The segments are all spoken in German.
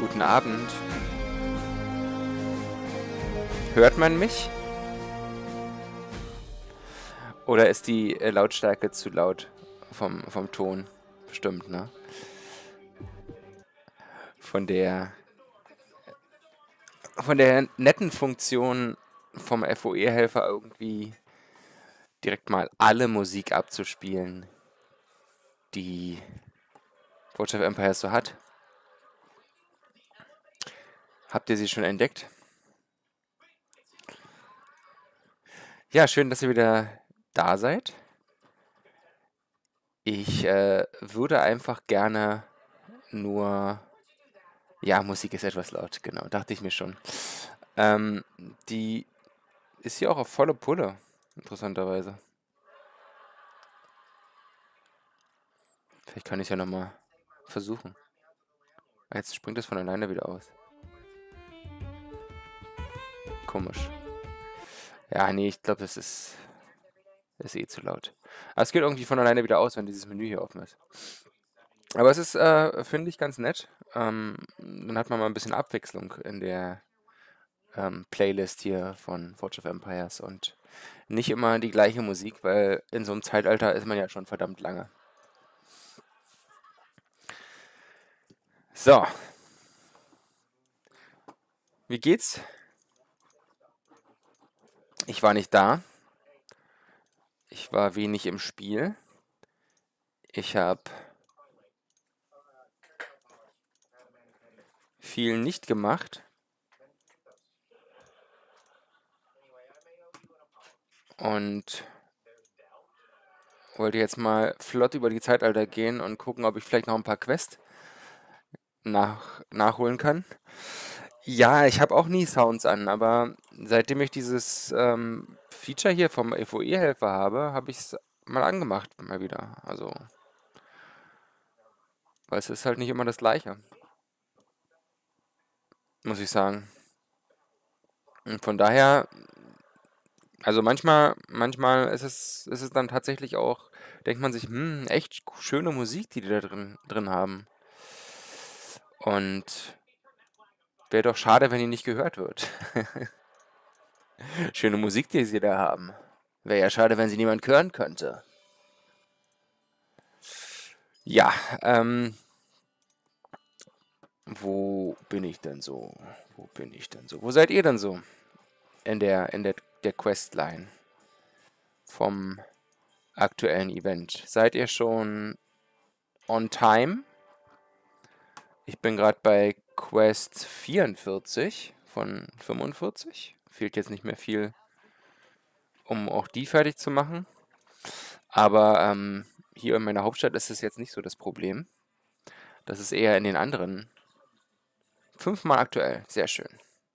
guten Abend. Hört man mich? Oder ist die Lautstärke zu laut vom Ton? Bestimmt, ne? Von der, von der netten Funktion vom FOE-Helfer irgendwie direkt mal alle Musik abzuspielen, die Forge of Empires so hat. Habt ihr sie schon entdeckt? Ja, schön, dass ihr wieder da seid. Ich würde einfach gerne nur... Ja, Musik ist etwas laut, genau, dachte ich mir schon. Ähm, Die ist hier auch auf volle Pulle, interessanterweise. Vielleicht kann ich ja nochmal versuchen. Jetzt springt es von alleine wieder aus. Komisch. Ja, nee, ich glaube, ist eh zu laut. Aber es geht irgendwie von alleine wieder aus, wenn dieses Menü hier offen ist. Aber es ist, finde ich, ganz nett. Dann hat man mal ein bisschen Abwechslung in der Playlist hier von Forge of Empires und nicht immer die gleiche Musik, weil in so einem Zeitalter ist man ja schon verdammt lange. So, wie geht's? Ich war nicht da. Ich war wenig im Spiel. Ich habe viel nicht gemacht und wollte jetzt mal flott über die Zeitalter gehen und gucken, ob ich vielleicht noch ein paar Quests nachholen kann. Ja, ich habe auch nie Sounds an, aber seitdem ich dieses Feature hier vom FOE-Helfer habe, habe ich es mal angemacht, mal wieder. Also, weil es ist halt nicht immer das Gleiche, muss ich sagen. Und von daher, also manchmal ist es dann tatsächlich auch, denkt man sich, echt schöne Musik, die da drin haben. Und wäre doch schade, wenn die nicht gehört wird. Schöne Musik, die sie da haben. Wäre ja schade, wenn sie niemand hören könnte. Ja, wo bin ich denn so? Wo bin ich denn so? Wo seid ihr denn so der Questline vom aktuellen Event? Seid ihr schon on time? Ich bin gerade bei Quest 44 von 45. Fehlt jetzt nicht mehr viel, um auch die fertig zu machen. Aber hier in meiner Hauptstadt ist es jetzt nicht so das Problem. Das ist eher in den anderen. 5-mal aktuell, sehr schön.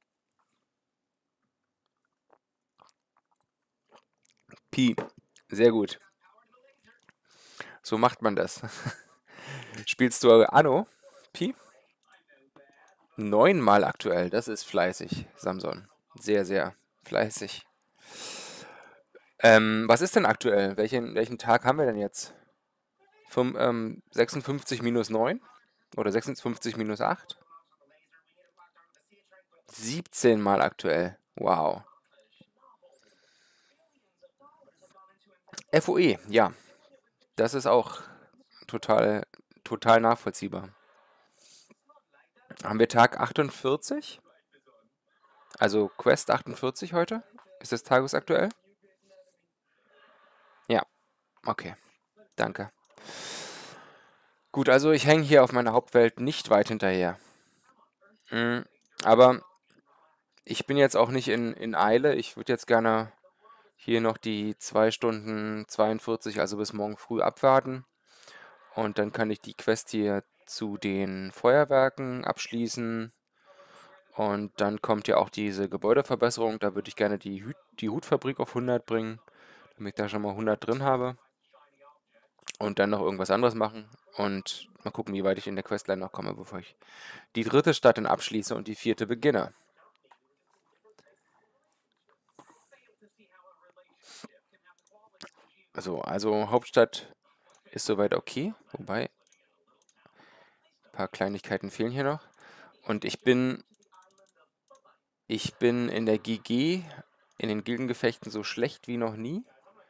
Pi, sehr gut. So macht man das. Spielst du Anno? Pi? 9-mal aktuell, das ist fleißig, Samson. Sehr, sehr fleißig. Was ist denn aktuell? Welchen Tag haben wir denn jetzt? 56 minus 9? Oder 56 minus 8? 17-mal aktuell. Wow. FOE, ja. Das ist auch total, total nachvollziehbar. Haben wir Tag 48? Also Quest 48 heute? Ist das tagesaktuell? Ja, okay. Danke. Gut, also ich hänge hier auf meiner Hauptwelt nicht weit hinterher. Mm, aber ich bin jetzt auch nicht in Eile. Ich würde jetzt gerne hier noch die 2 Stunden 42, also bis morgen früh abwarten. Und dann kann ich die Quest hier zu den Feuerwerken abschließen. Und dann kommt ja auch diese Gebäudeverbesserung. Da würde ich gerne die Hutfabrik auf 100 bringen, damit ich da schon mal 100 drin habe. Und dann noch irgendwas anderes machen. Und mal gucken, wie weit ich in der Questline noch komme, bevor ich die dritte Stadt dann abschließe und die vierte beginne. Also Hauptstadt ist soweit okay. Wobei, ein paar Kleinigkeiten fehlen hier noch. Und ich bin in der GG, in den Gildengefechten so schlecht wie noch nie.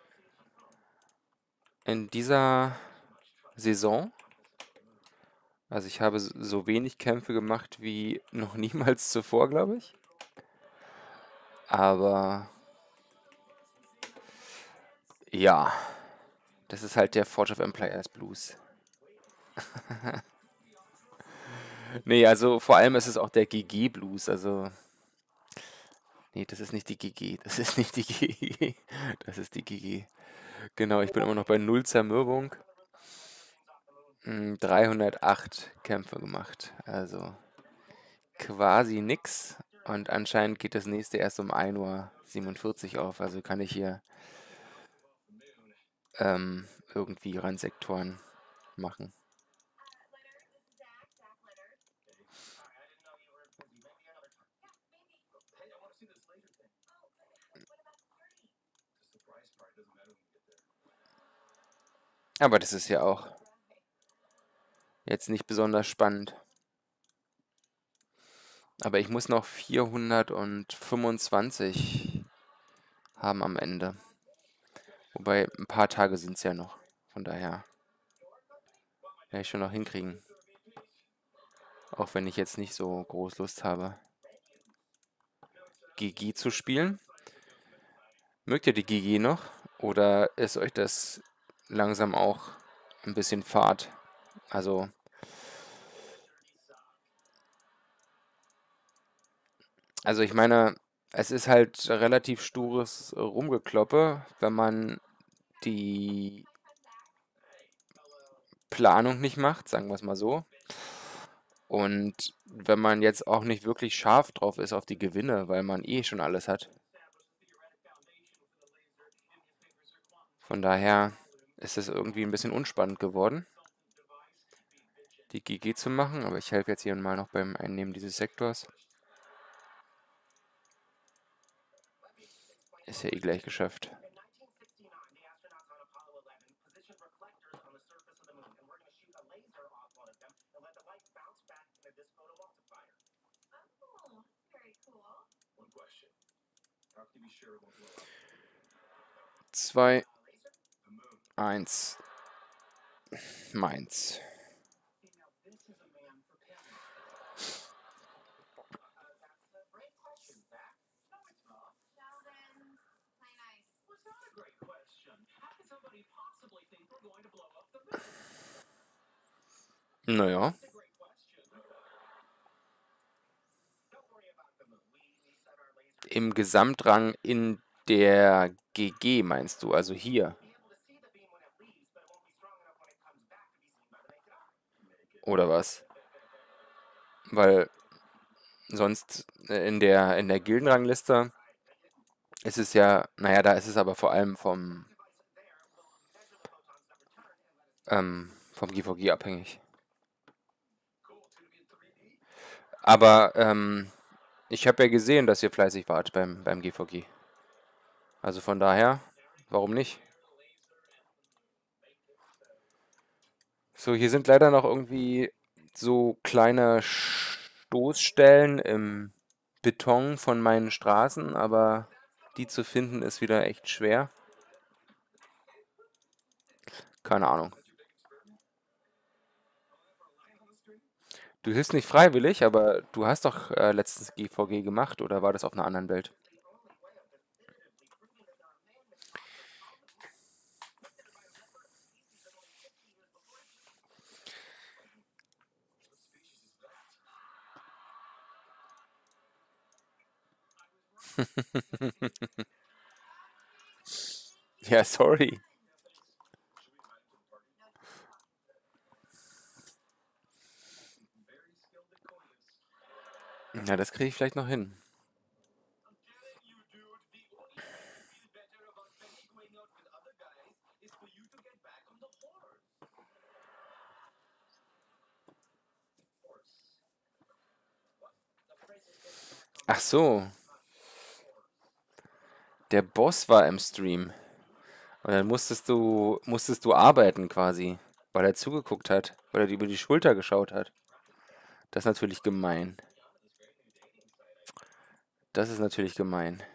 In dieser Saison. Also ich habe so wenig Kämpfe gemacht wie noch niemals zuvor, glaube ich. Aber ja, das ist halt der Forge of Empires Blues. Nee, also vor allem ist es auch der GG Blues. Also, nee, das ist nicht die GG. Das ist nicht die GG. Das ist die GG. Genau, ich bin immer noch bei null Zermürbung. 308 Kämpfe gemacht. Also quasi nix. Und anscheinend geht das nächste erst um 1:47 Uhr auf. Also kann ich hier irgendwie Randsektoren machen. Aber das ist ja auch jetzt nicht besonders spannend. Aber ich muss noch 425 haben am Ende. Wobei ein paar Tage sind es ja noch. Von daher werde ich schon noch hinkriegen. Auch wenn ich jetzt nicht so groß Lust habe, GG zu spielen. Mögt ihr die GG noch? Oder ist euch das langsam auch ein bisschen fad? Also ich meine, es ist halt relativ stures Rumgekloppe, wenn man die Planung nicht macht, sagen wir es mal so. Und wenn man jetzt auch nicht wirklich scharf drauf ist auf die Gewinne, weil man eh schon alles hat. Von daher ist es irgendwie ein bisschen unspannend geworden, die GG zu machen. Aber ich helfe jetzt hier mal noch beim Einnehmen dieses Sektors. Ist ja eh gleich geschafft. Zwei, eins, Mainz. Naja. Im Gesamtrang in der GG meinst du, also hier. Oder was? Weil sonst in der Gildenrangliste ist es ja, naja, da ist es aber vor allem vom GVG abhängig. Aber ich habe ja gesehen, dass ihr fleißig wart beim GVG. Also von daher, warum nicht? So, hier sind leider noch irgendwie so kleine Stoßstellen im Beton von meinen Straßen, aber die zu finden ist wieder echt schwer. Keine Ahnung. Du hilfst nicht freiwillig, aber du hast doch letztens GVG gemacht, oder war das auf einer anderen Welt? Ja, sorry. Ja, das kriege ich vielleicht noch hin. Ach so, der Boss war im Stream. Und dann musstest du arbeiten quasi, weil er zugeguckt hat, weil er dir über die Schulter geschaut hat. Das ist natürlich gemein. Das ist natürlich gemein.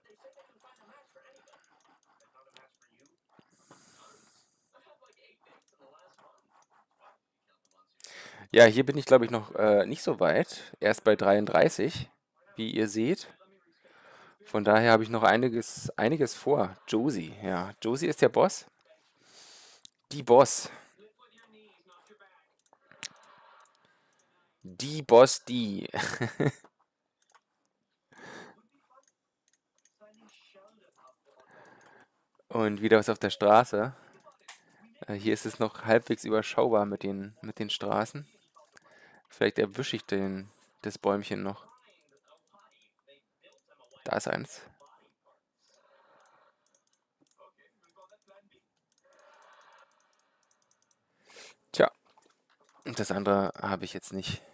Ja, hier bin ich, glaube ich, noch nicht so weit. Erst bei 33, wie ihr seht. Von daher habe ich noch einiges vor. Josie, ja. Josie ist der Boss. Die Boss. Die Boss, die. Und wieder was auf der Straße. Hier ist es noch halbwegs überschaubar mit den Straßen. Vielleicht erwische ich das Bäumchen noch. Da ist eins. Tja, und das andere habe ich jetzt nicht.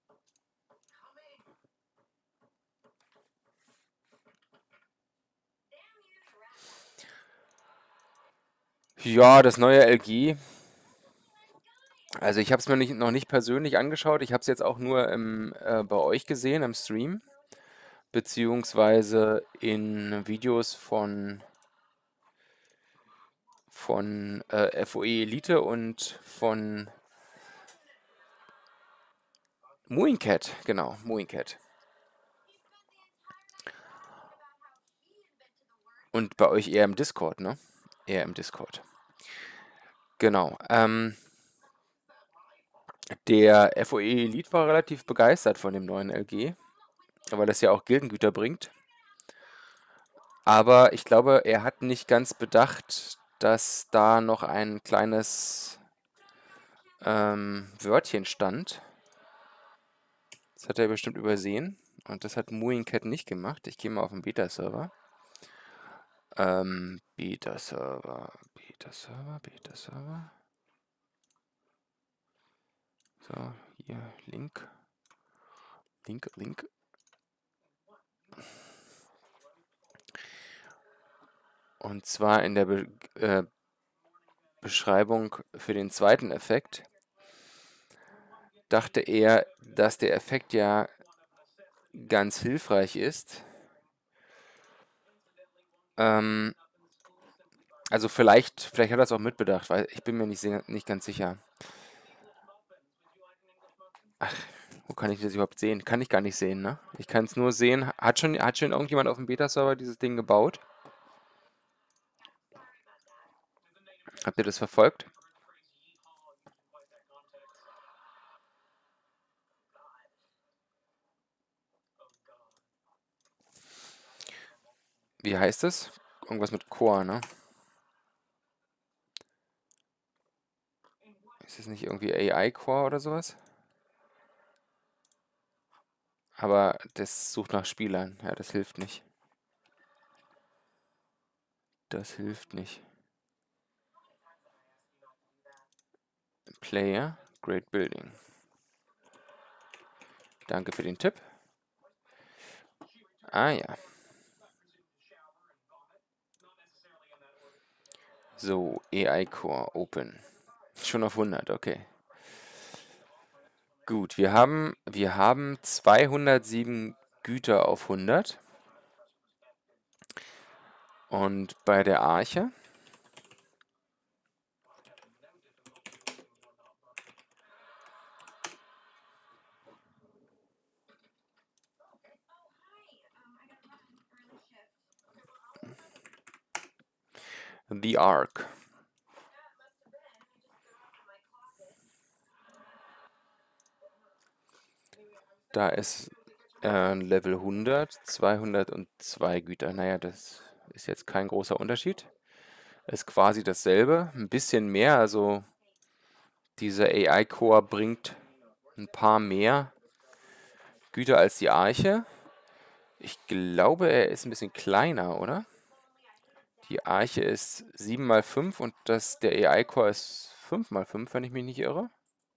Ja, das neue LG. Also ich habe es mir noch nicht persönlich angeschaut. Ich habe es jetzt auch nur bei euch gesehen im Stream, beziehungsweise in Videos von FOE Elite und von Mooincat, genau, Mooincat. Und bei euch eher im Discord, ne? Eher im Discord. Genau. Der FOE Elite war relativ begeistert von dem neuen LG, weil das ja auch Gildengüter bringt. Aber ich glaube, er hat nicht ganz bedacht, dass da noch ein kleines Wörtchen stand. Das hat er bestimmt übersehen. Und das hat Mooincat nicht gemacht. Ich gehe mal auf den Beta-Server. Beta-Server. So, hier, Link. Und zwar in der Beschreibung für den zweiten Effekt dachte er, dass der Effekt ja ganz hilfreich ist. Also vielleicht hat er es auch mitbedacht, weil ich bin mir nicht ganz sicher. Ach, wo kann ich das überhaupt sehen? Kann ich gar nicht sehen, ne? Ich kann es nur sehen. Hat schon irgendjemand auf dem Beta-Server dieses Ding gebaut? Habt ihr das verfolgt? Wie heißt es? Irgendwas mit Core, ne? Ist es nicht irgendwie AI Core oder sowas? Aber das sucht nach Spielern. Ja, das hilft nicht. Das hilft nicht. Player, Great Building. Danke für den Tipp. Ah ja. So, AI Core Open. Schon auf 100, okay. Gut, wir haben 207 Güter auf 100. Und bei der Arche The Ark. Da ist Level 100, 202 Güter. Naja, das ist jetzt kein großer Unterschied. Ist quasi dasselbe, ein bisschen mehr. Also dieser AI-Core bringt ein paar mehr Güter als die Arche. Ich glaube, er ist ein bisschen kleiner, oder? Die Arche ist 7 mal 5 und der AI-Core ist 5 mal 5, wenn ich mich nicht irre.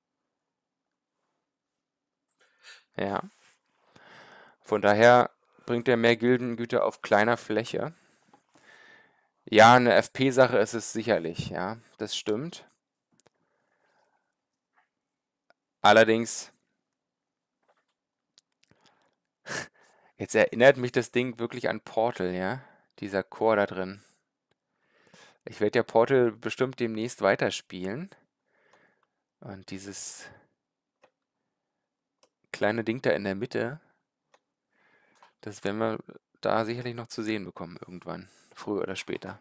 Ja. Von daher bringt er mehr Gildengüter auf kleiner Fläche. Ja, eine FP-Sache ist es sicherlich, ja, das stimmt. Allerdings Jetzt erinnert mich das Ding wirklich an Portal, ja? Dieser Chor da drin. Ich werde ja Portal bestimmt demnächst weiterspielen. Und dieses kleine Ding da in der Mitte, das werden wir da sicherlich noch zu sehen bekommen irgendwann. Früher oder später.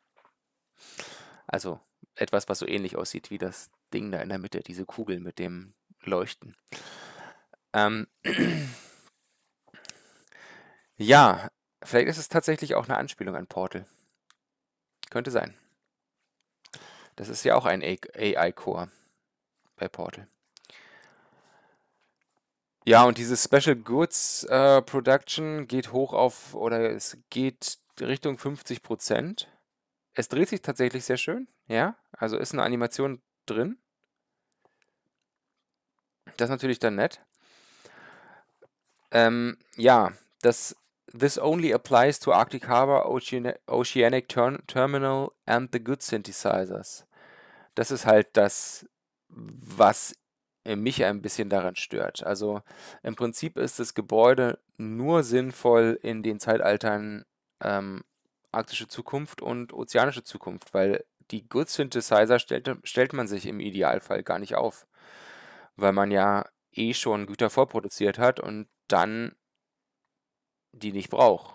Also etwas, was so ähnlich aussieht wie das Ding da in der Mitte, diese Kugel mit dem Leuchten. Ähm, ja, vielleicht ist es tatsächlich auch eine Anspielung an Portal. Könnte sein. Das ist ja auch ein AI-Core bei Portal. Ja, und dieses Special Goods Production geht hoch auf, oder es geht Richtung 50%. Es dreht sich tatsächlich sehr schön, ja. Also ist eine Animation drin. Das ist natürlich dann nett. Ja, this only applies to Arctic Harbor, Oceanic Terminal and the Goods Synthesizers. Das ist halt das, was mich ein bisschen daran stört. Also im Prinzip ist das Gebäude nur sinnvoll in den Zeitaltern arktische Zukunft und ozeanische Zukunft, weil die Goods Synthesizer stellt man sich im Idealfall gar nicht auf, weil man ja eh schon Güter vorproduziert hat und dann die nicht braucht.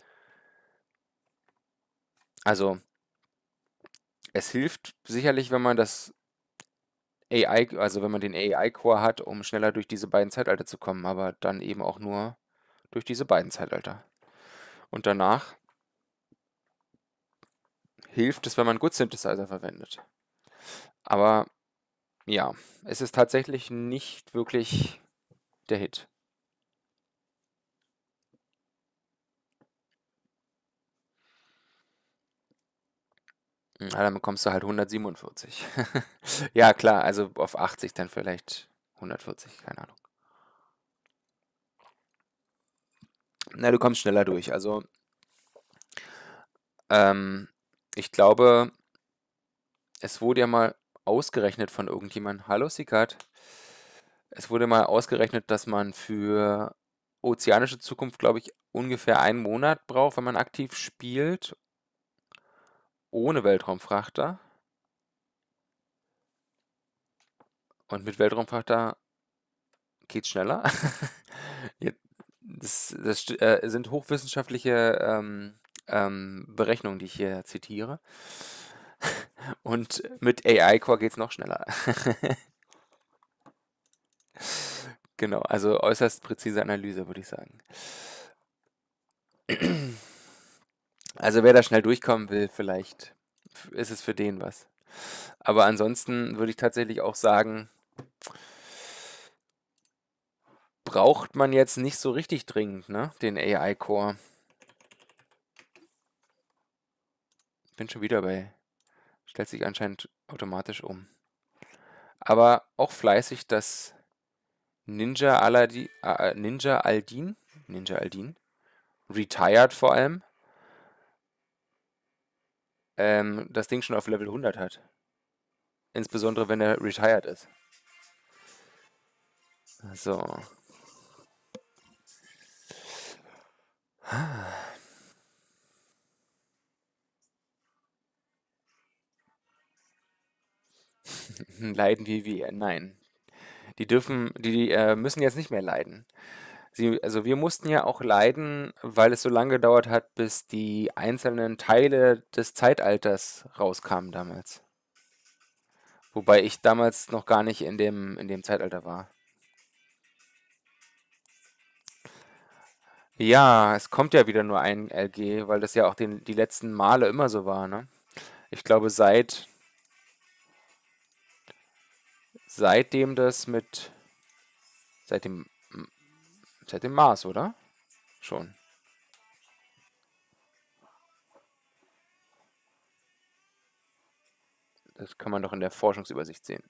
Also es hilft sicherlich, wenn man das AI, also wenn man den AI-Core hat, um schneller durch diese beiden Zeitalter zu kommen, aber dann eben auch nur durch diese beiden Zeitalter. Und danach hilft es, wenn man Good Synthesizer verwendet. Aber ja, es ist tatsächlich nicht wirklich der Hit. Dann bekommst du halt 147. Ja, klar, also auf 80 dann vielleicht 140, keine Ahnung. Na, du kommst schneller durch. Also, ähm, ich glaube, es wurde ja mal ausgerechnet von irgendjemandem. Hallo, Sikat. Es wurde mal ausgerechnet, dass man für ozeanische Zukunft, glaube ich, ungefähr einen Monat braucht, wenn man aktiv spielt, ohne Weltraumfrachter. Und mit Weltraumfrachter geht's schneller. Jetzt, das sind hochwissenschaftliche Berechnungen, die ich hier zitiere. Und mit AI-Core geht's noch schneller. Genau, also äußerst präzise Analyse, würde ich sagen. Also wer da schnell durchkommen will, vielleicht ist es für den was. Aber ansonsten würde ich tatsächlich auch sagen, braucht man jetzt nicht so richtig dringend, ne, den AI-Core. Bin schon wieder bei, stellt sich anscheinend automatisch um. Aber auch fleißig das Ninja Aldin, Retired vor allem, das Ding schon auf Level 100 hat. Insbesondere wenn er retired ist. So. Leiden wie wir? Nein. Die müssen jetzt nicht mehr leiden. Also wir mussten ja auch leiden, weil es so lange gedauert hat, bis die einzelnen Teile des Zeitalters rauskamen damals. Wobei ich damals noch gar nicht in dem Zeitalter war. Ja, es kommt ja wieder nur ein LG, weil das ja auch die letzten Male immer so war, ne? Ich glaube, seitdem das seit dem, seit dem Mars, oder? Schon. Das kann man doch in der Forschungsübersicht sehen.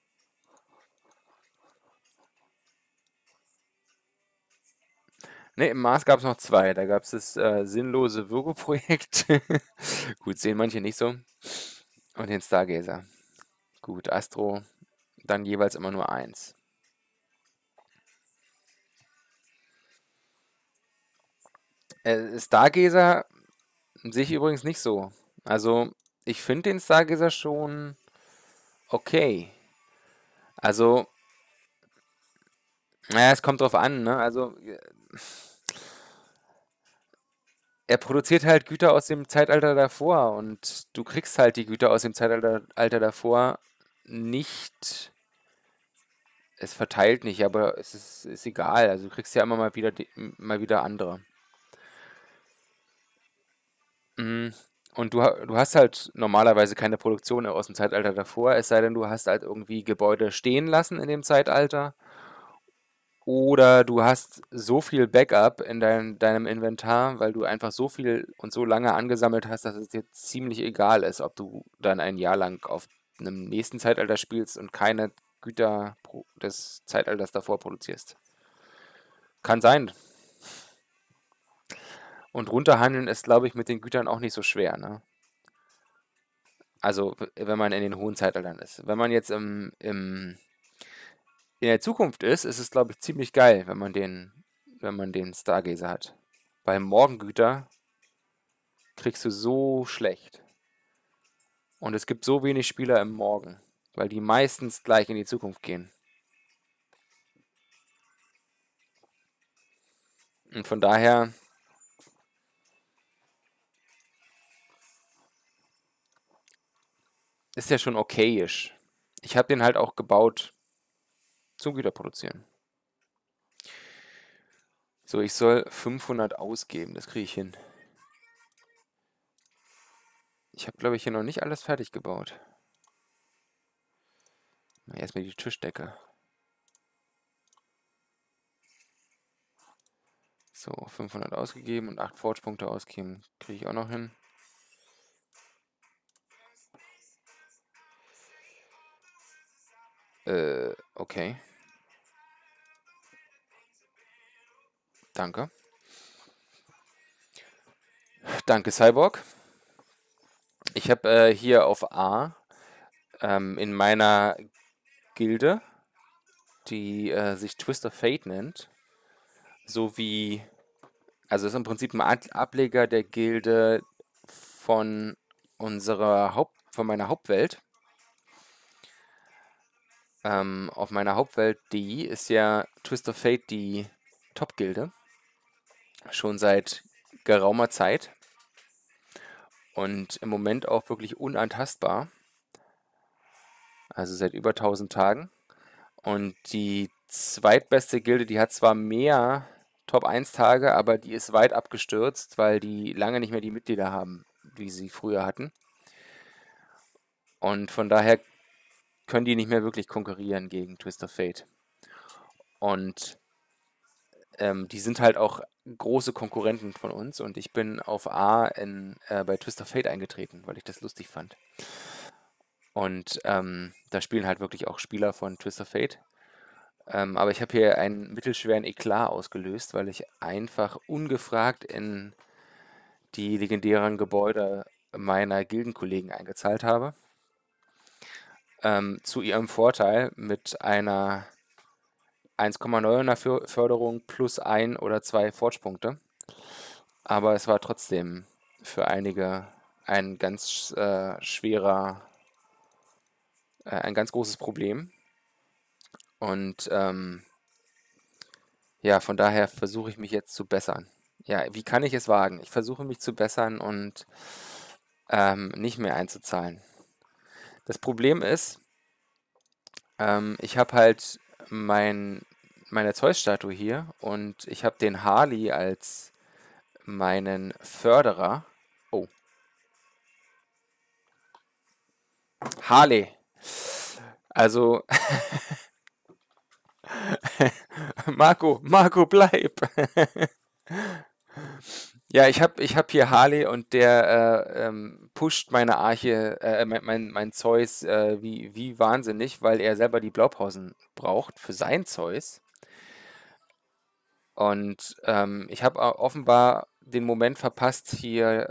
Ne, im Mars gab es noch zwei. Da gab es das sinnlose Virgo-Projekt. Gut, sehen manche nicht so. Und den Stargazer. Gut, Astro, dann jeweils immer nur eins. Stargazer sehe ich übrigens nicht so. Also, ich finde den Stargazer schon okay. Also, naja, es kommt drauf an, ne? Also, er produziert halt Güter aus dem Zeitalter davor und du kriegst halt die Güter aus dem Zeitalter davor nicht. Es verteilt nicht, aber ist egal. Also du kriegst ja immer mal wieder, mal wieder andere. Mhm. Und du hast halt normalerweise keine Produktion aus dem Zeitalter davor, es sei denn, du hast halt irgendwie Gebäude stehen lassen in dem Zeitalter. Oder du hast so viel Backup in deinem Inventar, weil du einfach so viel und so lange angesammelt hast, dass es dir ziemlich egal ist, ob du dann ein Jahr lang auf einem nächsten Zeitalter spielst und keine Güter des Zeitalters davor produzierst. Kann sein. Und runterhandeln ist, glaube ich, mit den Gütern auch nicht so schwer, ne? Also, wenn man in den hohen Zeitaltern ist. Wenn man jetzt in der Zukunft ist es, glaube ich, ziemlich geil, wenn man den Stargazer hat. Weil Morgengüter kriegst du so schlecht. Und es gibt so wenig Spieler im Morgen, weil die meistens gleich in die Zukunft gehen. Und von daher ist der schon okayisch. Ich habe den halt auch gebaut zum Güterproduzieren. So, ich soll 500 ausgeben, das kriege ich hin. Ich habe, glaube ich, hier noch nicht alles fertig gebaut. Erstmal die Tischdecke. So, 500 ausgegeben und 8 Forge-Punkte ausgeben. Kriege ich auch noch hin. Okay. Danke. Danke, Cyborg. Ich habe hier auf A in meiner Gilde, die sich Twist of Fate nennt, sowie, also ist im Prinzip ein Ableger der Gilde von von meiner Hauptwelt. Auf meiner Hauptwelt, die ist ja Twist of Fate die Top-Gilde, schon seit geraumer Zeit und im Moment auch wirklich unantastbar, also seit über 1000 Tagen. Und die zweitbeste Gilde, die hat zwar mehr Top 1 Tage, aber die ist weit abgestürzt, weil die lange nicht mehr die Mitglieder haben, wie sie früher hatten. Und von daher können die nicht mehr wirklich konkurrieren gegen Twist of Fate. Und die sind halt auch große Konkurrenten von uns und ich bin auf A bei Twist of Fate eingetreten, weil ich das lustig fand. Und da spielen halt wirklich auch Spieler von Twist of Fate. Aber ich habe hier einen mittelschweren Eklat ausgelöst, weil ich einfach ungefragt in die legendären Gebäude meiner Gildenkollegen eingezahlt habe. Zu ihrem Vorteil mit einer 1,9er Förderung plus 1 oder 2 Forge-Punkte. Aber es war trotzdem für einige ein ganz ein ganz großes Problem. Und ja, von daher versuche ich mich jetzt zu bessern. Ja, wie kann ich es wagen? Ich versuche mich zu bessern und nicht mehr einzuzahlen. Das Problem ist, ich habe halt meine Zeus-Statue hier und ich habe den Harley als meinen Förderer. Oh, Harley. Also, Marco, bleib. Ja, ich hab hier Harley und der pusht meine Arche, mein Zeus wie wahnsinnig, weil er selber die Blaupausen braucht für sein Zeus. Und ich habe offenbar den Moment verpasst, hier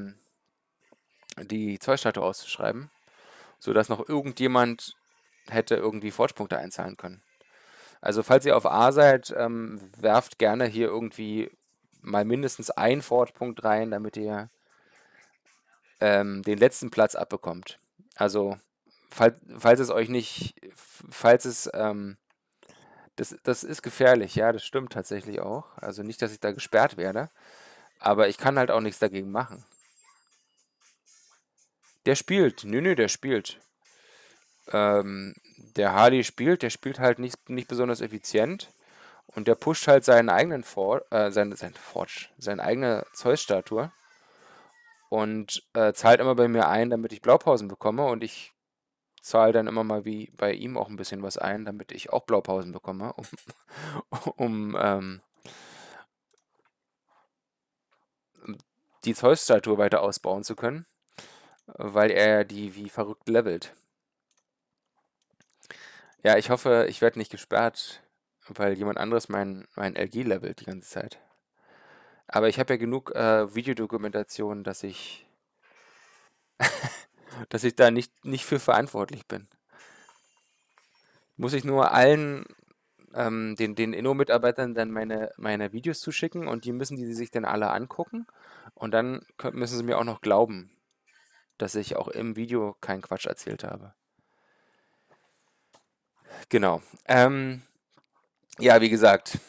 die Zeus-Statue auszuschreiben, sodass noch irgendjemand hätte irgendwie Forge-Punkte einzahlen können. Also falls ihr auf A seid, werft gerne hier irgendwie mal mindestens einen Fortpunkt rein, damit ihr den letzten Platz abbekommt. Also, falls es euch nicht, falls es, das ist gefährlich, ja, das stimmt tatsächlich auch. Also nicht, dass ich da gesperrt werde, aber ich kann halt auch nichts dagegen machen. Der spielt, nö, der spielt. Der Hardy spielt, der spielt halt nicht besonders effizient und der pusht halt seinen eigenen seine eigene Zeus-Statue und zahlt immer bei mir ein, damit ich Blaupausen bekomme und ich zahle dann immer mal wie bei ihm auch ein bisschen was ein, damit ich auch Blaupausen bekomme, um die Zeus-Statue weiter ausbauen zu können, weil er die wie verrückt levelt. Ja, ich hoffe, ich werde nicht gesperrt, weil jemand anderes mein LG levelt die ganze Zeit. Aber ich habe ja genug Videodokumentation, dass ich da nicht für verantwortlich bin. Muss ich nur allen, den Inno-Mitarbeitern dann meine Videos zuschicken und die müssen die sich dann alle angucken und dann müssen sie mir auch noch glauben, dass ich auch im Video keinen Quatsch erzählt habe. Genau. Ja, wie gesagt,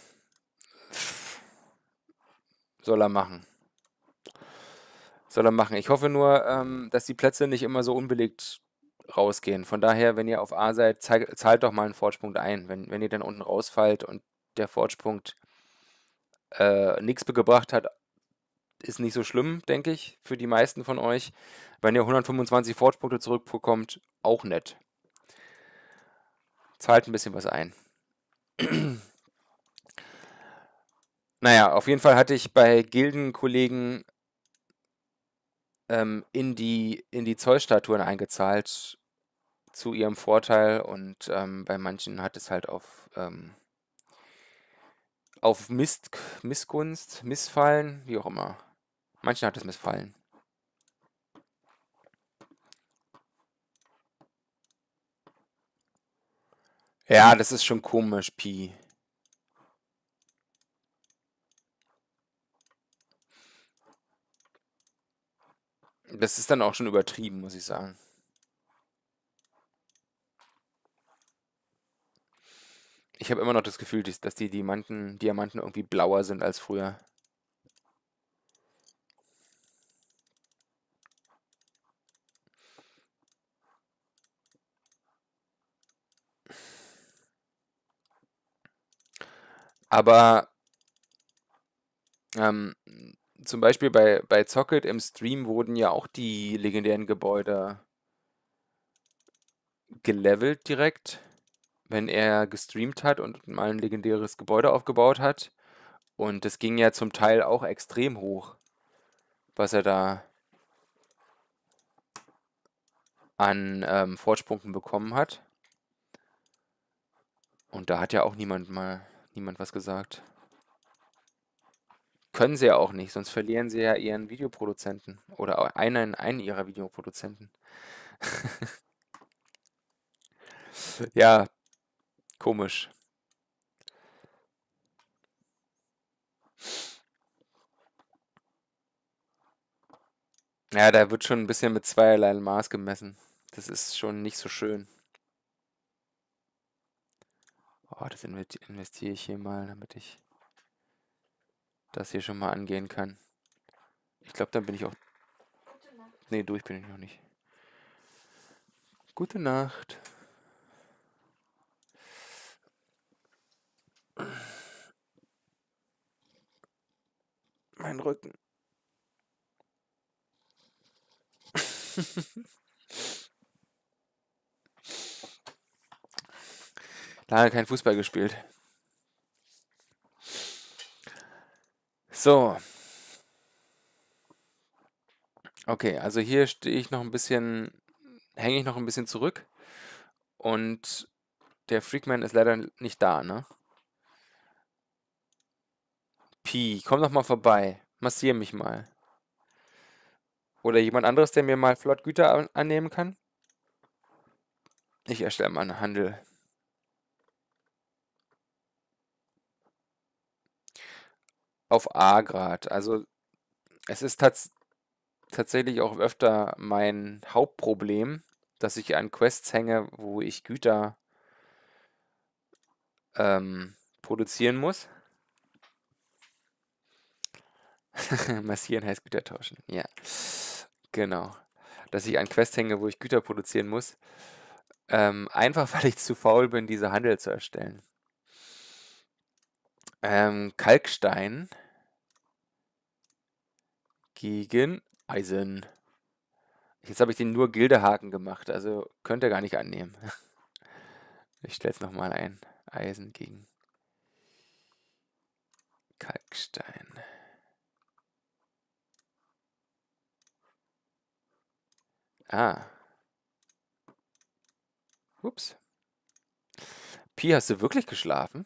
soll er machen. Soll er machen. Ich hoffe nur, dass die Plätze nicht immer so unbelegt rausgehen. Von daher, wenn ihr auf A seid, zahlt doch mal einen Fortspunkt ein. Wenn ihr dann unten rausfallt und der Fortspunkt nichts gebracht hat, ist nicht so schlimm, denke ich, für die meisten von euch. Wenn ihr 125 Fortpunkte zurückbekommt, auch nett. Zahlt ein bisschen was ein. Naja, auf jeden Fall hatte ich bei Gildenkollegen in die Zollstatuen eingezahlt zu ihrem Vorteil und bei manchen hat es halt auf Missgunst, Missfallen, wie auch immer. Manchen hat es missfallen. Ja, das ist schon komisch, Pi. Das ist dann auch schon übertrieben, muss ich sagen. Ich habe immer noch das Gefühl, dass die Diamanten irgendwie blauer sind als früher. Aber ähm, zum Beispiel bei Zocket im Stream wurden ja auch die legendären Gebäude gelevelt direkt, wenn er gestreamt hat und mal ein legendäres Gebäude aufgebaut hat. Und das ging ja zum Teil auch extrem hoch, was er da an Fortspunkten bekommen hat. Und da hat ja auch niemand was gesagt. Können sie ja auch nicht, sonst verlieren sie ja ihren Videoproduzenten oder einen ihrer Videoproduzenten. Ja, komisch. Ja, da wird schon ein bisschen mit zweierlei Maß gemessen. Das ist schon nicht so schön. Oh, das investiere ich hier mal, damit ich das hier schon mal angehen kann. Ich glaube, dann bin ich auch. Nee, durch bin ich noch nicht. Gute Nacht. Mein Rücken. Lange kein Fußball gespielt. So, okay, also hier hänge ich noch ein bisschen zurück und der Freakman ist leider nicht da, ne? Pi, komm doch mal vorbei. Massier mich mal. Oder jemand anderes, der mir mal flott Güter annehmen kann? Ich erstelle mal einen Handel. auf A grad. Also es ist tatsächlich auch öfter mein Hauptproblem, dass ich an Quests hänge, wo ich Güter produzieren muss. Massieren heißt Güter tauschen. Ja, genau. Dass ich an Quests hänge, wo ich Güter produzieren muss. Einfach weil ich zu faul bin, diese Handel zu erstellen. Kalkstein gegen Eisen. Jetzt habe ich den nur Gildehaken gemacht, also könnte er gar nicht annehmen. Ich stelle es nochmal ein. Eisen gegen Kalkstein. Ah. Ups. Pi, hast du wirklich geschlafen?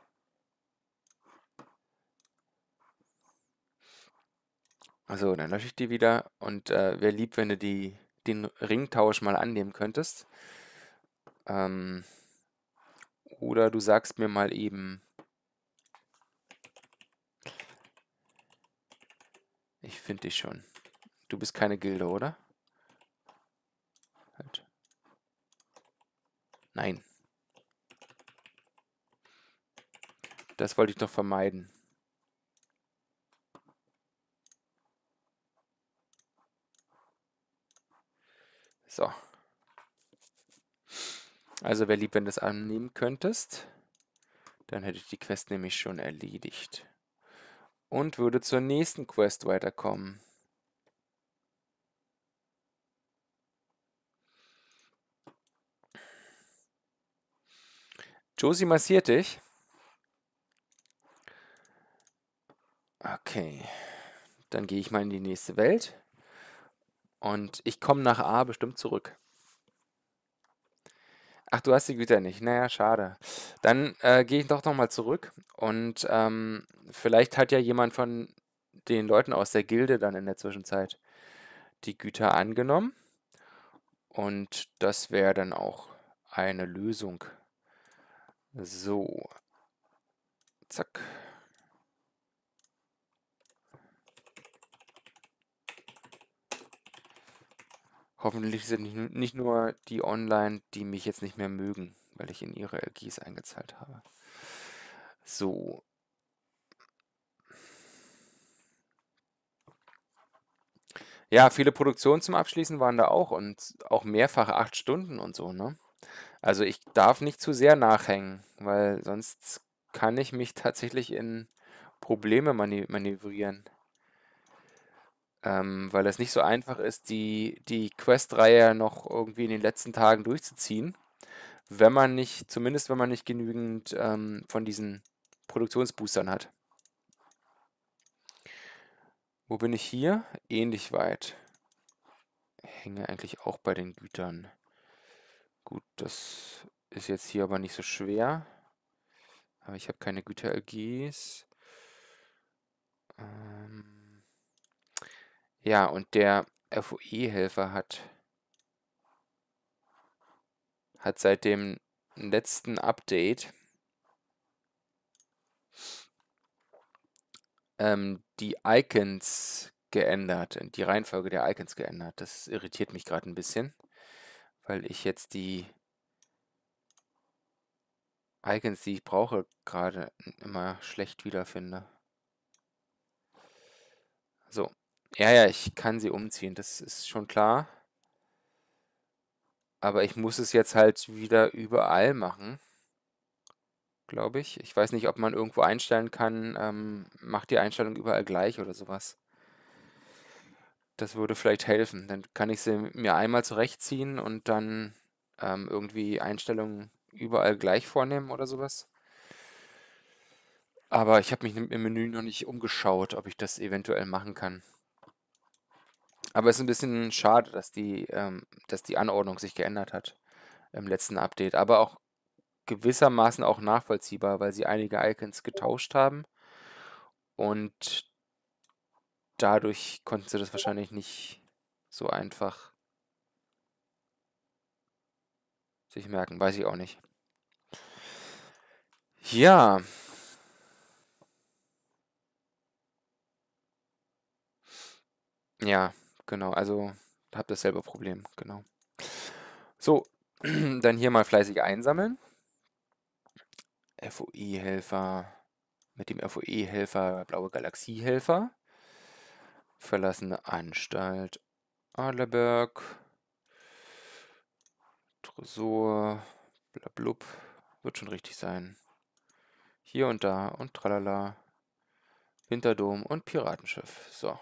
Also, dann lösche ich die wieder und wäre lieb, wenn du den Ringtausch mal annehmen könntest. Ähm, oder du sagst mir mal eben, ich finde dich schon. Du bist keine Gilde, oder? Halt. Nein, das wollte ich doch vermeiden. So. Also wäre lieb, wenn du es annehmen könntest. Dann hätte ich die Quest nämlich schon erledigt. Und würde zur nächsten Quest weiterkommen. Josie massiert dich. Okay. Dann gehe ich mal in die nächste Welt. Und ich komme nach A bestimmt zurück. Ach, du hast die Güter nicht. Naja, schade. Dann gehe ich doch nochmal zurück. Und vielleicht hat ja jemand von den Leuten aus der Gilde dann in der Zwischenzeit die Güter angenommen. Und das wäre dann auch eine Lösung. So, zack. Hoffentlich sind nicht nur die online, die mich jetzt nicht mehr mögen, weil ich in ihre LGs eingezahlt habe. So. Ja, viele Produktionen zum Abschließen waren da auch und auch mehrfach 8 Stunden und so, ne? Also ich darf nicht zu sehr nachhängen, weil sonst kann ich mich tatsächlich in Probleme manövrieren. Weil es nicht so einfach ist, die Quest-Reihe noch irgendwie in den letzten Tagen durchzuziehen, wenn man nicht, zumindest wenn man nicht genügend von diesen Produktionsboostern hat. Wo bin ich hier? Ähnlich weit. Hänge eigentlich auch bei den Gütern. Gut, das ist jetzt hier aber nicht so schwer. Aber ich habe keine Güter-LGs. Ähm, ja, und der FOE-Helfer hat seit dem letzten Update die Icons geändert, die Reihenfolge der Icons geändert. Das irritiert mich gerade ein bisschen, weil ich jetzt die Icons, die ich brauche, gerade immer schlecht wiederfinde. So. Ja, ja, ich kann sie umziehen, das ist schon klar. Aber ich muss es jetzt halt wieder überall machen, glaube ich. Ich weiß nicht, ob man irgendwo einstellen kann, macht die Einstellung überall gleich oder sowas. Das würde vielleicht helfen. Dann kann ich sie mir einmal zurechtziehen und dann irgendwie Einstellungen überall gleich vornehmen oder sowas. Aber ich habe mich im Menü noch nicht umgeschaut, ob ich das eventuell machen kann. Aber es ist ein bisschen schade, dass die Anordnung sich geändert hat im letzten Update. Aber auch gewissermaßen auch nachvollziehbar, weil sie einige Icons getauscht haben und dadurch konnten sie das wahrscheinlich nicht so einfach sich merken. Weiß ich auch nicht. Ja, Ja, genau. Also habe dasselbe Problem, genau. So, dann hier mal fleißig einsammeln. FOI-Helfer, mit dem FOI-Helfer Blaue Galaxie-Helfer. Verlassene Anstalt Adlerberg. Tresor, blablub, wird schon richtig sein. Hier und da und tralala. Hinterdom und Piratenschiff. So.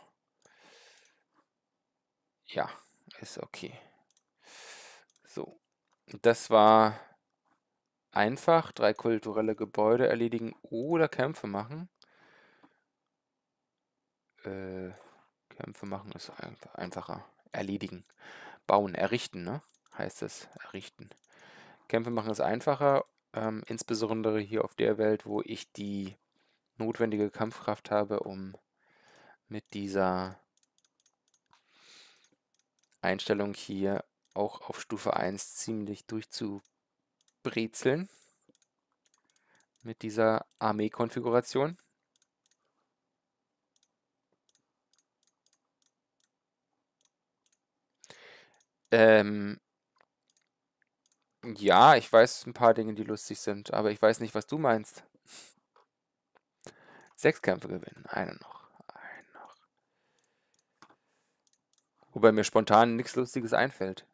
Ja, ist okay. So. Das war einfach. 3 kulturelle Gebäude erledigen oder Kämpfe machen. Kämpfe machen ist einfacher. Erledigen. Bauen, errichten, ne? Heißt es. Errichten. Kämpfe machen ist einfacher. Insbesondere hier auf der Welt, wo ich die notwendige Kampfkraft habe, um mit dieser Einstellung hier auch auf Stufe 1 ziemlich durchzubrezeln. Mit dieser Armee-Konfiguration. Ähm, ja, ich weiß ein paar Dinge, die lustig sind, aber ich weiß nicht, was du meinst. 6 Kämpfe gewinnen, einen noch, einen noch. Wobei mir spontan nichts Lustiges einfällt.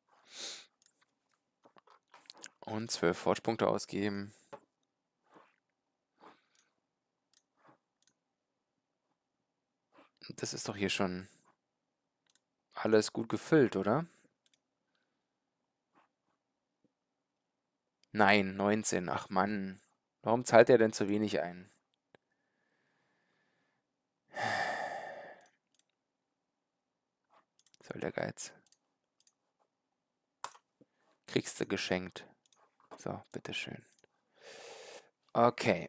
Und 12 Fortspunkte ausgeben. Das ist doch hier schon alles gut gefüllt, oder? Nein, 19. Ach Mann. Warum zahlt er denn zu wenig ein? Soll der Geiz. Kriegst du geschenkt. So, bitteschön. Okay.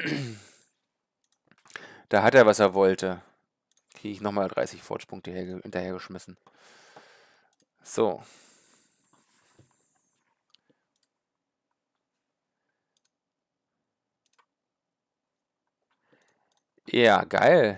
Da hat er, was er wollte. Kriege ich nochmal 30 Fortspunkte hinterhergeschmissen. So. Ja, geil.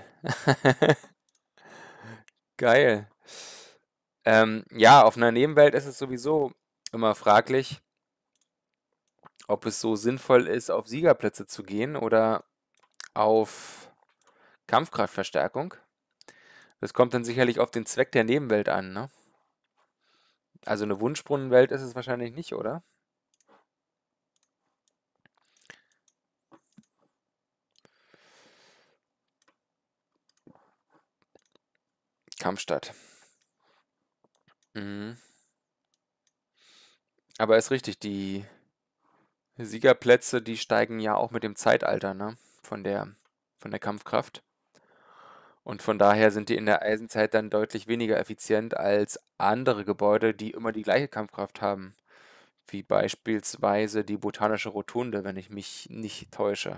Geil. Ja, auf einer Nebenwelt ist es sowieso immer fraglich, ob es so sinnvoll ist, auf Siegerplätze zu gehen oder auf Kampfkraftverstärkung. Das kommt dann sicherlich auf den Zweck der Nebenwelt an, ne? Also eine Wunschbrunnenwelt ist es wahrscheinlich nicht, oder? Kampfstadt. Mhm. Aber ist richtig, die Siegerplätze, die steigen ja auch mit dem Zeitalter, ne? Von der Kampfkraft. Und von daher sind die in der Eisenzeit dann deutlich weniger effizient als andere Gebäude, die immer die gleiche Kampfkraft haben. Wie beispielsweise die Botanische Rotunde, wenn ich mich nicht täusche.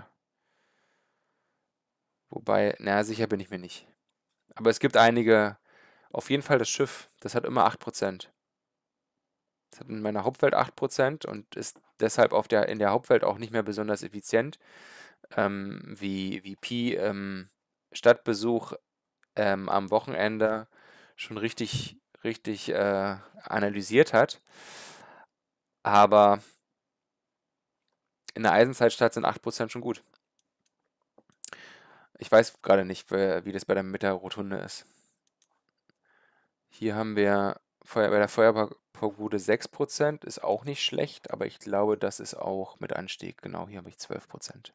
Wobei, naja, sicher bin ich mir nicht. Aber es gibt einige, auf jeden Fall das Schiff, das hat immer 8%. Das hat in meiner Hauptwelt 8% und ist deshalb in der Hauptwelt auch nicht mehr besonders effizient, wie Pi Stadtbesuch am Wochenende schon richtig analysiert hat. Aber in der Eisenzeitstadt sind 8% schon gut. Ich weiß gerade nicht, wie das mit der Rotunde ist. Hier haben wir bei der Feuerpagode 6%, ist auch nicht schlecht, aber ich glaube, das ist auch mit Anstieg. Genau, hier habe ich 12%.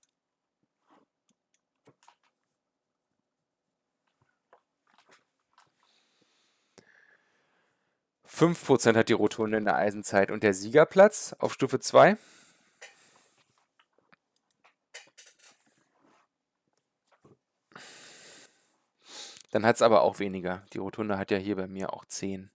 5% hat die Rotunde in der Eisenzeit und der Siegerplatz auf Stufe 2. Dann hat es aber auch weniger. Die Rotunde hat ja hier bei mir auch 10.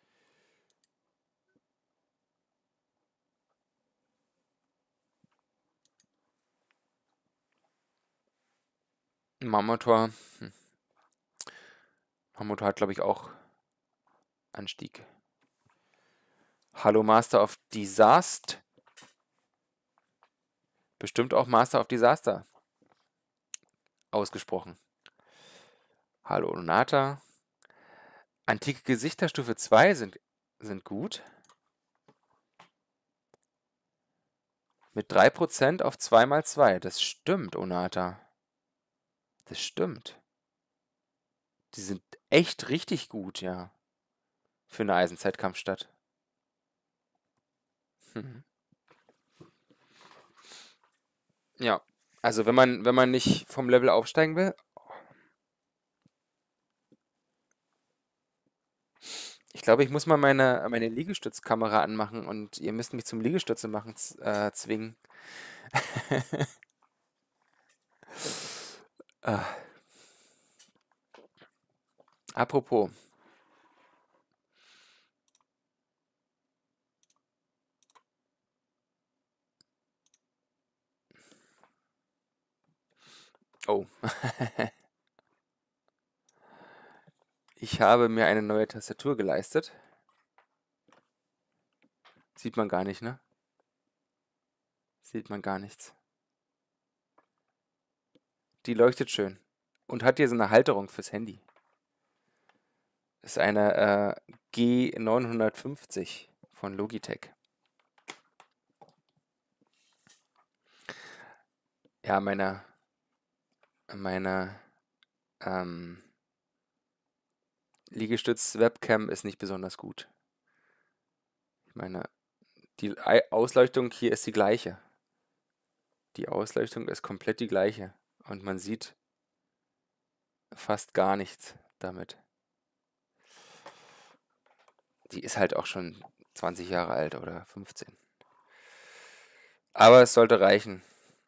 Marmotor. Marmotor hat, glaube ich, auch Anstieg. Hallo Master of Disaster. Bestimmt auch Master of Disaster ausgesprochen. Hallo Lunata. Antike Gesichter Stufe 2 sind gut. Mit 3% auf 2x2. Das stimmt, Onata. Das stimmt. Die sind echt richtig gut, ja. Für eine Eisenzeitkampfstadt. Mhm. Ja, also wenn man nicht vom Level aufsteigen will. Ich glaube, ich muss mal meine Liegestützkamera anmachen und ihr müsst mich zum Liegestütze machen zwingen. Ah, apropos. Oh. Ich habe mir eine neue Tastatur geleistet. Sieht man gar nicht, ne? Sieht man gar nichts. Die leuchtet schön. Und hat hier so eine Halterung fürs Handy. Ist eine G950 von Logitech. Ja, meine ähm, Liegestütz-Webcam ist nicht besonders gut. Ich meine, die Ausleuchtung hier ist die gleiche. Die Ausleuchtung ist komplett die gleiche. Und man sieht fast gar nichts damit. Die ist halt auch schon 20 Jahre alt oder 15. Aber es sollte reichen.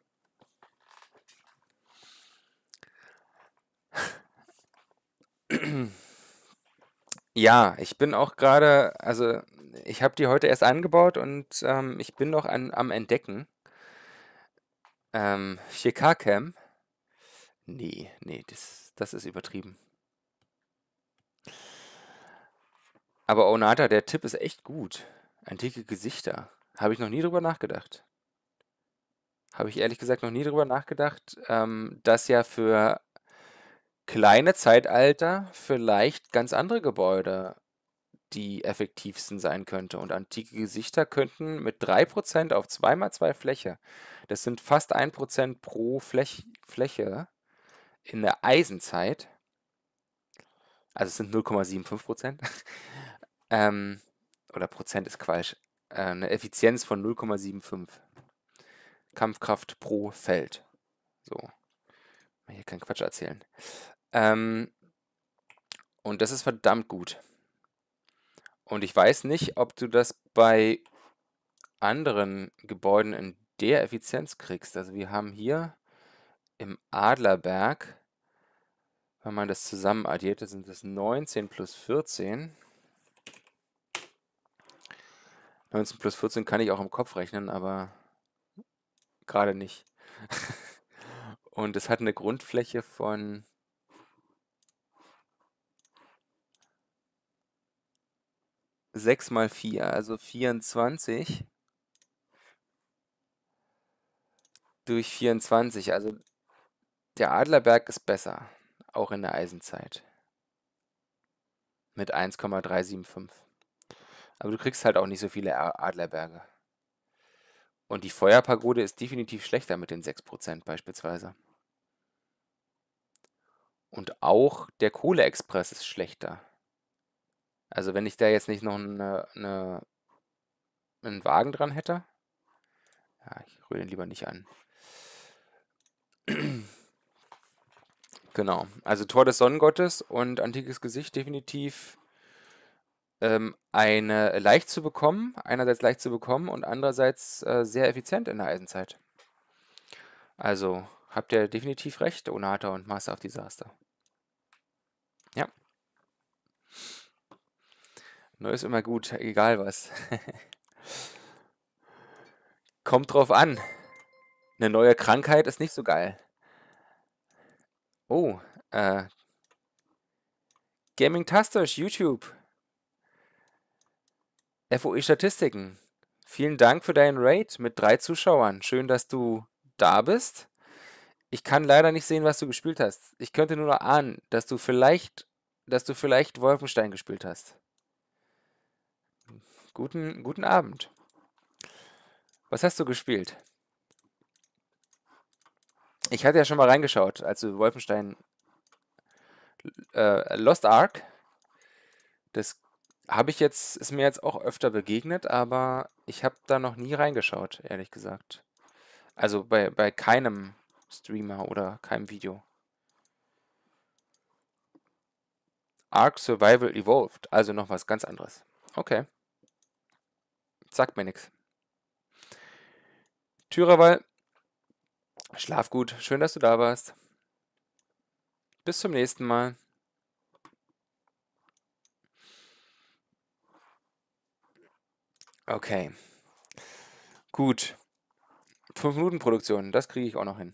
Ja, ich bin auch gerade, also ich habe die heute erst angebaut und ich bin noch am Entdecken. 4K-Cam? Nee, nee, das ist übertrieben. Aber Onata, der Tipp ist echt gut. Antike Gesichter. Habe ich noch nie drüber nachgedacht. Habe ich ehrlich gesagt noch nie drüber nachgedacht, dass ja für kleine Zeitalter vielleicht ganz andere Gebäude die effektivsten sein könnte. Und antike Gesichter könnten mit 3% auf 2x2 Fläche, das sind fast 1% pro Fläche in der Eisenzeit, also es sind 0,75%, ähm, oder Prozent ist Quatsch, eine Effizienz von 0,75 Kampfkraft pro Feld. So, mal hier keinen Quatsch erzählen. Und das ist verdammt gut. Und ich weiß nicht, ob du das bei anderen Gebäuden in der Effizienz kriegst. Also wir haben hier im Adlerberg, wenn man das zusammen addiert, sind es 19 plus 14. 19 plus 14 kann ich auch im Kopf rechnen, aber gerade nicht. Und es hat eine Grundfläche von 6 mal 4, also 24 durch 24. Also der Adlerberg ist besser, auch in der Eisenzeit. Mit 1,375. Aber du kriegst halt auch nicht so viele Adlerberge. Und die Feuerpagode ist definitiv schlechter mit den 6% beispielsweise. Und auch der Kohleexpress ist schlechter. Also wenn ich da jetzt nicht noch einen Wagen dran hätte. Ja, ich rühre den lieber nicht an. Genau. Also Tor des Sonnengottes und antikes Gesicht definitiv einerseits leicht zu bekommen und andererseits sehr effizient in der Eisenzeit. Also habt ihr definitiv recht, Onata und Master of Disaster. Ja, neu ist immer gut, egal was. Kommt drauf an. Eine neue Krankheit ist nicht so geil. Oh, äh, Gaming-Tastisch, YouTube, FOE Statistiken. Vielen Dank für deinen Raid mit 3 Zuschauern. Schön, dass du da bist. Ich kann leider nicht sehen, was du gespielt hast. Ich könnte nur noch ahnen, dass du vielleicht dass du vielleicht Wolfenstein gespielt hast. Guten Abend. Was hast du gespielt? Ich hatte ja schon mal reingeschaut, als du Wolfenstein Lost Ark, das ist mir jetzt auch öfter begegnet, aber ich habe da noch nie reingeschaut, ehrlich gesagt. Also bei keinem Streamer oder keinem Video. Ark Survival Evolved, also noch was ganz anderes. Okay, sagt mir nichts. Tyrawal, schlaf gut. Schön, dass du da warst. Bis zum nächsten Mal. Okay, gut. 5-Minuten-Produktion, das kriege ich auch noch hin.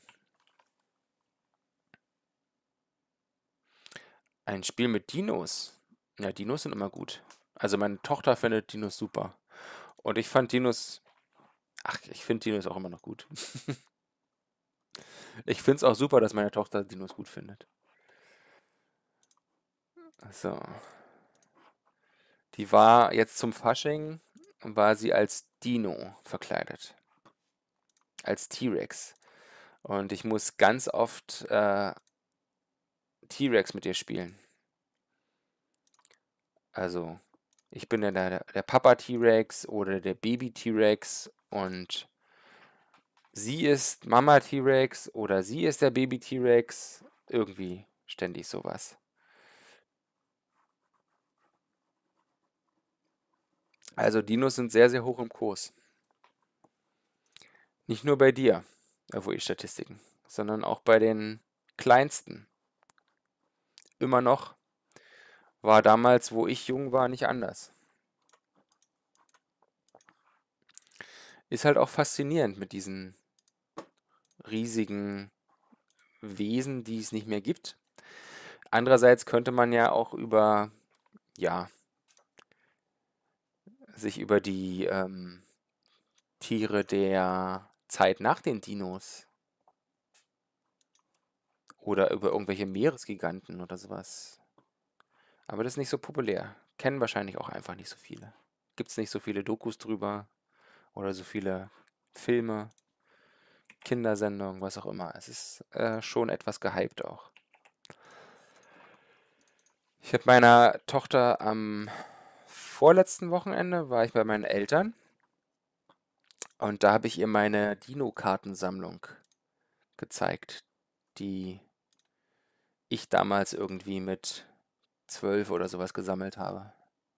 Ein Spiel mit Dinos. Ja, Dinos sind immer gut. Also meine Tochter findet Dinos super. Und ich fand Dinos, ach, ich finde Dinos auch immer noch gut. Ich finde es auch super, dass meine Tochter Dinos gut findet. So, die war jetzt zum Fasching, war sie als Dino verkleidet. Als T-Rex. Und ich muss ganz oft T-Rex mit ihr spielen. Also, ich bin ja der Papa T-Rex oder der Baby T-Rex und sie ist Mama T-Rex oder sie ist der Baby T-Rex. Irgendwie ständig sowas. Also Dinos sind sehr, sehr hoch im Kurs. Nicht nur bei dir, wo ich Statistiken, sondern auch bei den Kleinsten. Immer noch. War damals, wo ich jung war, nicht anders. Ist halt auch faszinierend mit diesen riesigen Wesen, die es nicht mehr gibt. Andererseits könnte man ja auch ja, sich über die Tiere der Zeit nach den Dinos oder über irgendwelche Meeresgiganten oder sowas. Aber das ist nicht so populär. Kennen wahrscheinlich auch einfach nicht so viele. Gibt es nicht so viele Dokus drüber oder so viele Filme, Kindersendungen, was auch immer. Es ist schon etwas gehypt auch. Ich habe meiner Tochter am vorletzten Wochenende war ich bei meinen Eltern und da habe ich ihr meine Dino-Kartensammlung gezeigt, die ich damals irgendwie mit 12 oder sowas gesammelt habe.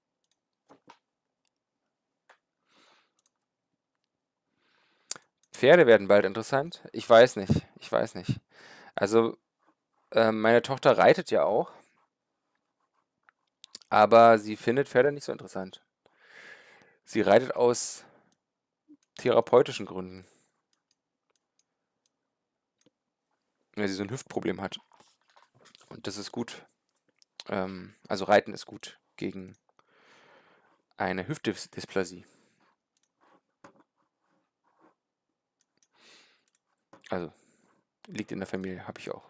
Pferde werden bald interessant. Ich weiß nicht. Ich weiß nicht. Also, meine Tochter reitet ja auch, aber sie findet Pferde nicht so interessant. Sie reitet aus therapeutischen Gründen, weil sie so ein Hüftproblem hat. Und das ist gut. Also Reiten ist gut gegen eine Hüftdysplasie. Also liegt in der Familie, habe ich auch.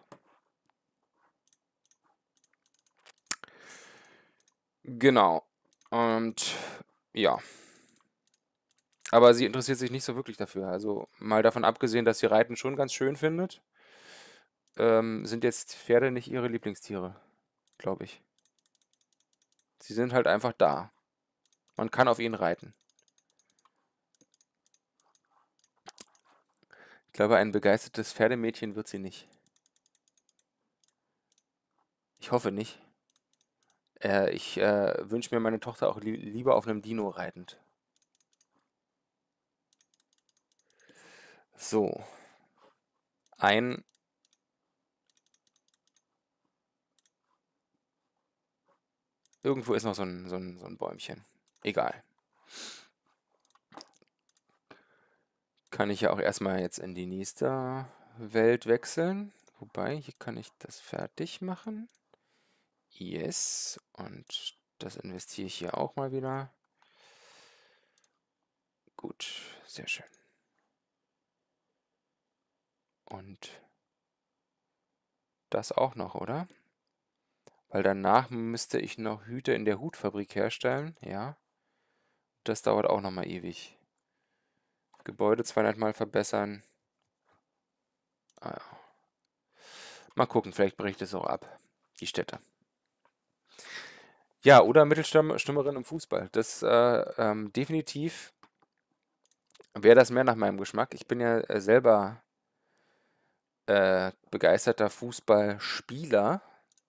Genau. Und ja, aber sie interessiert sich nicht so wirklich dafür. Also mal davon abgesehen, dass sie Reiten schon ganz schön findet, sind jetzt Pferde nicht ihre Lieblingstiere, glaube ich. Sie sind halt einfach da. Man kann auf ihnen reiten. Ich glaube, ein begeistertes Pferdemädchen wird sie nicht. Ich hoffe nicht. Ich wünsche mir meine Tochter auch lieber auf einem Dino reitend. So, ein irgendwo ist noch so ein Bäumchen. Egal. Kann ich ja auch erstmal jetzt in die nächste Welt wechseln. Wobei, hier kann ich das fertig machen. Yes. Und das investiere ich hier auch mal wieder. Gut, sehr schön. Und das auch noch, oder? Weil danach müsste ich noch Hüte in der Hutfabrik herstellen. Ja, das dauert auch nochmal ewig. Gebäude 200 Mal verbessern. Ah, ja. Mal gucken, vielleicht bricht es auch ab. Die Städte. Ja, oder Mittelstürmerin im Fußball. Das definitiv wäre das mehr nach meinem Geschmack. Ich bin ja selber begeisterter Fußballspieler.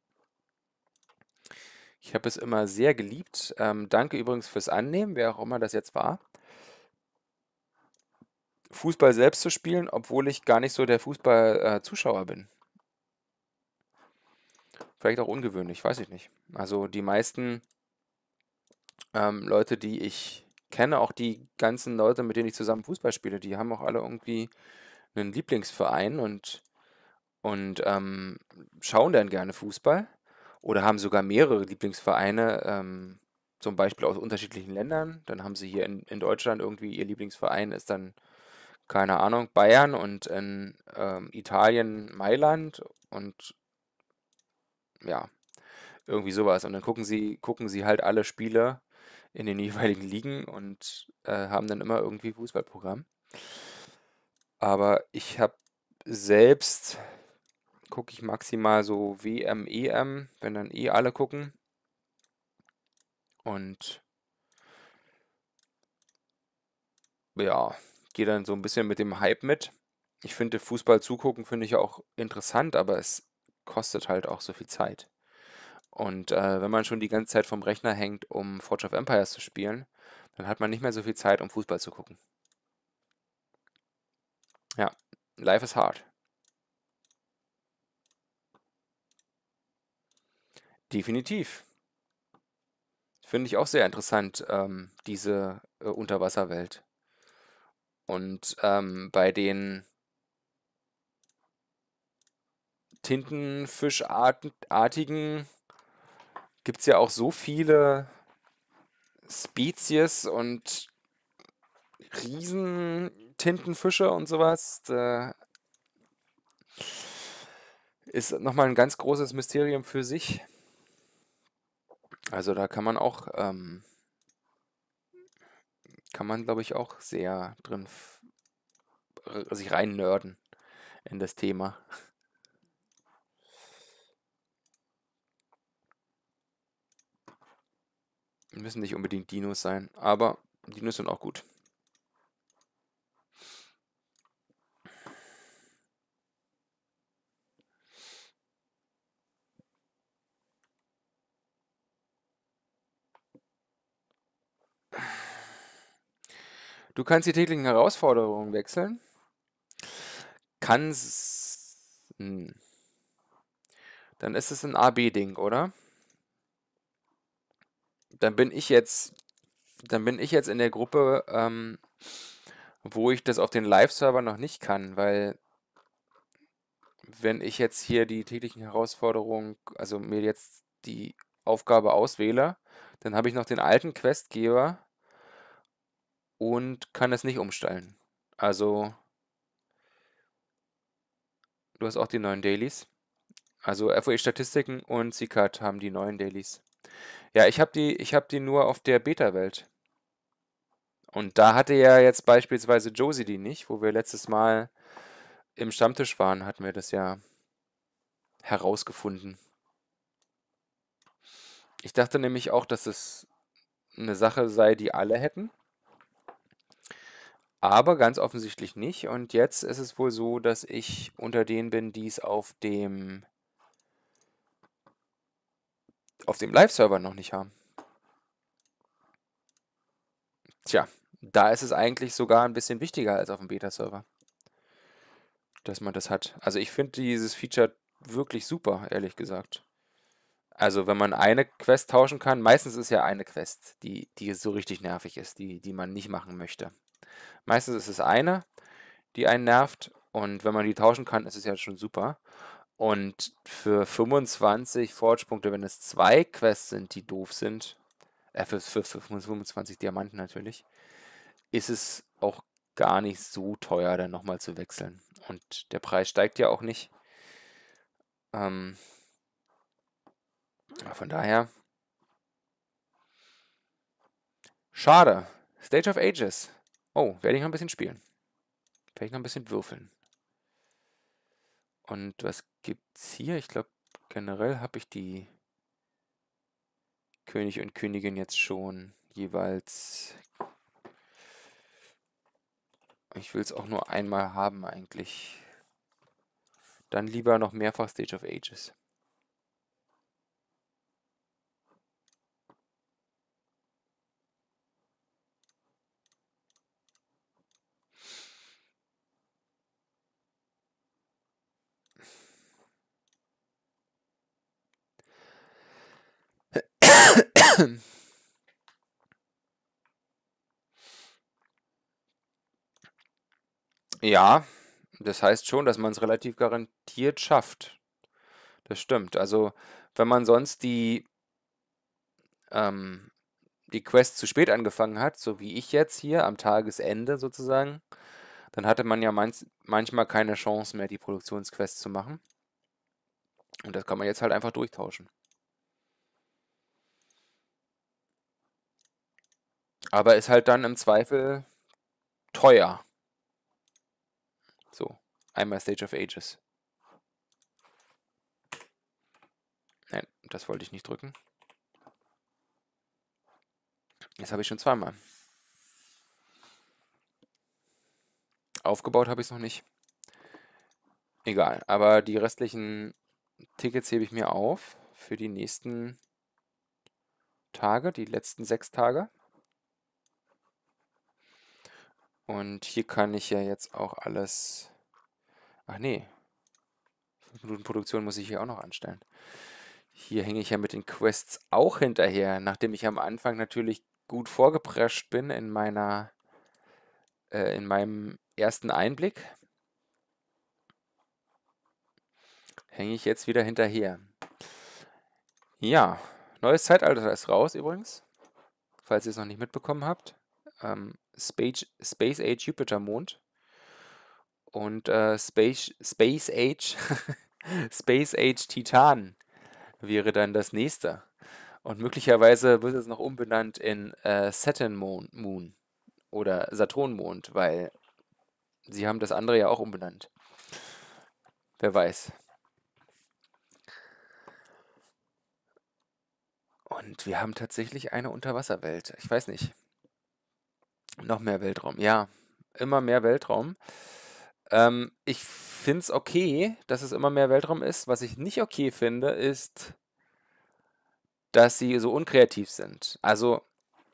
Ich habe es immer sehr geliebt. Danke übrigens fürs Annehmen, wer auch immer das jetzt war. Fußball selbst zu spielen, obwohl ich gar nicht so der Fußball-Zuschauer bin. Vielleicht auch ungewöhnlich, weiß ich nicht. Also die meisten Leute, die ich kenne, auch die ganzen Leute, mit denen ich zusammen Fußball spiele, die haben auch alle irgendwie einen Lieblingsverein und schauen dann gerne Fußball oder haben sogar mehrere Lieblingsvereine, zum Beispiel aus unterschiedlichen Ländern. Dann haben sie hier in Deutschland irgendwie ihr Lieblingsverein ist dann, keine Ahnung, Bayern und in Italien Mailand und ja, irgendwie sowas. Und dann gucken sie halt alle Spiele in den jeweiligen Ligen und haben dann immer irgendwie Fußballprogramm. Aber ich habe selbst, gucke ich maximal so WM, EM, wenn dann eh alle gucken. Und ja, gehe dann so ein bisschen mit dem Hype mit. Ich finde, Fußball zugucken finde ich auch interessant, aber es kostet halt auch so viel Zeit. Und wenn man schon die ganze Zeit vom Rechner hängt, um Forge of Empires zu spielen, dann hat man nicht mehr so viel Zeit, um Fußball zu gucken. Ja, life is hard. Definitiv. Finde ich auch sehr interessant, diese Unterwasserwelt. Und bei den Tintenfischartigen gibt es ja auch so viele Spezies und Riesentintenfische und sowas. Da ist nochmal ein ganz großes Mysterium für sich. Also da kann man, glaube ich, auch sehr drin sich rein nerden in das Thema. Müssen nicht unbedingt Dinos sein, aber Dinos sind auch gut. Du kannst die täglichen Herausforderungen wechseln. Kannst. Dann ist es ein AB-Ding, oder? Dann bin ich jetzt, dann bin ich jetzt in der Gruppe, wo ich das auf den Live-Server noch nicht kann, weil wenn ich jetzt hier die täglichen Herausforderungen, also mir jetzt die Aufgabe auswähle, dann habe ich noch den alten Questgeber und kann es nicht umstellen. Also, du hast auch die neuen Dailies. Also FOE-Statistiken und CCAT haben die neuen Dailies. Ja, ich hab die nur auf der Beta-Welt. Und da hatte ja jetzt beispielsweise Josie die nicht, wo wir letztes Mal im Stammtisch waren, hatten wir das ja herausgefunden. Ich dachte nämlich auch, dass es eine Sache sei, die alle hätten, aber ganz offensichtlich nicht. Und jetzt ist es wohl so, dass ich unter denen bin, die es auf dem Live-Server noch nicht haben. Tja, da ist es eigentlich sogar ein bisschen wichtiger als auf dem Beta-Server, dass man das hat. Also ich finde dieses Feature wirklich super, ehrlich gesagt. Also wenn man eine Quest tauschen kann, meistens ist ja eine Quest, die so richtig nervig ist, die man nicht machen möchte. Meistens ist es eine, die einen nervt und wenn man die tauschen kann, ist es ja schon super. Und für 25 Forge-Punkte, wenn es zwei Quests sind, die doof sind, für 25 Diamanten natürlich, ist es auch gar nicht so teuer, dann nochmal zu wechseln. Und der Preis steigt ja auch nicht. Ähm, Von daher, schade. Stage of Ages. Oh, werde ich noch ein bisschen spielen. Werde ich noch ein bisschen würfeln. Und was gibt's hier? Ich glaube, generell habe ich die König und Königin jetzt schon jeweils. Ich will es auch nur einmal haben eigentlich. Dann lieber noch mehrfach Stage of Ages. Ja, das heißt schon, dass man es relativ garantiert schafft. Das stimmt. Also, wenn man sonst ähm, die Quest zu spät angefangen hat, so wie ich jetzt hier am Tagesende sozusagen, dann hatte man ja manchmal keine Chance mehr, die Produktionsquest zu machen. Und das kann man jetzt halt einfach durchtauschen. Aber ist halt dann im Zweifel teuer. So, einmal Stage of Ages. Nein, das wollte ich nicht drücken. Jetzt habe ich schon zweimal. Aufgebaut habe ich es noch nicht. Egal, aber die restlichen Tickets hebe ich mir auf für die nächsten Tage, die letzten 6 Tage. Und hier kann ich ja jetzt auch alles. Ach nee, 5 Minuten Produktion muss ich hier auch noch anstellen. Hier hänge ich ja mit den Quests auch hinterher, nachdem ich am Anfang natürlich gut vorgeprescht bin in meinem ersten Einblick, hänge ich jetzt wieder hinterher. Ja, neues Zeitalter ist raus übrigens, falls ihr es noch nicht mitbekommen habt. Space Age Jupiter Mond und Space Age Space Age Titan wäre dann das nächste. Und möglicherweise wird es noch umbenannt in Saturn Moon oder Saturnmond, weil sie haben das andere ja auch umbenannt. Wer weiß. Und wir haben tatsächlich eine Unterwasserwelt. Ich weiß nicht. Noch mehr Weltraum. Ja, immer mehr Weltraum. Ich finde es okay, dass es immer mehr Weltraum ist. Was ich nicht okay finde, ist, dass sie so unkreativ sind. Also,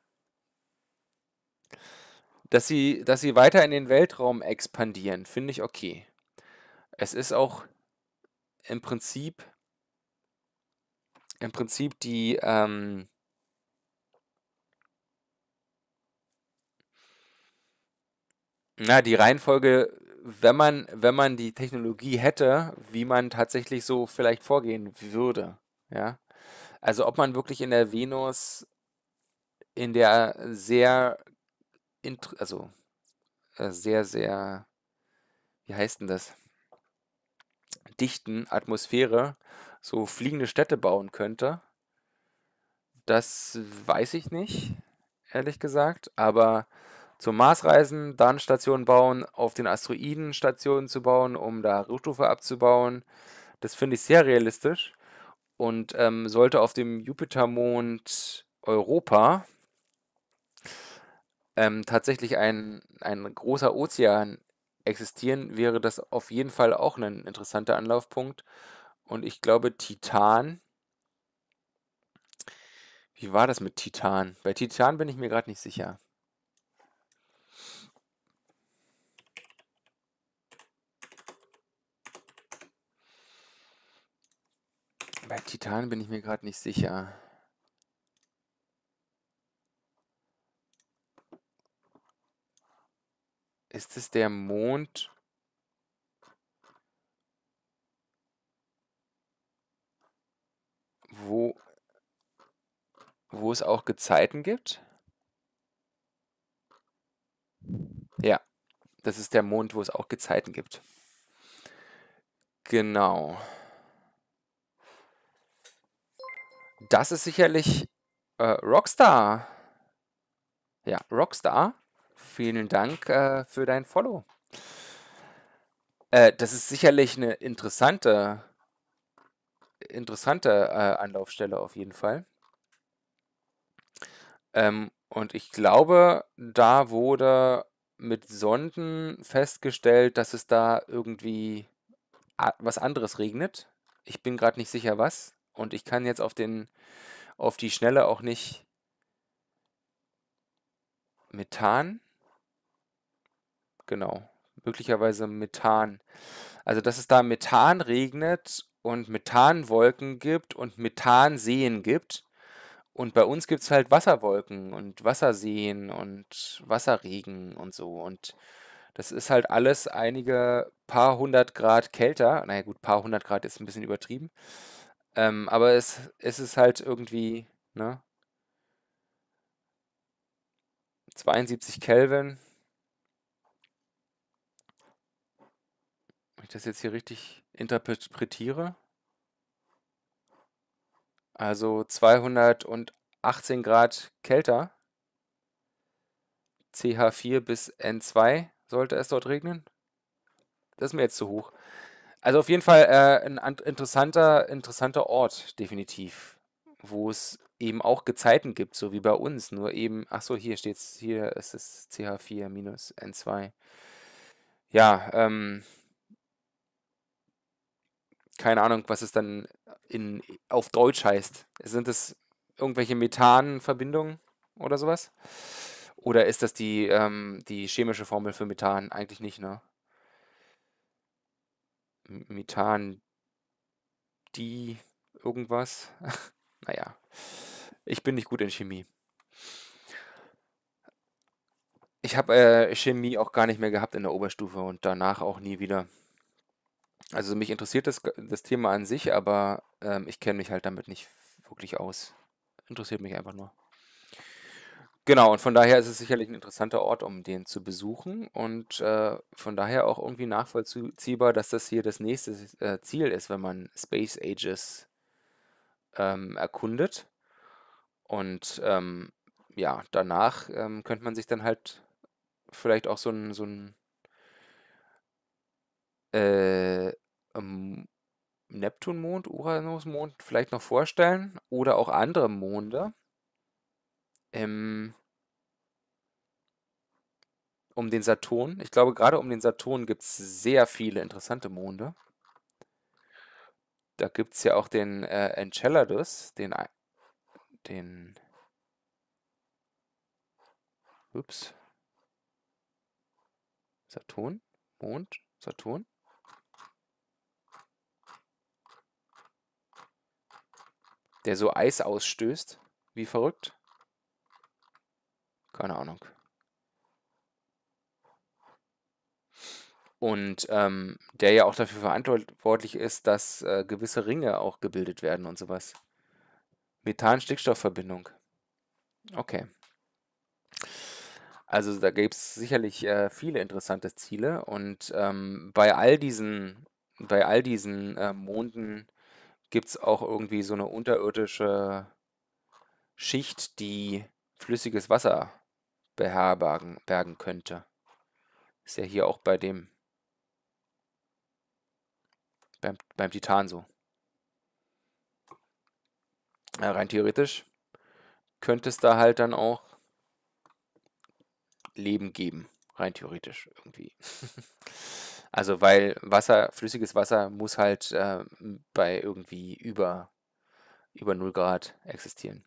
dass sie weiter in den Weltraum expandieren, finde ich okay. Es ist auch im Prinzip, die Reihenfolge, wenn man die Technologie hätte, wie man tatsächlich so vielleicht vorgehen würde. Ja. Also ob man wirklich in der Venus in der also sehr, sehr, wie heißt denn das, dichten Atmosphäre so fliegende Städte bauen könnte, das weiß ich nicht, ehrlich gesagt. Aber zum Marsreisen, dann Stationen bauen, auf den Asteroiden Stationen zu bauen, um da Rohstoffe abzubauen, das finde ich sehr realistisch. Und sollte auf dem Jupitermond Europa tatsächlich ein großer Ozean existieren, wäre das auf jeden Fall auch ein interessanter Anlaufpunkt. Und ich glaube, Titan, wie war das mit Titan? Bei Titan bin ich mir gerade nicht sicher. Bei Titan bin ich mir gerade nicht sicher. Ist es der Mond, wo, wo es auch Gezeiten gibt? Ja, das ist der Mond, wo es auch Gezeiten gibt. Genau. Das ist sicherlich Rockstar. Ja, Rockstar. Vielen Dank für dein Follow. Das ist sicherlich eine interessante Anlaufstelle auf jeden Fall. Und ich glaube, da wurde mit Sonden festgestellt, dass es da irgendwie was anderes regnet. Ich bin gerade nicht sicher was. Und ich kann jetzt auf die Schnelle auch nicht Methan. Genau. Möglicherweise Methan. Also, dass es da Methan regnet und Methanwolken gibt und Methanseen gibt. Und bei uns gibt es halt Wasserwolken und Wasserseen und Wasserregen und so. Und das ist halt alles einige paar hundert Grad kälter. Naja gut, paar hundert Grad ist ein bisschen übertrieben. Aber es ist halt irgendwie, ne, 72 Kelvin. Wenn ich das jetzt hier richtig interpretiere. Also 218 Grad kälter. CH4 bis N2 sollte es dort regnen. Das ist mir jetzt zu hoch. Also auf jeden Fall ein interessanter Ort, definitiv. Wo es eben auch Gezeiten gibt, so wie bei uns. Nur eben, ach so, hier ist es CH4 minus N2. Ja, keine Ahnung, was es dann auf Deutsch heißt. Sind es irgendwelche Methanverbindungen oder sowas? Oder ist das die chemische Formel für Methan? Eigentlich nicht, ne? Methan, die irgendwas? Naja, ich bin nicht gut in Chemie. Ich habe Chemie auch gar nicht mehr gehabt in der Oberstufe und danach auch nie wieder. Also mich interessiert das Thema an sich, aber ich kenne mich halt damit nicht wirklich aus. Interessiert mich einfach nur. Genau, und von daher ist es sicherlich ein interessanter Ort, um den zu besuchen und von daher auch irgendwie nachvollziehbar, dass das hier das nächste Ziel ist, wenn man Space Ages erkundet. Und ja, danach könnte man sich dann halt vielleicht auch so ein äh, ähm, Neptunmond, Uranusmond vielleicht noch vorstellen oder auch andere Monde. Ähm, um den Saturn. Ich glaube, gerade um den Saturn gibt es sehr viele interessante Monde. Da gibt es ja auch den Enceladus, den, ups, Saturn, Mond, Saturn, der so Eis ausstößt, wie verrückt. Keine Ahnung. Und der ja auch dafür verantwortlich ist, dass gewisse Ringe auch gebildet werden und sowas. Methan-Stickstoff-Verbindung. Okay. Also da gibt es sicherlich viele interessante Ziele und bei all diesen Monden gibt es auch irgendwie so eine unterirdische Schicht, die flüssiges Wasser beherbergen könnte. Ist ja hier auch beim Titan so. Ja, rein theoretisch könnte es da halt dann auch Leben geben, rein theoretisch irgendwie. Also weil flüssiges Wasser muss halt bei irgendwie über 0 Grad existieren.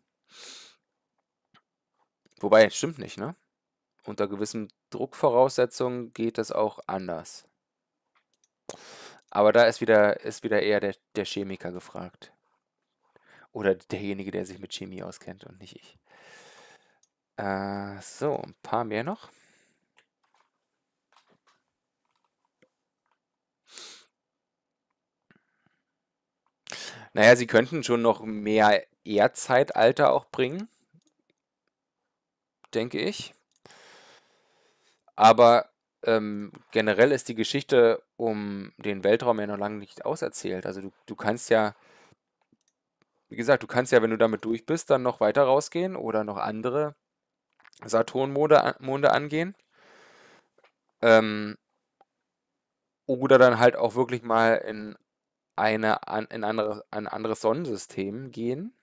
Wobei, es stimmt nicht, ne? Unter gewissen Druckvoraussetzungen geht das auch anders. Aber da ist wieder eher der Chemiker gefragt. Oder derjenige, der sich mit Chemie auskennt und nicht ich. So, ein paar mehr noch. Naja, sie könnten schon noch mehr Erdzeitalter auch bringen, denke ich. Aber generell ist die Geschichte um den Weltraum ja noch lange nicht auserzählt. Also du kannst ja wie gesagt, du kannst ja, wenn du damit durch bist, dann noch weiter rausgehen oder noch andere Saturnmonde angehen. Ähm, oder dann halt auch wirklich mal in ein anderes Sonnensystem gehen.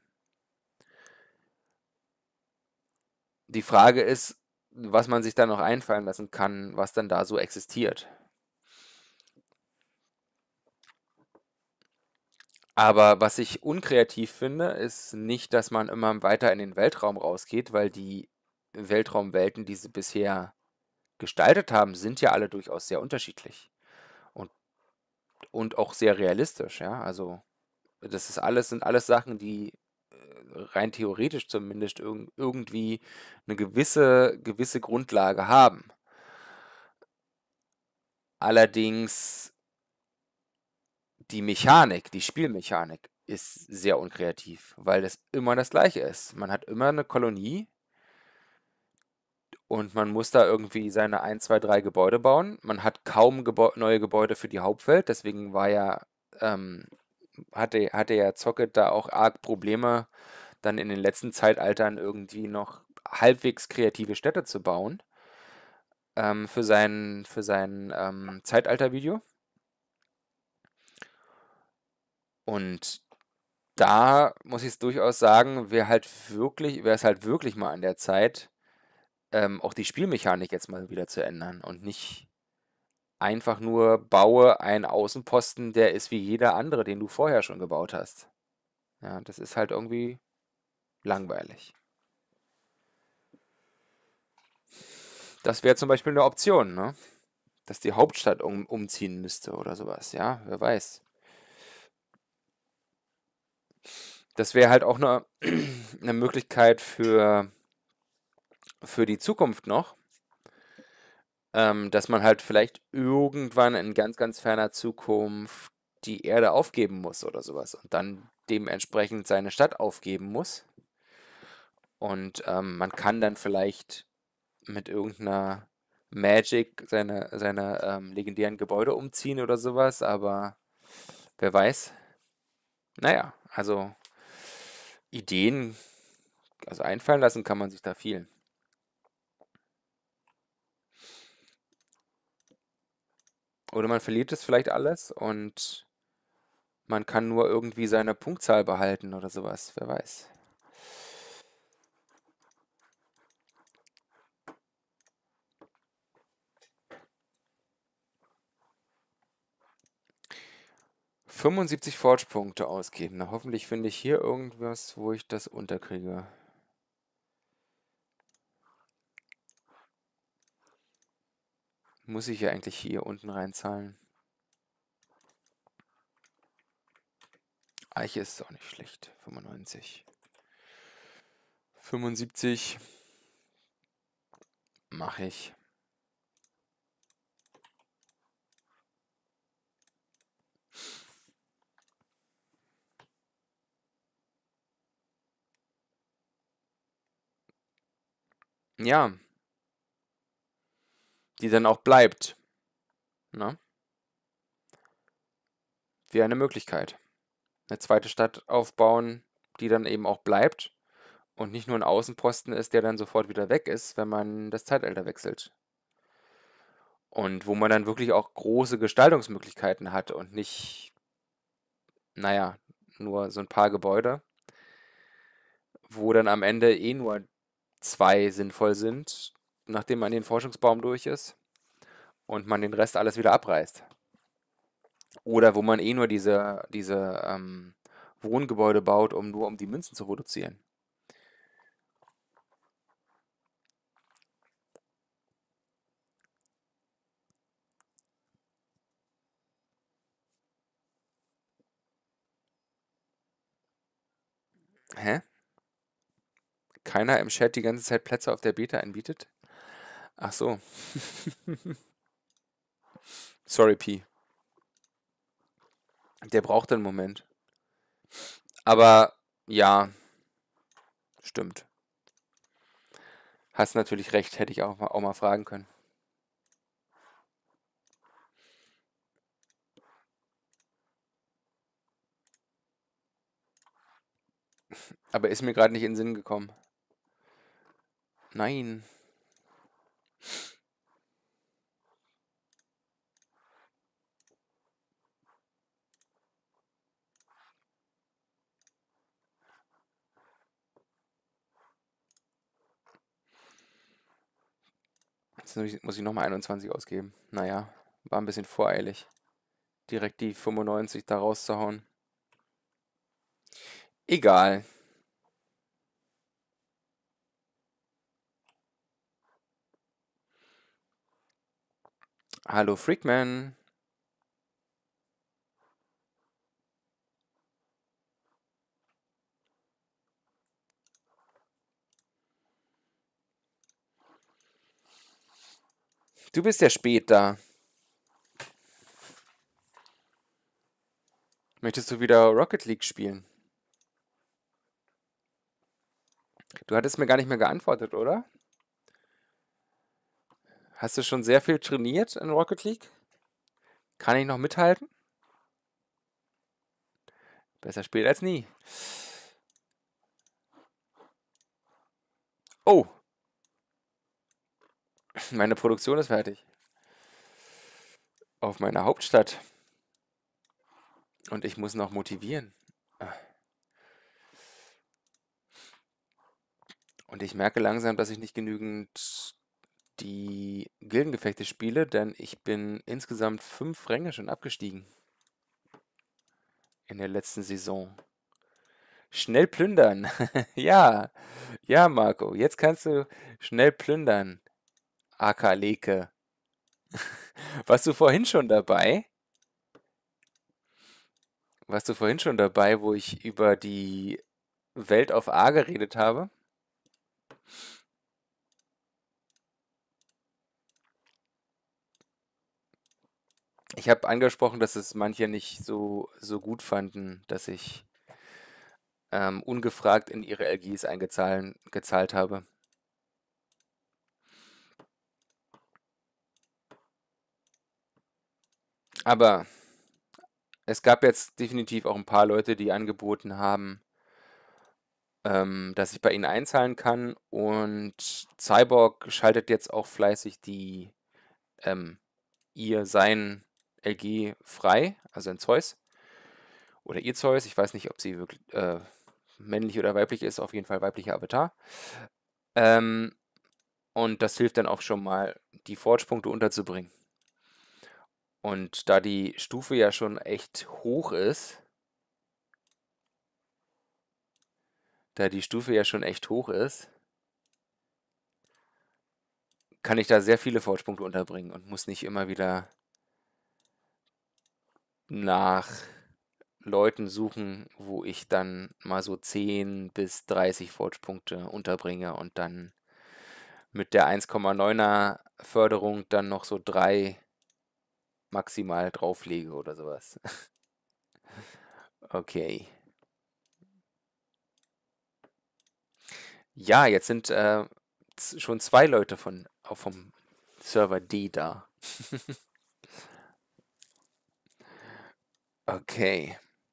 Die Frage ist, was man sich da noch einfallen lassen kann, was dann da so existiert. Aber was ich unkreativ finde, ist nicht, dass man immer weiter in den Weltraum rausgeht, weil die Weltraumwelten, die sie bisher gestaltet haben, sind ja alle durchaus sehr unterschiedlich und, und auch sehr realistisch, ja. Also sind alles Sachen, die rein theoretisch zumindest irgendwie eine gewisse Grundlage haben. Allerdings die Spielmechanik ist sehr unkreativ, weil das immer das Gleiche ist. Man hat immer eine Kolonie und man muss da irgendwie seine 1, 2, 3 Gebäude bauen. Man hat kaum neue Gebäude für die Hauptwelt, deswegen ähm, hatte ja Zocket da auch arg Probleme, dann in den letzten Zeitaltern irgendwie noch halbwegs kreative Städte zu bauen, für sein Zeitalter-Video. Und da muss ich es durchaus sagen, wäre es halt wirklich mal an der Zeit, auch die Spielmechanik jetzt mal wieder zu ändern und nicht einfach nur baue einen Außenposten, der ist wie jeder andere, den du vorher schon gebaut hast. Ja, das ist halt irgendwie langweilig. Das wäre zum Beispiel eine Option, ne? Dass die Hauptstadt umziehen müsste oder sowas, ja, wer weiß. Das wäre halt auch eine Möglichkeit für die Zukunft noch, dass man halt vielleicht irgendwann in ganz, ganz ferner Zukunft die Erde aufgeben muss oder sowas und dann dementsprechend seine Stadt aufgeben muss. Und man kann dann vielleicht mit irgendeiner Magic seine legendären Gebäude umziehen oder sowas, aber wer weiß. Naja, also Ideen, also einfallen lassen kann man sich da viel. Oder man verliert es vielleicht alles und man kann nur irgendwie seine Punktzahl behalten oder sowas, wer weiß. 75 Forge-Punkte ausgeben. Na, hoffentlich finde ich hier irgendwas, wo ich das unterkriege. Muss ich ja eigentlich hier unten reinzahlen. Eiche ist auch nicht schlecht. 95. 75 mache ich. Ja, die dann auch bleibt. Ne? Wäre eine Möglichkeit. Eine zweite Stadt aufbauen, die dann eben auch bleibt und nicht nur ein Außenposten ist, der dann sofort wieder weg ist, wenn man das Zeitalter wechselt. Und wo man dann wirklich auch große Gestaltungsmöglichkeiten hat und nicht, naja, nur so ein paar Gebäude, wo dann am Ende eh nur 2 sinnvoll sind, nachdem man den Forschungsbaum durch ist und man den Rest alles wieder abreißt. Oder wo man eh nur diese Wohngebäude baut, um die Münzen zu produzieren. Hä? Keiner im Chat die ganze Zeit Plätze auf der Beta anbietet? Ach so. Sorry, Pi. Der braucht einen Moment. Aber ja, stimmt. Hast natürlich recht, hätte ich auch mal fragen können. Aber ist mir gerade nicht in den Sinn gekommen. Nein. Jetzt muss ich nochmal 21 ausgeben. Naja, war ein bisschen voreilig, direkt die 95 da rauszuhauen. Egal. Hallo Freakman. Du bist ja spät da. Möchtest du wieder Rocket League spielen? Du hattest mir gar nicht mehr geantwortet, oder? Hast du schon sehr viel trainiert in Rocket League? Kann ich noch mithalten? Besser spät als nie. Oh, meine Produktion ist fertig. Auf meiner Hauptstadt. Und ich muss noch motivieren. Und ich merke langsam, dass ich nicht genügend die Gildengefechte spiele, denn ich bin insgesamt 5 Ränge schon abgestiegen in der letzten Saison. Schnell plündern. Ja, ja, Marco, jetzt kannst du schnell plündern. Aka Leke. Warst du vorhin schon dabei? Warst du vorhin schon dabei, wo ich über die Welt auf A geredet habe? Ich habe angesprochen, dass es manche nicht so gut fanden, dass ich ungefragt in ihre LGs gezahlt habe. Aber es gab jetzt definitiv auch ein paar Leute, die angeboten haben, dass ich bei ihnen einzahlen kann. Und Cyborg schaltet jetzt auch fleißig ähm, sein LG frei, also ein Zeus. Oder ihr Zeus, ich weiß nicht, ob sie wirklich männlich oder weiblich ist, auf jeden Fall weiblicher Avatar. Ähm, und das hilft dann auch schon mal, die Forge-Punkte unterzubringen. Und da die Stufe ja schon echt hoch ist, da die Stufe ja schon echt hoch ist, kann ich da sehr viele Forge-Punkte unterbringen und muss nicht immer wieder nach Leuten suchen, wo ich dann mal so 10 bis 30 Forge-Punkte unterbringe und dann mit der 1,9er Förderung dann noch so 3 maximal drauflege oder sowas. Okay. Ja, jetzt sind schon 2 Leute auch vom Server D da. Okay.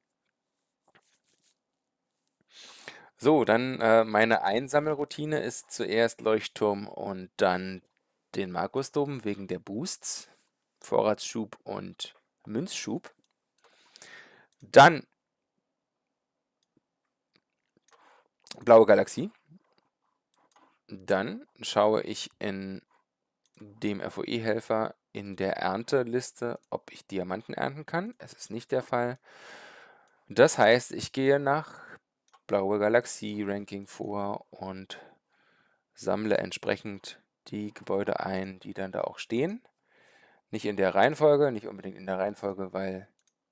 So, dann meine Einsammelroutine ist zuerst Leuchtturm und dann den Markusdom wegen der Boosts, Vorratsschub und Münzschub. Dann Blaue Galaxie. Dann schaue ich in dem FOE-Helfer in der Ernteliste, ob ich Diamanten ernten kann. Es ist nicht der Fall. Das heißt, ich gehe nach Blaue Galaxie-Ranking vor und sammle entsprechend die Gebäude ein, die dann da auch stehen. Nicht in der Reihenfolge, nicht unbedingt in der Reihenfolge, weil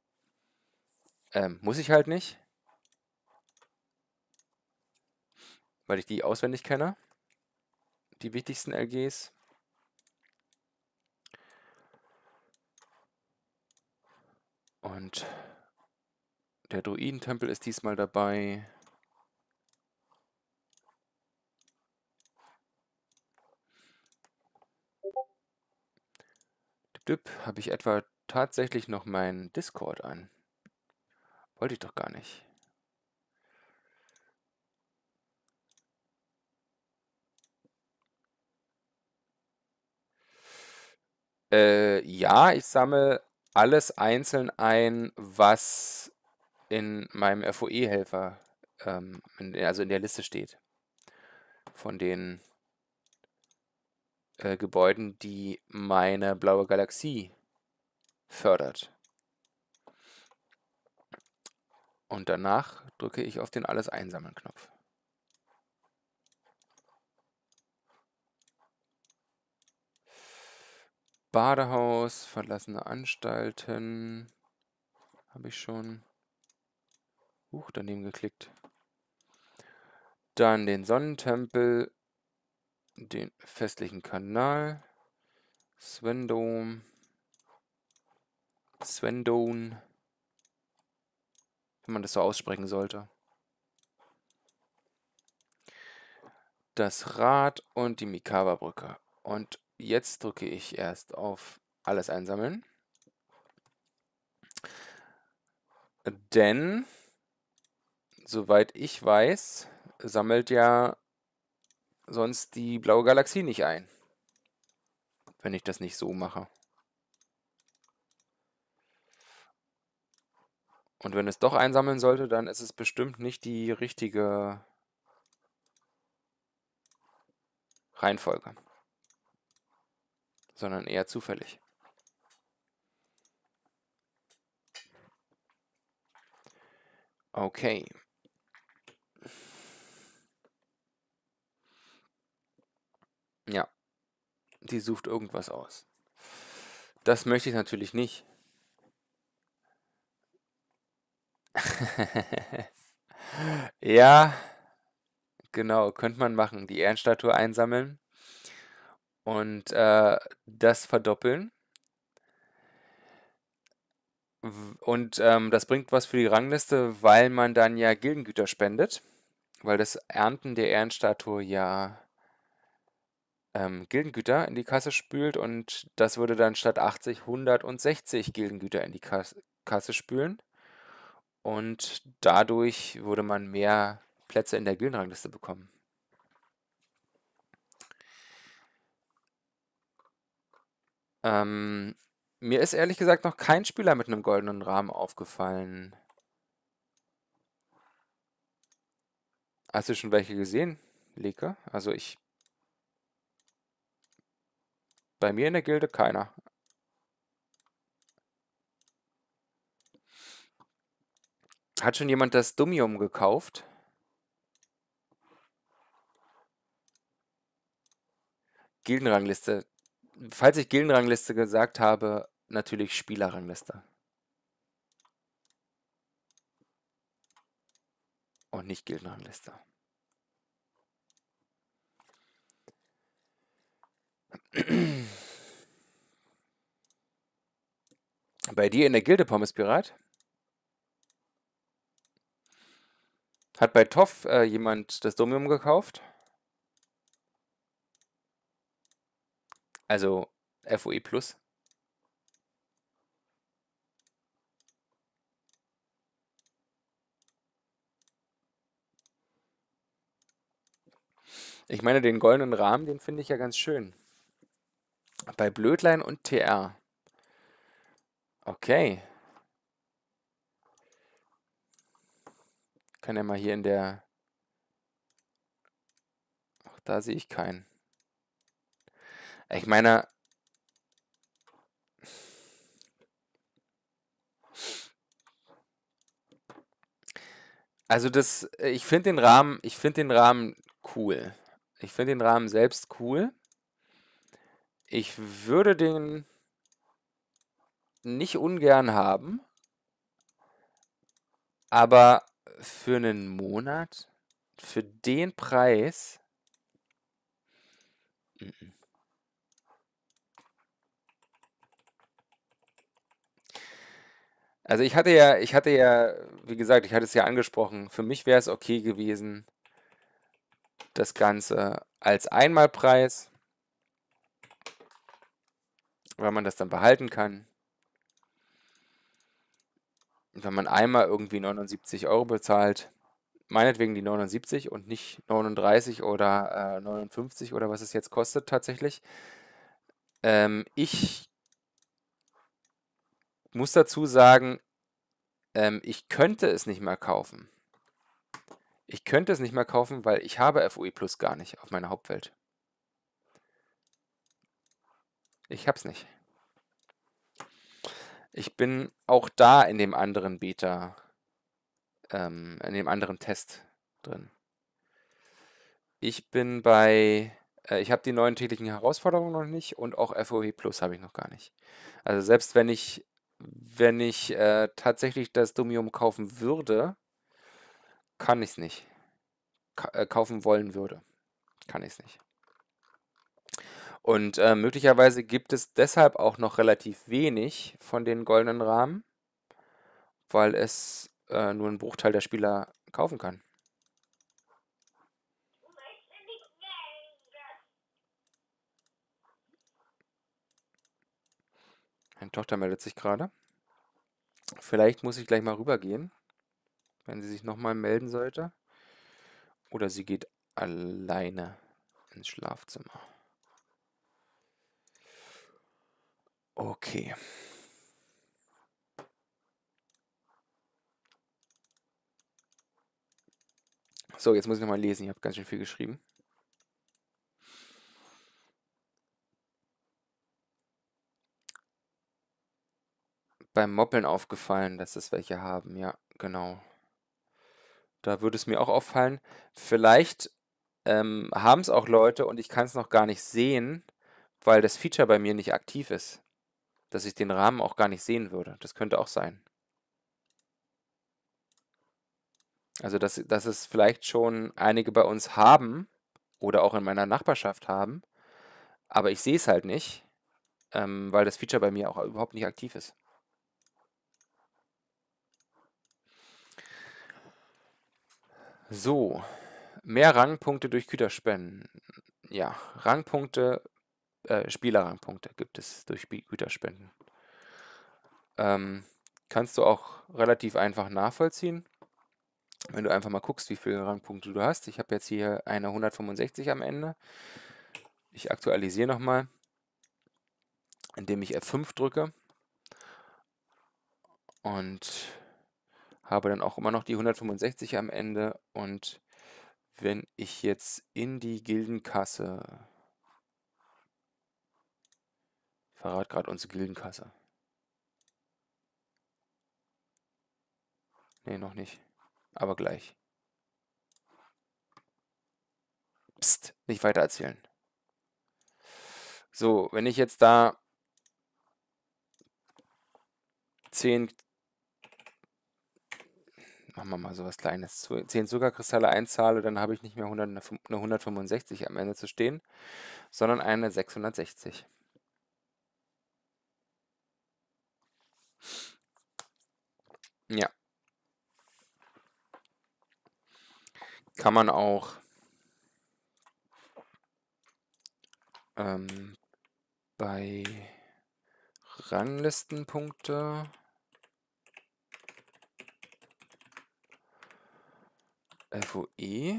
muss ich halt nicht, weil ich die auswendig kenne, die wichtigsten LGs. Und der Druidentempel ist diesmal dabei. Habe ich etwa tatsächlich noch meinen Discord an? Wollte ich doch gar nicht. Ja, ich sammle alles einzeln ein, was in meinem FOE-Helfer, also in der Liste steht, von den Gebäuden, die meine blaue Galaxie fördert. Und danach drücke ich auf den Alles einsammeln-Knopf. Badehaus, verlassene Anstalten, habe ich schon. Daneben geklickt. Dann den Sonnentempel, den festlichen Kanal, Swendome, wenn man das so aussprechen sollte. Das Rad und die Mikawa-Brücke. Und jetzt drücke ich erst auf Alles einsammeln. Denn, soweit ich weiß, sammelt ja sonst die blaue Galaxie nicht ein, wenn ich das nicht so mache. Und wenn es doch einsammeln sollte, dann ist es bestimmt nicht die richtige Reihenfolge, sondern eher zufällig. Okay. Ja, die sucht irgendwas aus. Das möchte ich natürlich nicht. Ja, genau, könnte man machen. Die Ehrenstatue einsammeln und das verdoppeln. Und das bringt was für die Rangliste, weil man dann ja Gildengüter spendet, weil das Ernten der Ehrenstatue ja Gildengüter in die Kasse spült und das würde dann statt 80, 160 Gildengüter in die Kasse spülen. Und dadurch würde man mehr Plätze in der Gildenrangliste bekommen. Mir ist ehrlich gesagt noch kein Spieler mit einem goldenen Rahmen aufgefallen. Hast du schon welche gesehen, Leke? Also bei mir in der Gilde keiner. Hat schon jemand das Dummium gekauft? Gildenrangliste. Falls ich Gildenrangliste gesagt habe, natürlich Spielerrangliste. Und nicht Gildenrangliste. Bei dir in der Gilde, Pommespirat? Hat bei Toff jemand das Domium gekauft? Also FOE Plus? Ich meine, den goldenen Rahmen, den finde ich ja ganz schön. Bei Blödlein und TR. Okay. Kann ja mal hier in der... Ach, da sehe ich keinen. Ich meine... Also ich finde den Rahmen cool. Ich finde den Rahmen selbst cool. Ich würde den nicht ungern haben, aber für einen Monat, für den Preis, Also ich hatte ja, wie gesagt, ich hatte es ja angesprochen, für mich wäre es okay gewesen, das Ganze als Einmalpreis, weil man das dann behalten kann. Wenn man einmal irgendwie 79 Euro bezahlt, meinetwegen die 79 und nicht 39 oder 59 oder was es jetzt kostet tatsächlich. Ich muss dazu sagen, ich könnte es nicht mehr kaufen. Ich könnte es nicht mehr kaufen, weil ich habe FOE Plus gar nicht auf meiner Hauptwelt. Ich hab's nicht. Ich bin auch da in dem anderen Beta, in dem anderen Test drin. Ich bin ich habe die neuen täglichen Herausforderungen noch nicht und auch FOE Plus habe ich noch gar nicht. Also selbst wenn ich tatsächlich das Domium kaufen würde, kann ich es nicht. Kaufen wollen würde, kann ich es nicht. Und möglicherweise gibt es deshalb auch noch relativ wenig von den goldenen Rahmen, weil es nur ein Bruchteil der Spieler kaufen kann. Meine Tochter meldet sich gerade. Vielleicht muss ich gleich mal rübergehen, wenn sie sich nochmal melden sollte. Oder sie geht alleine ins Schlafzimmer. Okay. So, jetzt muss ich nochmal lesen. Ich habe ganz schön viel geschrieben. Beim Moppeln aufgefallen, dass es welche haben. Ja, genau. Da würde es mir auch auffallen. Vielleicht haben es auch Leute und ich kann es noch gar nicht sehen, weil das Feature bei mir nicht aktiv ist. Dass ich den Rahmen auch gar nicht sehen würde. Das könnte auch sein. Also, dass es vielleicht schon einige bei uns haben oder auch in meiner Nachbarschaft haben, aber ich sehe es halt nicht, weil das Feature bei mir auch überhaupt nicht aktiv ist. So, mehr Rangpunkte durch Güterspenden. Ja, Spielerrangpunkte gibt es durch Güterspenden. Kannst du auch relativ einfach nachvollziehen, wenn du einfach mal guckst, wie viele Rangpunkte du hast. Ich habe jetzt hier eine 165 am Ende. Ich aktualisiere nochmal, indem ich F5 drücke und habe dann auch immer noch die 165 am Ende. Und wenn ich jetzt in die Gildenkasse, verrate gerade unsere Gildenkasse. Nee, noch nicht, aber gleich. Psst, nicht weiter erzählen. So, wenn ich jetzt da 10, machen wir mal so was Kleines, 10 Zuckerkristalle einzahle, dann habe ich nicht mehr eine 165 am Ende zu stehen, sondern eine 660. Ja, kann man auch bei Ranglistenpunkte FOE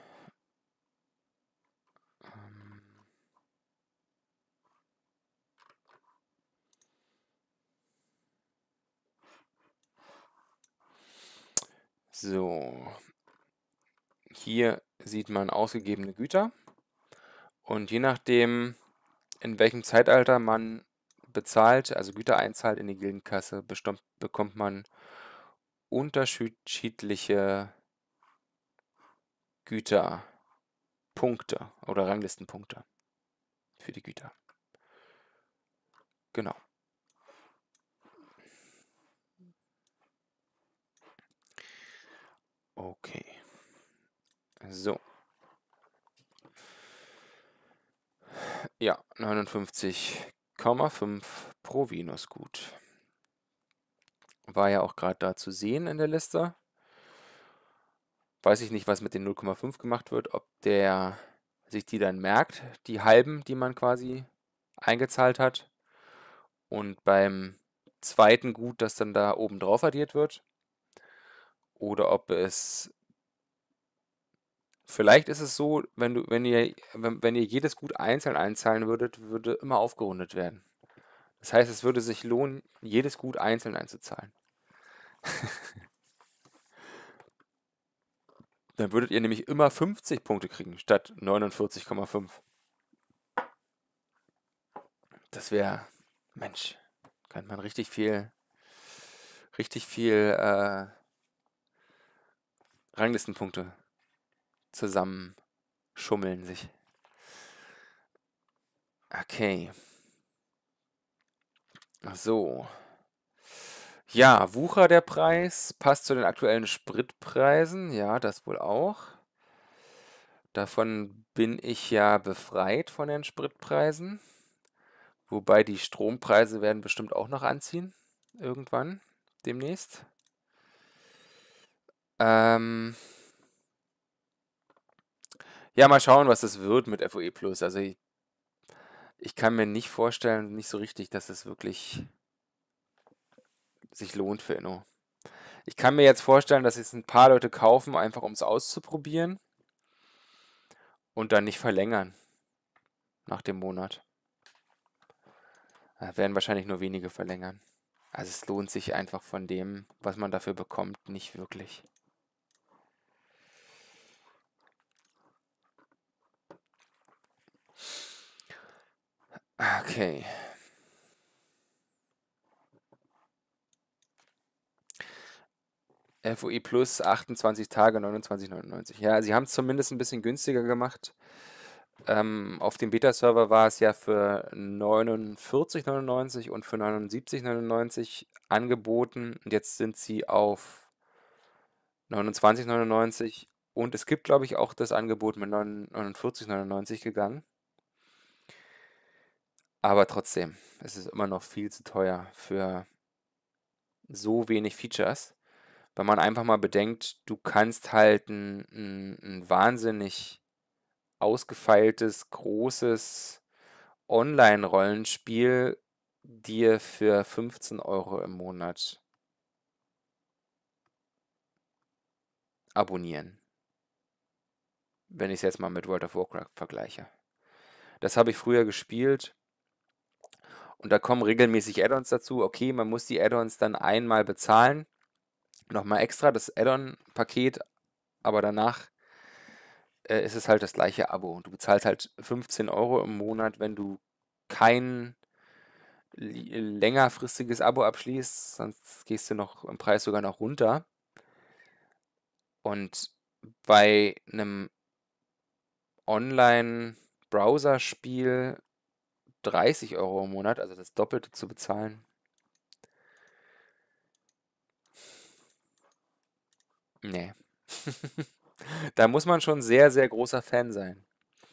so, hier sieht man ausgegebene Güter und je nachdem, in welchem Zeitalter man bezahlt, also Güter einzahlt in die Gildenkasse, bekommt man unterschiedliche Güterpunkte oder Ranglistenpunkte für die Güter. Genau. Okay. So. Ja, 59,5 pro Venus gut. War ja auch gerade da zu sehen in der Liste. Weiß ich nicht, was mit den 0,5 gemacht wird, ob der sich die dann merkt, die halben, die man quasi eingezahlt hat. Und beim zweiten Gut, das dann da oben drauf addiert wird. Oder ob es. Vielleicht ist es so, wenn ihr jedes Gut einzeln einzahlen würdet, würde immer aufgerundet werden. Das heißt, es würde sich lohnen, jedes Gut einzeln einzuzahlen. Dann würdet ihr nämlich immer 50 Punkte kriegen, statt 49,5. Das wäre, Mensch, könnte man richtig viel Ranglistenpunkte zusammen schummeln sich. Okay. So. Ja, Wucher der Preis, passt zu den aktuellen Spritpreisen. Ja, das wohl auch. Davon bin ich ja befreit von den Spritpreisen. Wobei die Strompreise werden bestimmt auch noch anziehen. Irgendwann, demnächst. Ähm, ja, mal schauen, was es wird mit FOE Plus. Also ich kann mir nicht vorstellen, nicht so richtig, dass es wirklich sich lohnt für Inno. Ich kann mir jetzt vorstellen, dass es ein paar Leute kaufen, einfach um es auszuprobieren und dann nicht verlängern nach dem Monat. Werden wahrscheinlich nur wenige verlängern. Also es lohnt sich einfach von dem, was man dafür bekommt, nicht wirklich. Okay. FOE Plus 28 Tage 29,99. Ja, sie haben es zumindest ein bisschen günstiger gemacht. Auf dem Beta-Server war es ja für 49,99 und für 79,99 angeboten. Und jetzt sind sie auf 29,99 und es gibt, glaube ich, auch das Angebot mit 49,99 gegangen. Aber trotzdem, es ist immer noch viel zu teuer für so wenig Features. Wenn man einfach mal bedenkt, du kannst halt ein wahnsinnig ausgefeiltes, großes Online-Rollenspiel dir für 15 Euro im Monat abonnieren. Wenn ich es jetzt mal mit World of Warcraft vergleiche. Das habe ich früher gespielt und da kommen regelmäßig Add-ons dazu. Okay, man muss die Add-ons dann einmal bezahlen. Nochmal extra das Add-on-Paket, aber danach ist es halt das gleiche Abo. Du bezahlst halt 15 Euro im Monat, wenn du kein längerfristiges Abo abschließt, sonst gehst du noch im Preis sogar noch runter. Und bei einem Online-Browser-Spiel 30 Euro im Monat, also das Doppelte zu bezahlen, nee. Da muss man schon sehr, sehr großer Fan sein,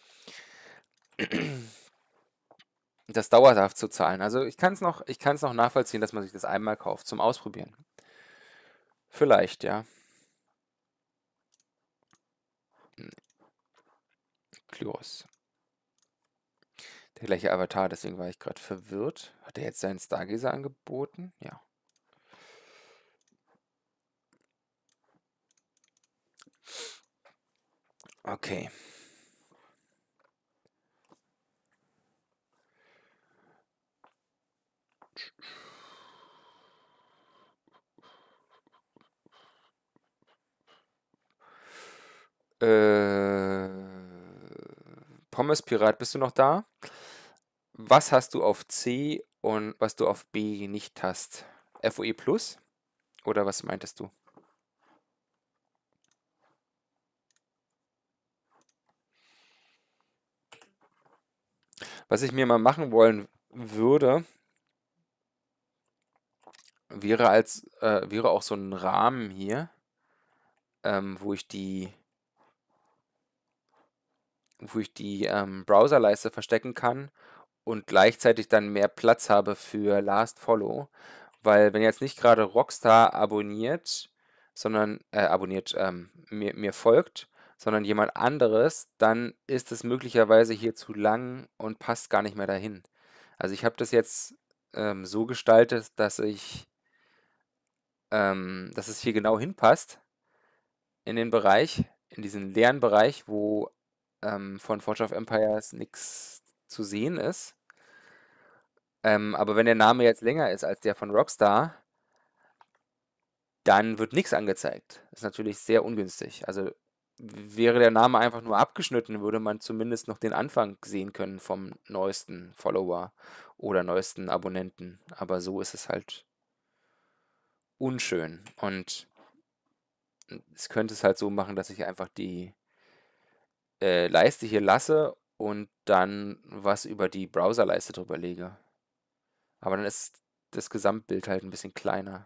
das dauerhaft zu zahlen. Also ich kann es noch nachvollziehen, dass man sich das einmal kauft zum Ausprobieren. Vielleicht, ja. Kyros. Der gleiche Avatar, deswegen war ich gerade verwirrt. Hat er jetzt seinen Stargazer angeboten? Ja. Okay. Äh, Pommes Pirat, bist du noch da? Was hast du auf C und was du auf B nicht hast? FOE Plus? Oder was meintest du? Was ich mir mal machen wollen würde, wäre auch so ein Rahmen hier, wo ich die Browserleiste verstecken kann und gleichzeitig dann mehr Platz habe für Last Follow. Weil wenn jetzt nicht gerade Rockstar mir folgt, sondern jemand anderes, dann ist es möglicherweise hier zu lang und passt gar nicht mehr dahin. Also ich habe das jetzt so gestaltet, dass es hier genau hinpasst in den Bereich, in diesen leeren Bereich, wo von Forge of Empires nichts zu sehen ist. Aber wenn der Name jetzt länger ist als der von Rockstar, dann wird nichts angezeigt. Das ist natürlich sehr ungünstig. Also wäre der Name einfach nur abgeschnitten, würde man zumindest noch den Anfang sehen können vom neuesten Follower oder neuesten Abonnenten. Aber so ist es halt unschön. Und es könnte es halt so machen, dass ich einfach die Leiste hier lasse und dann was über die Browserleiste drüber lege. Aber dann ist das Gesamtbild halt ein bisschen kleiner.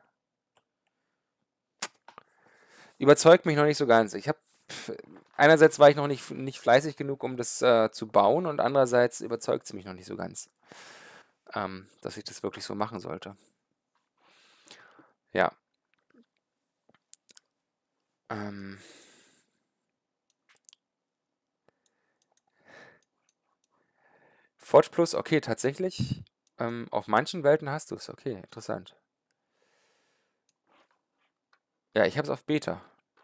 Überzeugt mich noch nicht so ganz. Einerseits war ich noch nicht fleißig genug, um das zu bauen, und andererseits überzeugt es mich noch nicht so ganz, dass ich das wirklich so machen sollte. Ja. Ähm, Forge Plus, okay, tatsächlich. Auf manchen Welten hast du es. Okay, interessant. Ja, ich habe es auf Beta.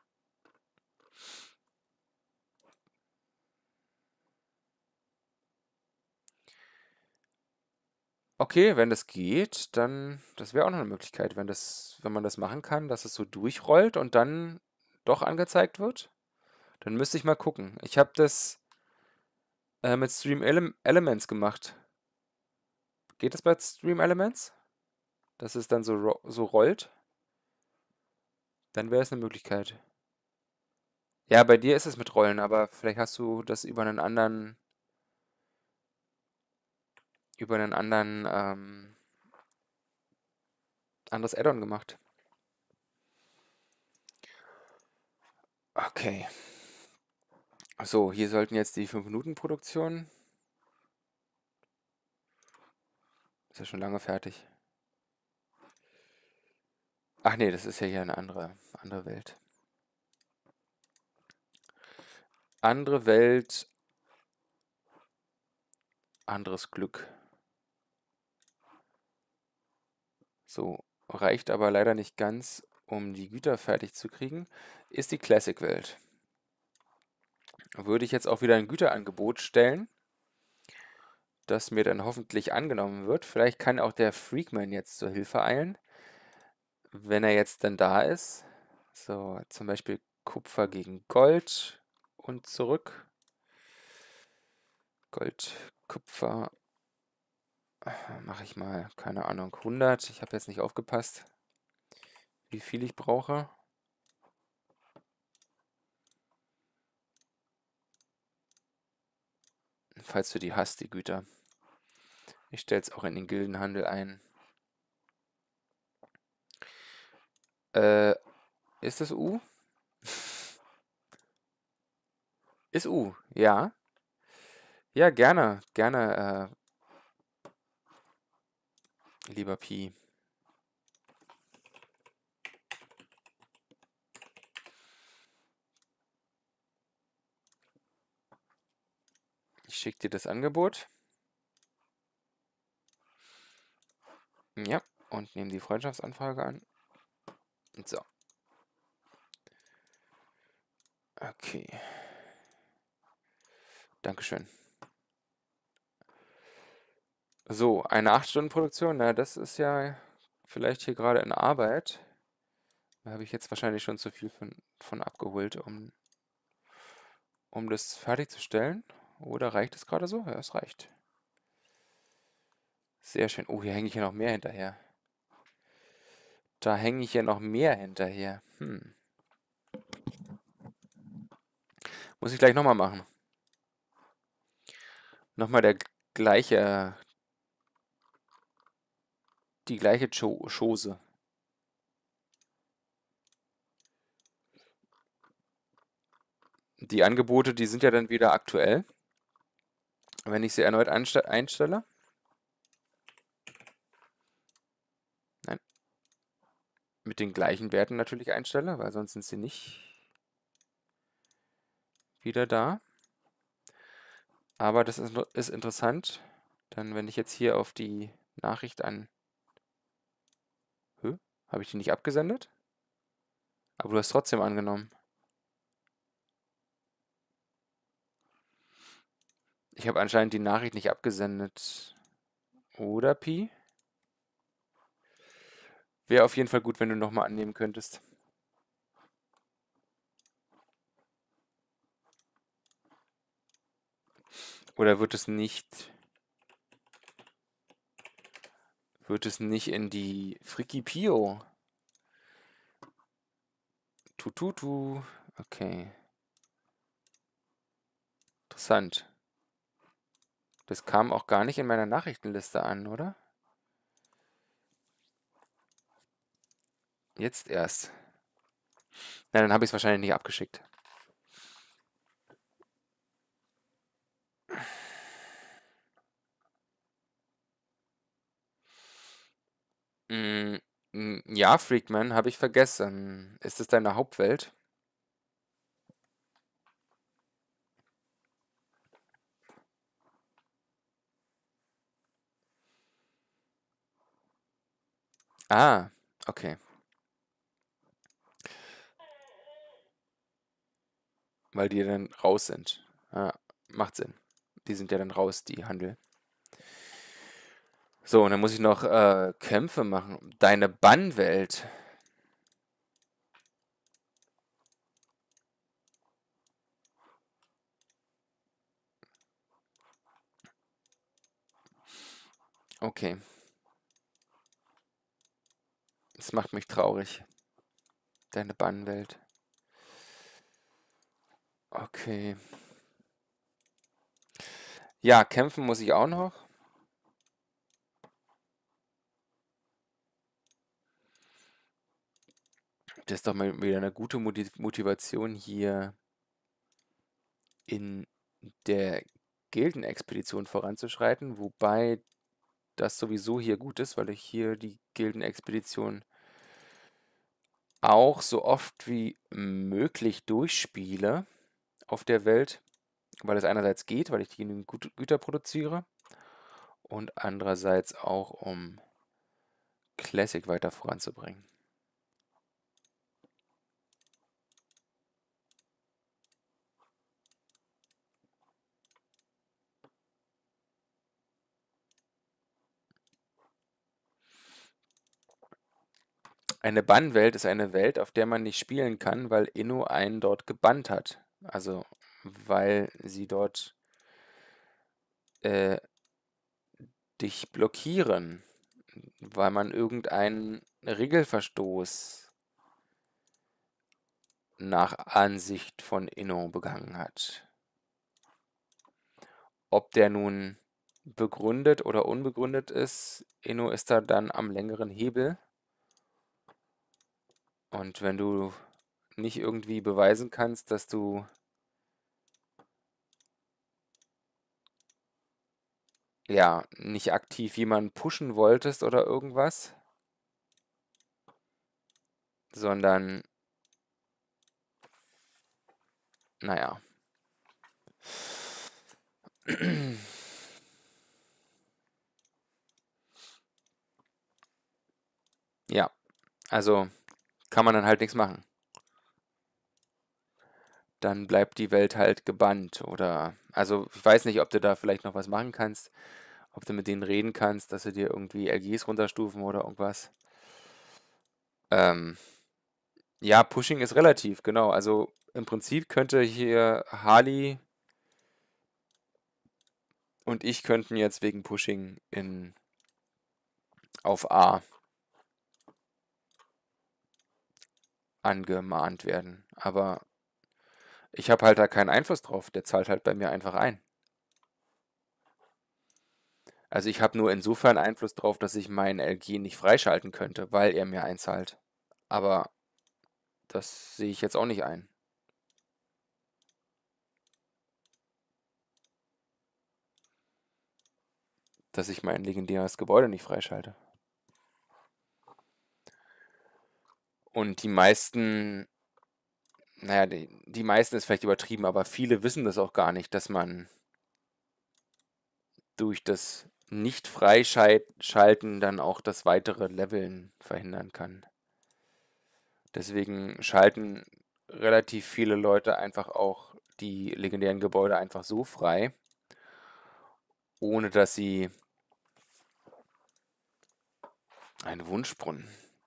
Okay, wenn das geht, dann, das wäre auch noch eine Möglichkeit, wenn man das machen kann, dass es so durchrollt und dann doch angezeigt wird. Dann müsste ich mal gucken. Ich habe das mit Elements gemacht. Geht das bei Stream Elements? Dass es dann so rollt? Dann wäre es eine Möglichkeit. Ja, bei dir ist es mit Rollen, aber vielleicht hast du das über einen anderen, anderes Add-on gemacht. Okay. So, hier sollten jetzt die 5-Minuten-Produktion. Ist ja schon lange fertig. Ach nee, das ist ja hier eine andere Welt. Andere Welt, anderes Glück. So, reicht aber leider nicht ganz, um die Güter fertig zu kriegen, ist die Classic-Welt. Würde ich jetzt auch wieder ein Güterangebot stellen, das mir dann hoffentlich angenommen wird. Vielleicht kann auch der Freakman jetzt zur Hilfe eilen, wenn er jetzt dann da ist. So, zum Beispiel Kupfer gegen Gold und zurück. Gold, Kupfer, mache ich mal, keine Ahnung, 100. Ich habe jetzt nicht aufgepasst, wie viel ich brauche. Falls du die hast, die Güter. Ich stelle es auch in den Gildenhandel ein. Äh, ist es U? Ist U, ja. Ja, gerne, gerne, lieber Pi. Ich schicke dir das Angebot. Ja, und nehme die Freundschaftsanfrage an. So. Okay. Dankeschön. So, eine 8-Stunden-Produktion, na, das ist ja vielleicht hier gerade in Arbeit. Da habe ich jetzt wahrscheinlich schon zu viel von abgeholt, um das fertigzustellen. Oder reicht es gerade so? Ja, es reicht. Sehr schön. Oh, hier hänge ich ja noch mehr hinterher. Da hänge ich ja noch mehr hinterher. Muss ich gleich nochmal machen. Nochmal die gleiche Chose. Die Angebote, die sind ja dann wieder aktuell, wenn ich sie erneut einstelle. Nein, mit den gleichen Werten natürlich einstelle, weil sonst sind sie nicht wieder da. Aber das ist interessant. Dann, wenn ich jetzt hier auf die Nachricht an... Habe ich die nicht abgesendet? Aber du hast trotzdem angenommen. Ich habe anscheinend die Nachricht nicht abgesendet. Oder Pi? Wäre auf jeden Fall gut, wenn du nochmal annehmen könntest. Oder wird es nicht in die Frikipio? Tututu. Okay. Interessant. Das kam auch gar nicht in meiner Nachrichtenliste an, oder? Jetzt erst. Na, dann habe ich es wahrscheinlich nicht abgeschickt. Mm, ja, Freakman, habe ich vergessen. Ist es deine Hauptwelt? Ah, okay. Weil die dann raus sind. Ja, macht Sinn. Die sind ja dann raus, die Handel. So, und dann muss ich noch Kämpfe machen. Deine Bannwelt. Okay. Das macht mich traurig. Deine Bannwelt. Okay. Ja, kämpfen muss ich auch noch. Das ist doch mal wieder eine gute Motivation hier in der Gildenexpedition voranzuschreiten, wobei das sowieso hier gut ist, weil ich hier die Gildenexpedition auch so oft wie möglich durchspiele auf der Welt, weil es einerseits geht, weil ich genügend Güter produziere und andererseits auch, um Classic weiter voranzubringen. Eine Bannwelt ist eine Welt, auf der man nicht spielen kann, weil Inno einen dort gebannt hat. Also, weil sie dort äh, dich blockieren, weil man irgendeinen Regelverstoß nach Ansicht von Inno begangen hat. Ob der nun begründet oder unbegründet ist, Inno ist da dann am längeren Hebel. Und wenn du nicht irgendwie beweisen kannst, dass du ja nicht aktiv jemanden pushen wolltest oder irgendwas, sondern naja. Ja, also kann man dann halt nichts machen. Dann bleibt die Welt halt gebannt oder also ich weiß nicht, ob du da vielleicht noch was machen kannst, ob du mit denen reden kannst, dass sie dir irgendwie LGs runterstufen oder irgendwas. Ähm, ja, Pushing ist relativ, genau. Also im Prinzip könnte hier Harley und ich könnten jetzt wegen Pushing auf A angemahnt werden. Aber ich habe halt da keinen Einfluss drauf. Der zahlt halt bei mir einfach ein. Also ich habe nur insofern Einfluss drauf, dass ich meinen LG nicht freischalten könnte, weil er mir einzahlt. Aber das sehe ich jetzt auch nicht ein. Dass ich mein legendäres Gebäude nicht freischalte. Und die meisten, naja, die meisten ist vielleicht übertrieben, aber viele wissen das auch gar nicht, dass man durch das Nicht-Freischalten dann auch das weitere Leveln verhindern kann. Deswegen schalten relativ viele Leute einfach auch die legendären Gebäude einfach so frei, ohne dass sie Ein Wunschbrunnen.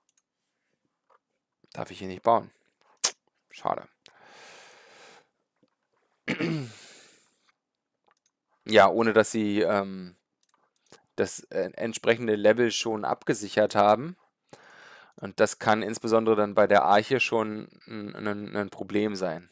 Darf ich hier nicht bauen? Schade. Ja, ohne dass sie das entsprechende Level schon abgesichert haben. Und das kann insbesondere dann bei der Arche schon ein Problem sein.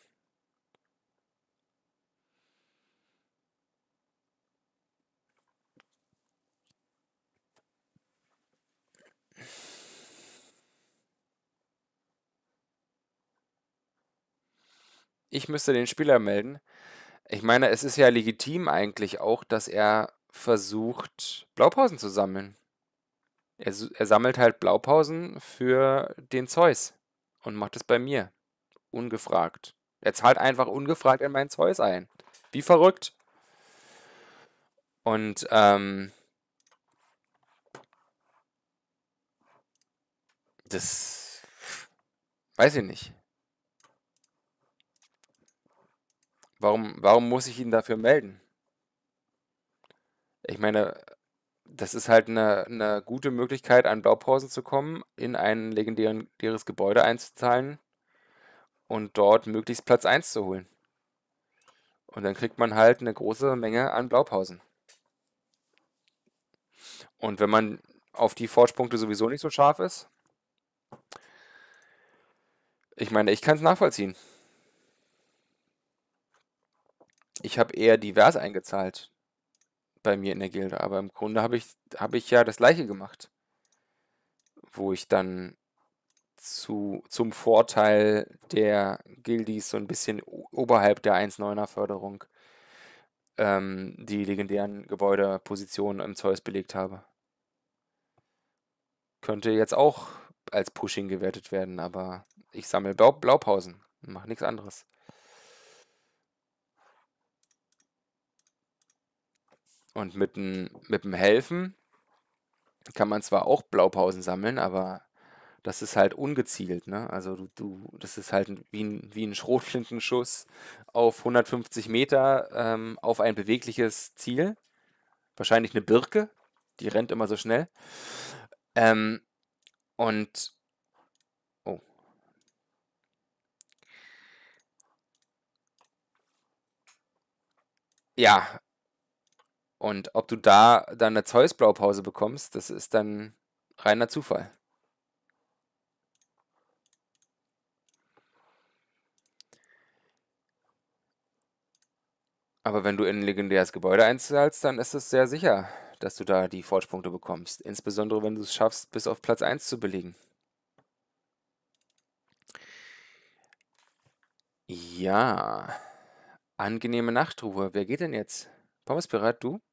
Ich müsste den Spieler melden. Ich meine, es ist ja legitim eigentlich auch, dass er versucht, Blaupausen zu sammeln. Er sammelt halt Blaupausen für den Zeus und macht es bei mir. Ungefragt. Er zahlt einfach ungefragt in meinen Zeus ein. Wie verrückt. Und das weiß ich nicht. Warum muss ich ihn dafür melden? Ich meine, das ist halt eine gute Möglichkeit, an Blaupausen zu kommen, in ein legendäres Gebäude einzuzahlen und dort möglichst Platz 1 zu holen. Und dann kriegt man halt eine große Menge an Blaupausen. Und wenn man auf die Forge-Punkte sowieso nicht so scharf ist, ich meine, ich kann es nachvollziehen. Ich habe eher divers eingezahlt bei mir in der Gilde, aber im Grunde habe ich ja das Gleiche gemacht, wo ich dann zum Vorteil der Guildies so ein bisschen oberhalb der 1,9er Förderung die legendären Gebäudepositionen im Zeus belegt habe. Könnte jetzt auch als Pushing gewertet werden, aber ich sammle Blaupausen, mache nichts anderes. Und mit dem Helfen kann man zwar auch Blaupausen sammeln, aber das ist halt ungezielt, ne? Also das ist halt wie ein Schrotflintenschuss auf 150 Meter auf ein bewegliches Ziel. Wahrscheinlich eine Birke, die rennt immer so schnell. Ähm, und, oh, ja, und ob du da dann eine Zeus-Blaupause bekommst, das ist dann reiner Zufall. Aber wenn du in ein legendäres Gebäude einzahlst, dann ist es sehr sicher, dass du da die Forge-Punkte bekommst. Insbesondere, wenn du es schaffst, bis auf Platz 1 zu belegen. Ja, angenehme Nachtruhe. Wer geht denn jetzt? Pommespirat, du?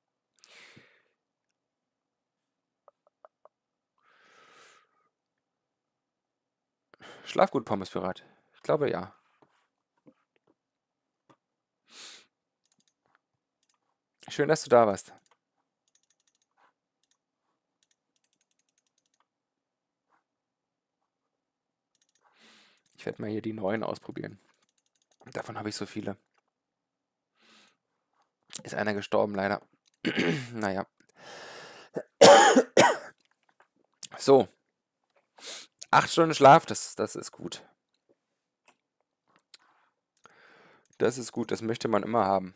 Schlaf gut, Pommespirat. Ich glaube ja. Schön, dass du da warst. Ich werde mal hier die neuen ausprobieren. Davon habe ich so viele. Ist einer gestorben, leider. Naja. So, 8 Stunden Schlaf, das ist gut. Das ist gut, das möchte man immer haben.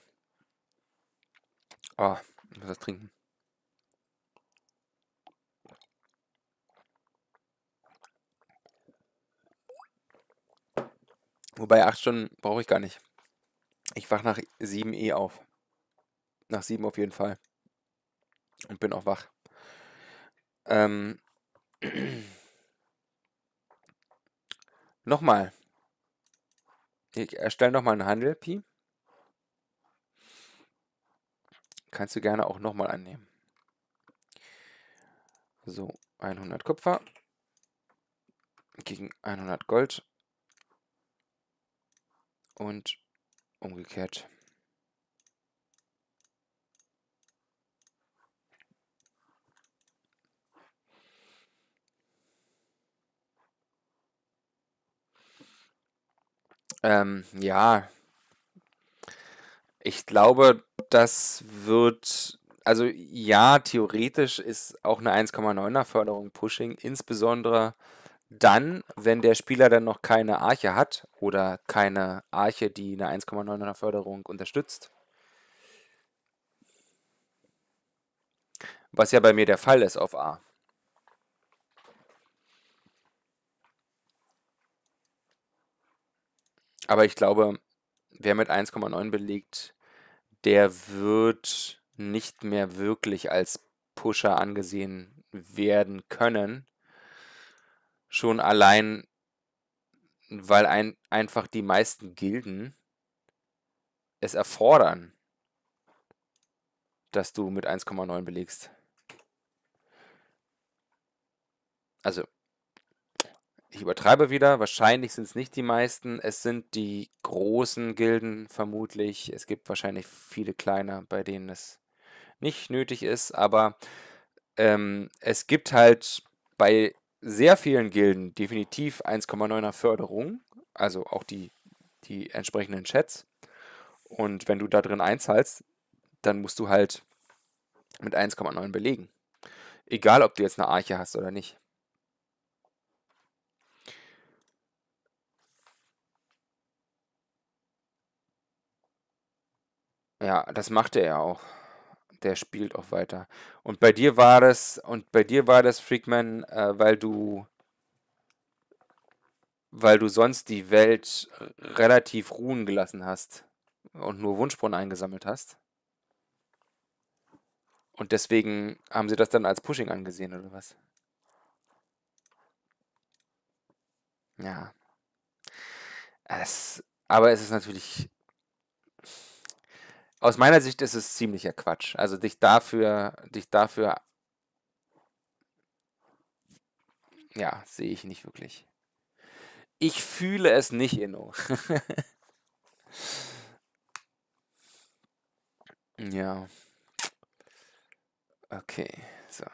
Oh, ich muss das trinken. Wobei 8 Stunden brauche ich gar nicht. Ich wache nach 7 auf. Nach 7 auf jeden Fall. Und bin auch wach. Ähm, nochmal. Ich erstelle nochmal einen Handel, Pi. Kannst du gerne auch nochmal annehmen. So, 100 Kupfer gegen 100 Gold und umgekehrt. Ja, ich glaube, das wird Also ja, theoretisch ist auch eine 1,9er Förderung Pushing, insbesondere dann, wenn der Spieler dann noch keine Arche hat oder keine Arche, die eine 1,9er Förderung unterstützt. Was ja bei mir der Fall ist auf A. Aber ich glaube, wer mit 1,9 belegt, der wird nicht mehr wirklich als Pusher angesehen werden können. Schon allein, weil einfach die meisten Gilden es erfordern, dass du mit 1,9 belegst. Also, ich übertreibe wieder, wahrscheinlich sind es nicht die meisten, es sind die großen Gilden vermutlich. Es gibt wahrscheinlich viele kleine, bei denen es nicht nötig ist, aber es gibt halt bei sehr vielen Gilden definitiv 1,9er Förderung, also auch die entsprechenden Chats. Und wenn du da drin einzahlst, dann musst du halt mit 1,9 belegen. Egal, ob du jetzt eine Arche hast oder nicht. Ja, das macht er ja auch. Der spielt auch weiter. Und bei dir war das, Freakman, weil du sonst die Welt relativ ruhen gelassen hast und nur Wunschbrunnen eingesammelt hast. Und deswegen haben sie das dann als Pushing angesehen, oder was? Ja. Aber es ist natürlich, aus meiner Sicht ist es ziemlicher Quatsch. Also dich dafür, ja, sehe ich nicht wirklich. Ich fühle es nicht, Inno. Ja, okay. So.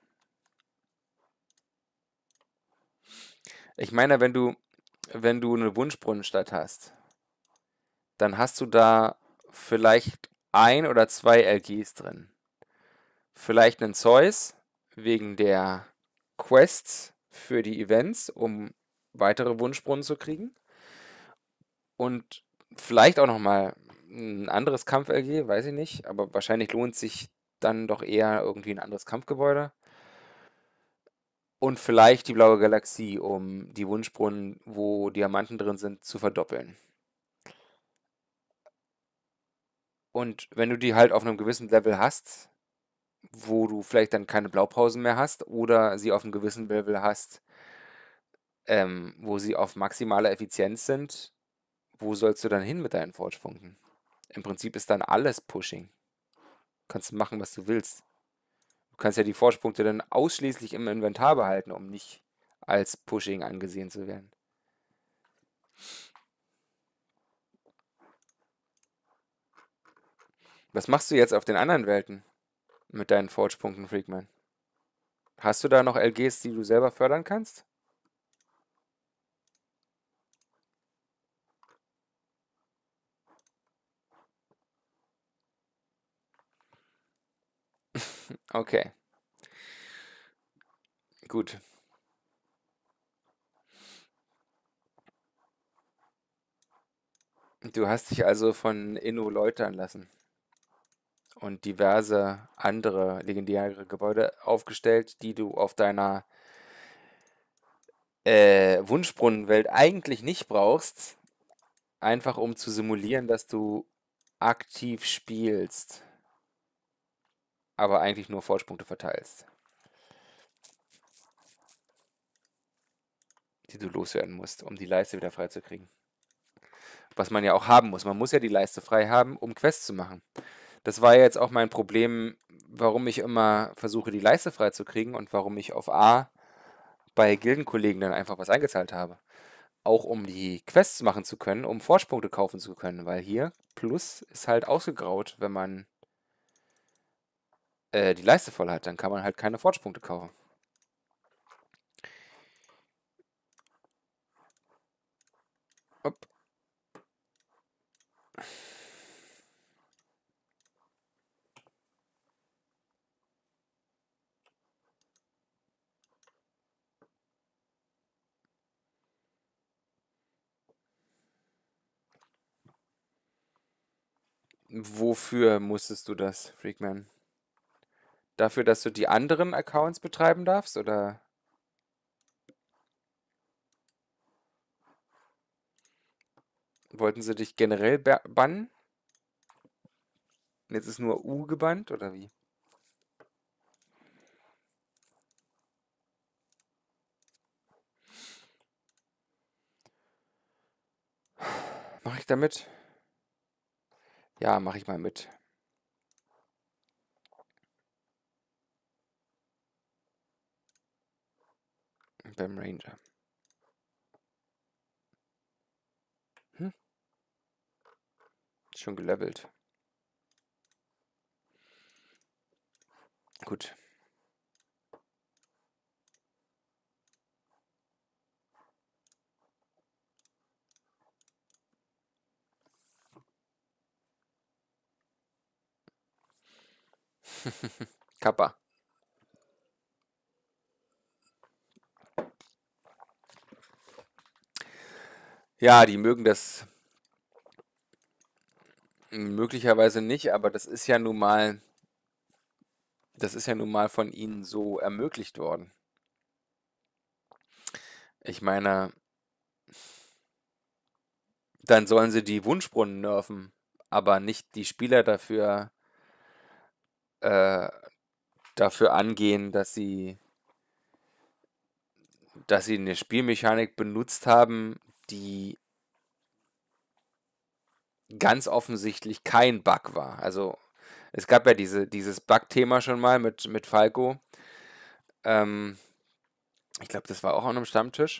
Ich meine, wenn du eine Wunschbrunnenstadt hast, dann hast du da vielleicht ein oder zwei LGs drin. Vielleicht einen Zeus wegen der Quests für die Events, um weitere Wunschbrunnen zu kriegen. Und vielleicht auch noch mal ein anderes Kampf-LG, weiß ich nicht. Aber wahrscheinlich lohnt sich dann doch eher irgendwie ein anderes Kampfgebäude. Und vielleicht die blaue Galaxie, um die Wunschbrunnen, wo Diamanten drin sind, zu verdoppeln. Und wenn du die halt auf einem gewissen Level hast, wo du vielleicht dann keine Blaupausen mehr hast oder sie auf einem gewissen Level hast, wo sie auf maximaler Effizienz sind, wo sollst du dann hin mit deinen Forge-Punkten? Im Prinzip ist dann alles Pushing. Kannst du machen, was du willst. Du kannst ja die Forge-Punkte dann ausschließlich im Inventar behalten, um nicht als Pushing angesehen zu werden. Was machst du jetzt auf den anderen Welten mit deinen Forge-Punkten, Freakman? Hast du da noch LGs, die du selber fördern kannst? Okay, gut. Du hast dich also von Inno läutern lassen und diverse andere legendäre Gebäude aufgestellt, die du auf deiner Wunschbrunnenwelt eigentlich nicht brauchst, einfach um zu simulieren, dass du aktiv spielst, aber eigentlich nur Forschpunkte verteilst, die du loswerden musst, um die Leiste wieder freizukriegen. Was man ja auch haben muss. Man muss ja die Leiste frei haben, um Quests zu machen. Das war ja jetzt auch mein Problem, warum ich immer versuche, die Leiste freizukriegen und warum ich auf A bei Gildenkollegen dann einfach was eingezahlt habe. Auch um die Quests machen zu können, um Forschpunkte kaufen zu können, weil hier Plus ist halt ausgegraut, wenn man die Leiste voll hat, dann kann man halt keine Fortschrittspunkte kaufen. Upp. Wofür musstest du das, Freakman? Dafür, dass du die anderen Accounts betreiben darfst, oder wollten sie dich generell bannen? Und jetzt ist nur U gebannt, oder wie? Mache ich da mit? Ja, mache ich mal mit. Beim Ranger. Hm, schon gelevelt. Gut. Kappa. Ja, die mögen das möglicherweise nicht, aber das ist ja nun mal von ihnen so ermöglicht worden. Ich meine, dann sollen sie die Wunschbrunnen nerven, aber nicht die Spieler äh, dafür angehen, dass sie eine Spielmechanik benutzt haben, die ganz offensichtlich kein Bug war. Also es gab ja dieses Bug-Thema schon mal mit Falco. Ähm, ich glaube, das war auch an einem Stammtisch,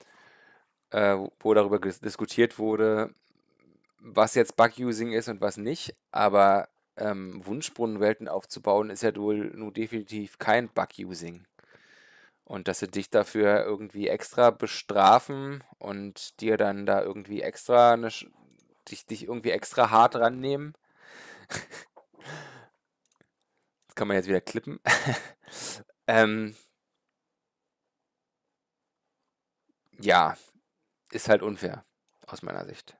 wo darüber diskutiert wurde, was jetzt Bug-Using ist und was nicht. Aber Wunschbrunnenwelten aufzubauen, ist ja wohl nur definitiv kein Bug-Using. Und dass sie dich dafür irgendwie extra bestrafen und dir dann da irgendwie extra dich irgendwie extra hart rannehmen. Das kann man jetzt wieder klippen. ähm, ja, ist halt unfair, aus meiner Sicht.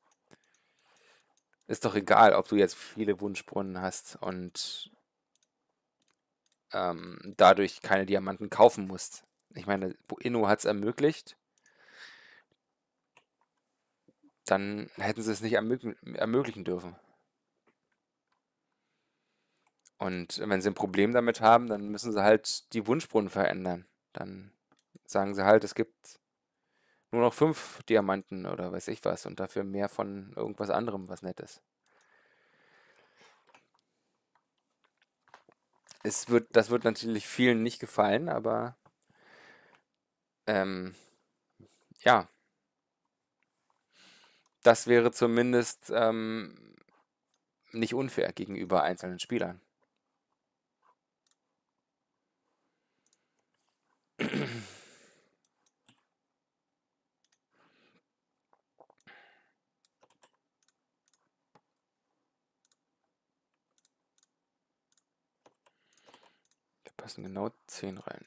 Ist doch egal, ob du jetzt viele Wunschbrunnen hast und dadurch keine Diamanten kaufen musst. Ich meine, Inno hat es ermöglicht, dann hätten sie es nicht ermöglichen dürfen. Und wenn sie ein Problem damit haben, dann müssen sie halt die Wunschbrunnen verändern. Dann sagen sie halt, es gibt nur noch 5 Diamanten oder weiß ich was und dafür mehr von irgendwas anderem, was Nettes. Das wird natürlich vielen nicht gefallen, aber ähm, ja, das wäre zumindest nicht unfair gegenüber einzelnen Spielern. Da passen genau 10 rein.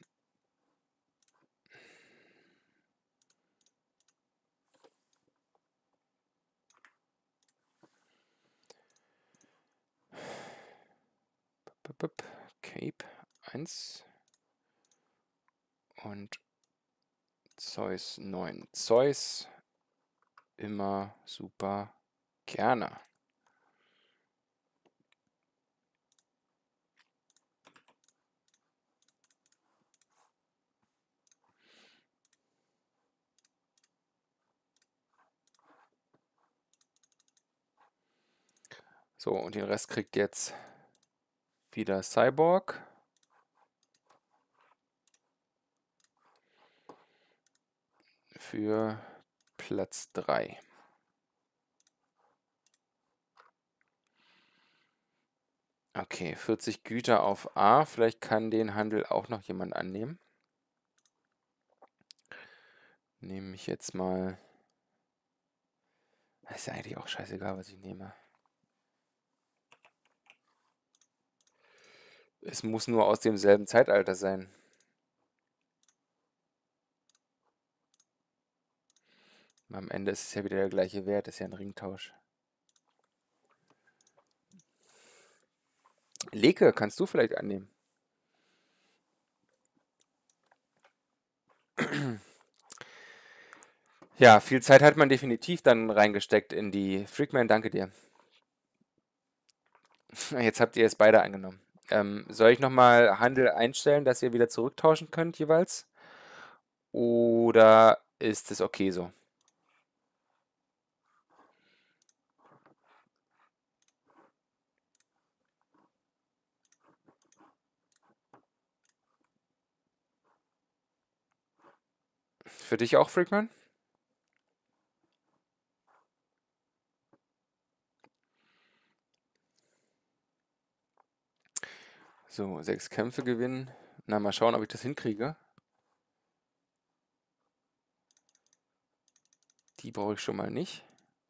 Cape 1 und Zeus 9. Zeus immer super gerne. So, und den Rest kriegt jetzt wieder Cyborg. Für Platz 3. Okay, 40 Güter auf A. Vielleicht kann den Handel auch noch jemand annehmen. Nehme ich jetzt mal. Ist ja eigentlich auch scheißegal, was ich nehme. Es muss nur aus demselben Zeitalter sein. Am Ende ist es ja wieder der gleiche Wert, ist ja ein Ringtausch. Leke, kannst du vielleicht annehmen? Ja, viel Zeit hat man definitiv dann reingesteckt in die Freakman, danke dir. Jetzt habt ihr es beide angenommen. Soll ich nochmal Handel einstellen, dass ihr wieder zurücktauschen könnt jeweils? Oder ist es okay so? Für dich auch, Freakman? So, 6 Kämpfe gewinnen. Na, mal schauen, ob ich das hinkriege. Die brauche ich schon mal nicht.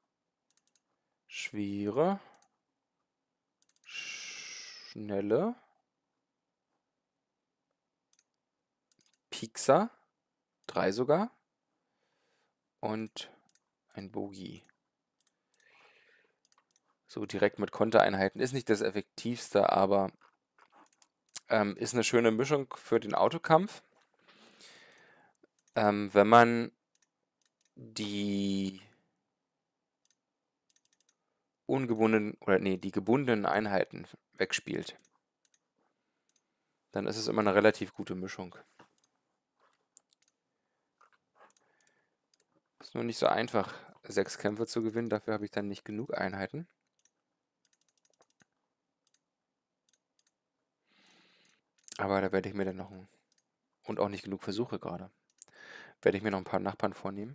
Schwere. Schnelle. Piekser. 3 sogar. Und ein Bogi. So direkt mit Kontereinheiten. Ist nicht das effektivste, aber ist eine schöne Mischung für den Autokampf. Wenn man die ungebundenen oder nee, die gebundenen Einheiten wegspielt, dann ist es immer eine relativ gute Mischung. Ist nur nicht so einfach, 6 Kämpfe zu gewinnen, dafür habe ich dann nicht genug Einheiten. Aber da werde ich mir dann noch und auch nicht genug Versuche gerade. Werde ich mir noch ein paar Nachbarn vornehmen.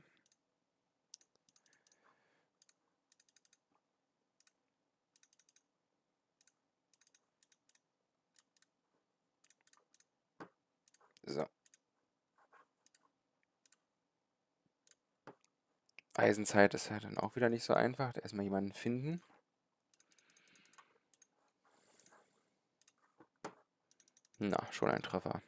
So. Eisenzeit ist ja dann auch wieder nicht so einfach. Erstmal jemanden finden. Na, schon ein Treffer.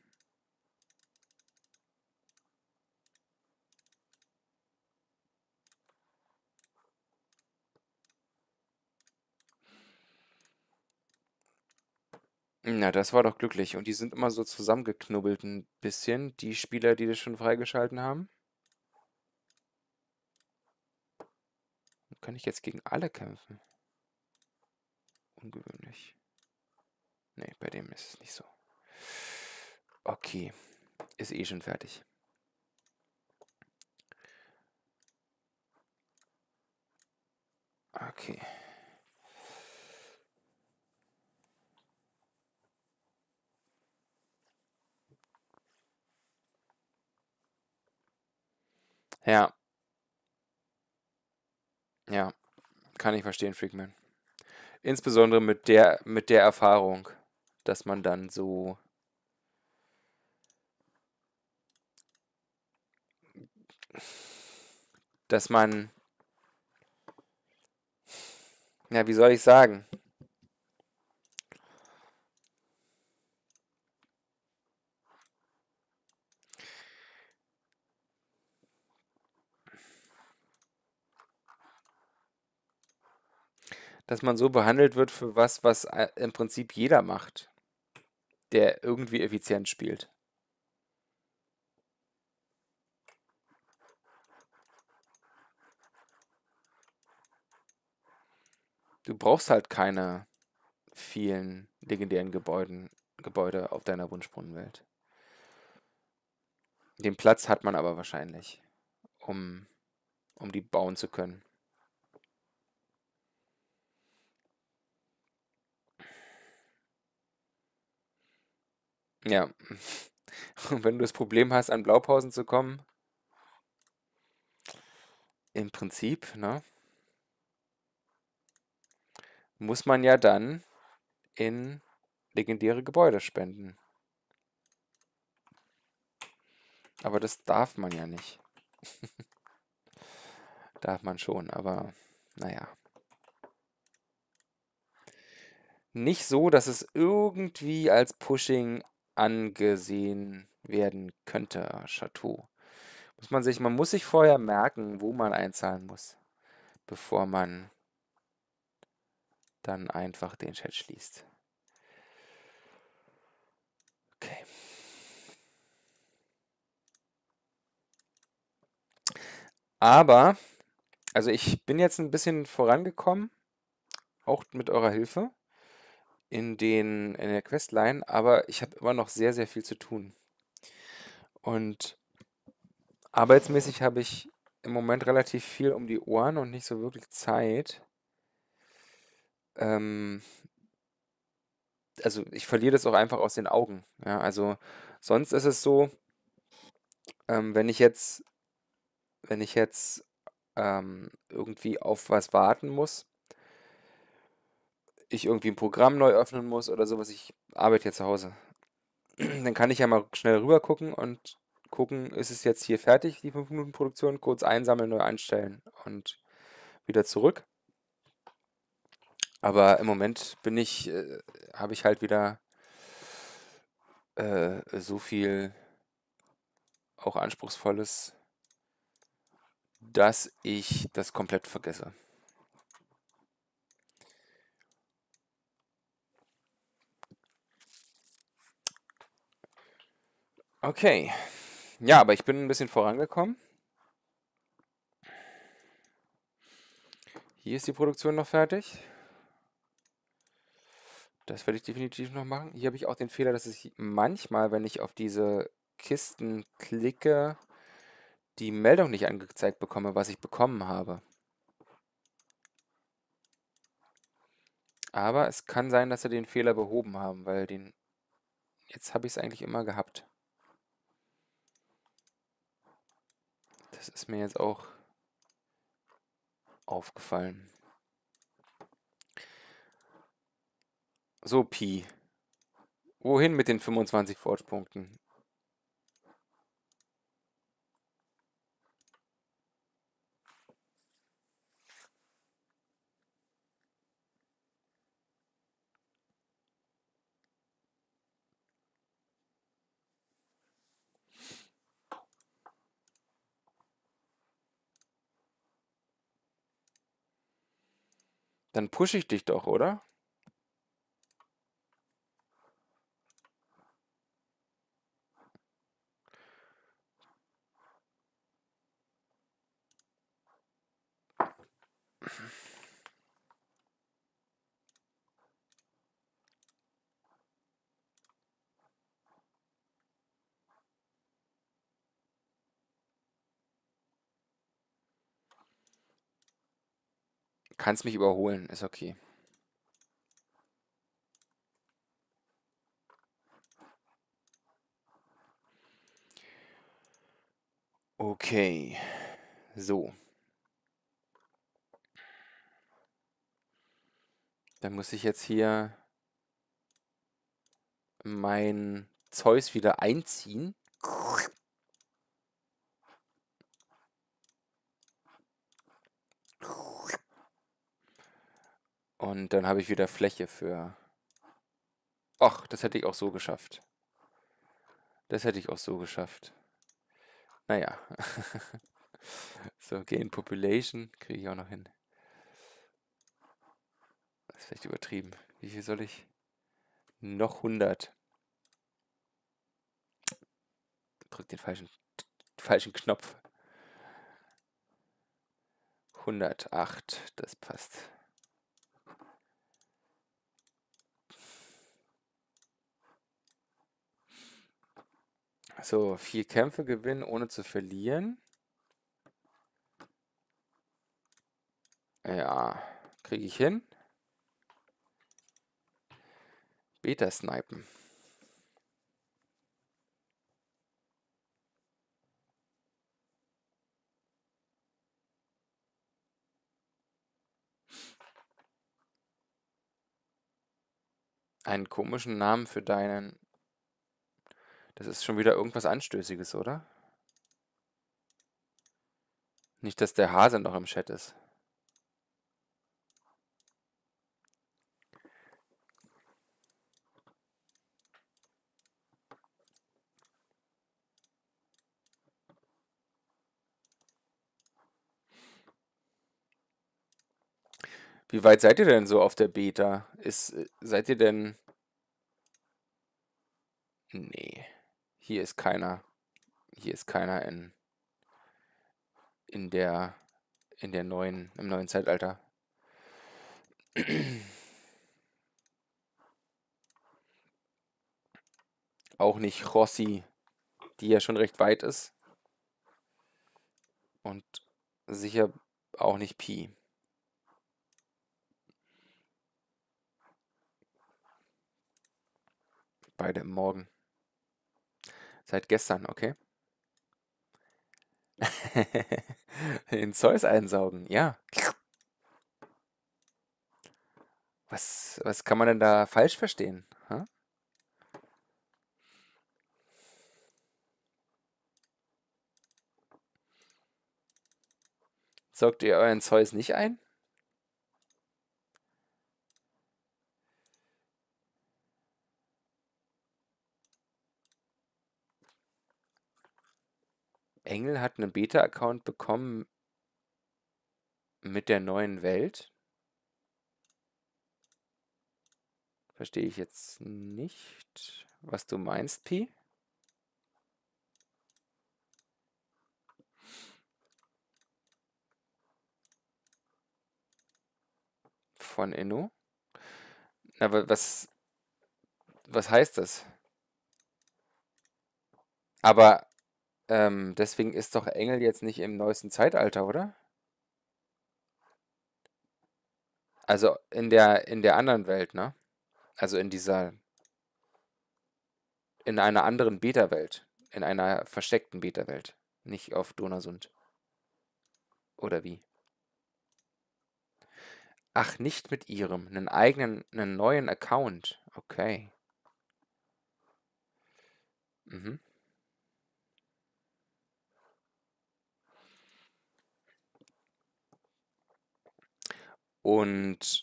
Na, das war doch glücklich. Und die sind immer so zusammengeknubbelt ein bisschen, die Spieler, die das schon freigeschalten haben. Kann ich jetzt gegen alle kämpfen? Ungewöhnlich. Nee, bei dem ist es nicht so. Okay, ist eh schon fertig. Okay. Ja, ja, kann ich verstehen, Freakman. Insbesondere mit der Erfahrung, dass man dann so, dass man, ja, wie soll ich sagen, dass man so behandelt wird für was, was im Prinzip jeder macht, der irgendwie effizient spielt. Du brauchst halt keine vielen legendären Gebäude auf deiner Wunschbrunnenwelt. Den Platz hat man aber wahrscheinlich, um, um die bauen zu können. Ja. Und wenn du das Problem hast, an Blaupausen zu kommen, im Prinzip, ne, muss man ja dann in legendäre Gebäude spenden. Aber das darf man ja nicht. Darf man schon, aber naja. Nicht so, dass es irgendwie als Pushing angesehen werden könnte, Chateau. Man muss sich vorher merken, wo man einzahlen muss, bevor man dann einfach den Chat schließt. Okay. Aber, also ich bin jetzt ein bisschen vorangekommen, auch mit eurer Hilfe in der Questline, aber ich habe immer noch sehr, sehr viel zu tun. Und arbeitsmäßig habe ich im Moment relativ viel um die Ohren und nicht so wirklich Zeit. Ähm, also ich verliere das auch einfach aus den Augen. Ja, also sonst ist es so, wenn ich jetzt irgendwie auf was warten muss, ich irgendwie ein Programm neu öffnen muss oder sowas, ich arbeite ja zu Hause. Dann kann ich ja mal schnell rüber gucken und gucken, ist es jetzt hier fertig, die 5 Minuten Produktion, kurz einsammeln, neu einstellen und wieder zurück. Aber im Moment habe ich halt wieder so viel auch Anspruchsvolles, dass ich das komplett vergesse. Okay, ja, aber ich bin ein bisschen vorangekommen. Hier ist die Produktion noch fertig. Das werde ich definitiv noch machen. Hier habe ich auch den Fehler, dass ich manchmal, wenn ich auf diese Kisten klicke, die Meldung nicht angezeigt bekomme, was ich bekommen habe. Aber es kann sein, dass sie den Fehler behoben haben, weil jetzt habe ich es eigentlich immer gehabt. Das ist mir jetzt auch aufgefallen. So, Pi. Wohin mit den 25 Forge-Punkten? Dann pushe ich dich doch, oder? Kannst mich überholen, ist okay. Okay, so. Dann muss ich jetzt hier mein Zeus wieder einziehen. Und dann habe ich wieder Fläche für... Ach, das hätte ich auch so geschafft. Das hätte ich auch so geschafft. Naja. So, Gain Population kriege ich auch noch hin. Das ist vielleicht übertrieben. Wie viel soll ich? Noch 100. Drück den falschen Knopf. 108, das passt. So, 4 Kämpfe gewinnen, ohne zu verlieren. Ja, kriege ich hin. Beta-Snipen. Einen komischen Namen für deinen... Das ist schon wieder irgendwas Anstößiges, oder? Nicht, dass der Hase noch im Chat ist. Wie weit seid ihr denn so auf der Beta? Seid ihr denn Nee, hier ist keiner. Hier ist keiner in der, im neuen Zeitalter. Auch nicht Rossi, die ja schon recht weit ist. Und sicher auch nicht Pi. Beide im Morgen. Seit gestern, okay. Den Zeus einsaugen, ja. Was kann man denn da falsch verstehen? Ha? Saugt ihr euren Zeus nicht ein? Engel hat einen Beta-Account bekommen mit der neuen Welt. Verstehe ich jetzt nicht, was du meinst, Pi. Von Inno. Aber was heißt das? Aber deswegen ist doch Engel jetzt nicht im neuesten Zeitalter, oder? Also in der anderen Welt, ne? Also in einer anderen Beta-Welt. In einer versteckten Beta-Welt. Nicht auf Donaursund. Oder wie? Ach, nicht mit ihrem. Einen neuen Account. Okay. Mhm. Und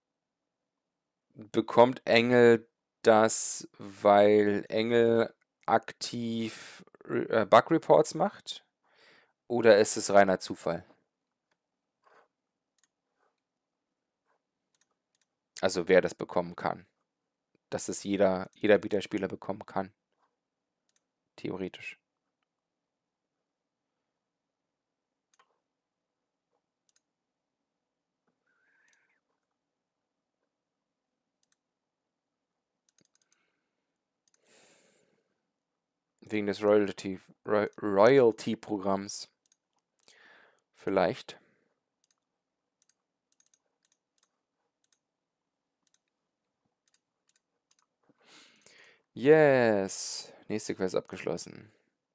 bekommt Engel das, weil Engel aktiv Bug Reports macht? Oder ist es reiner Zufall? Also wer das bekommen kann. Dass es jeder Beta-Spieler bekommen kann. Theoretisch. Wegen des Royalty-Programms. Vielleicht. Yes. Nächste Quest abgeschlossen.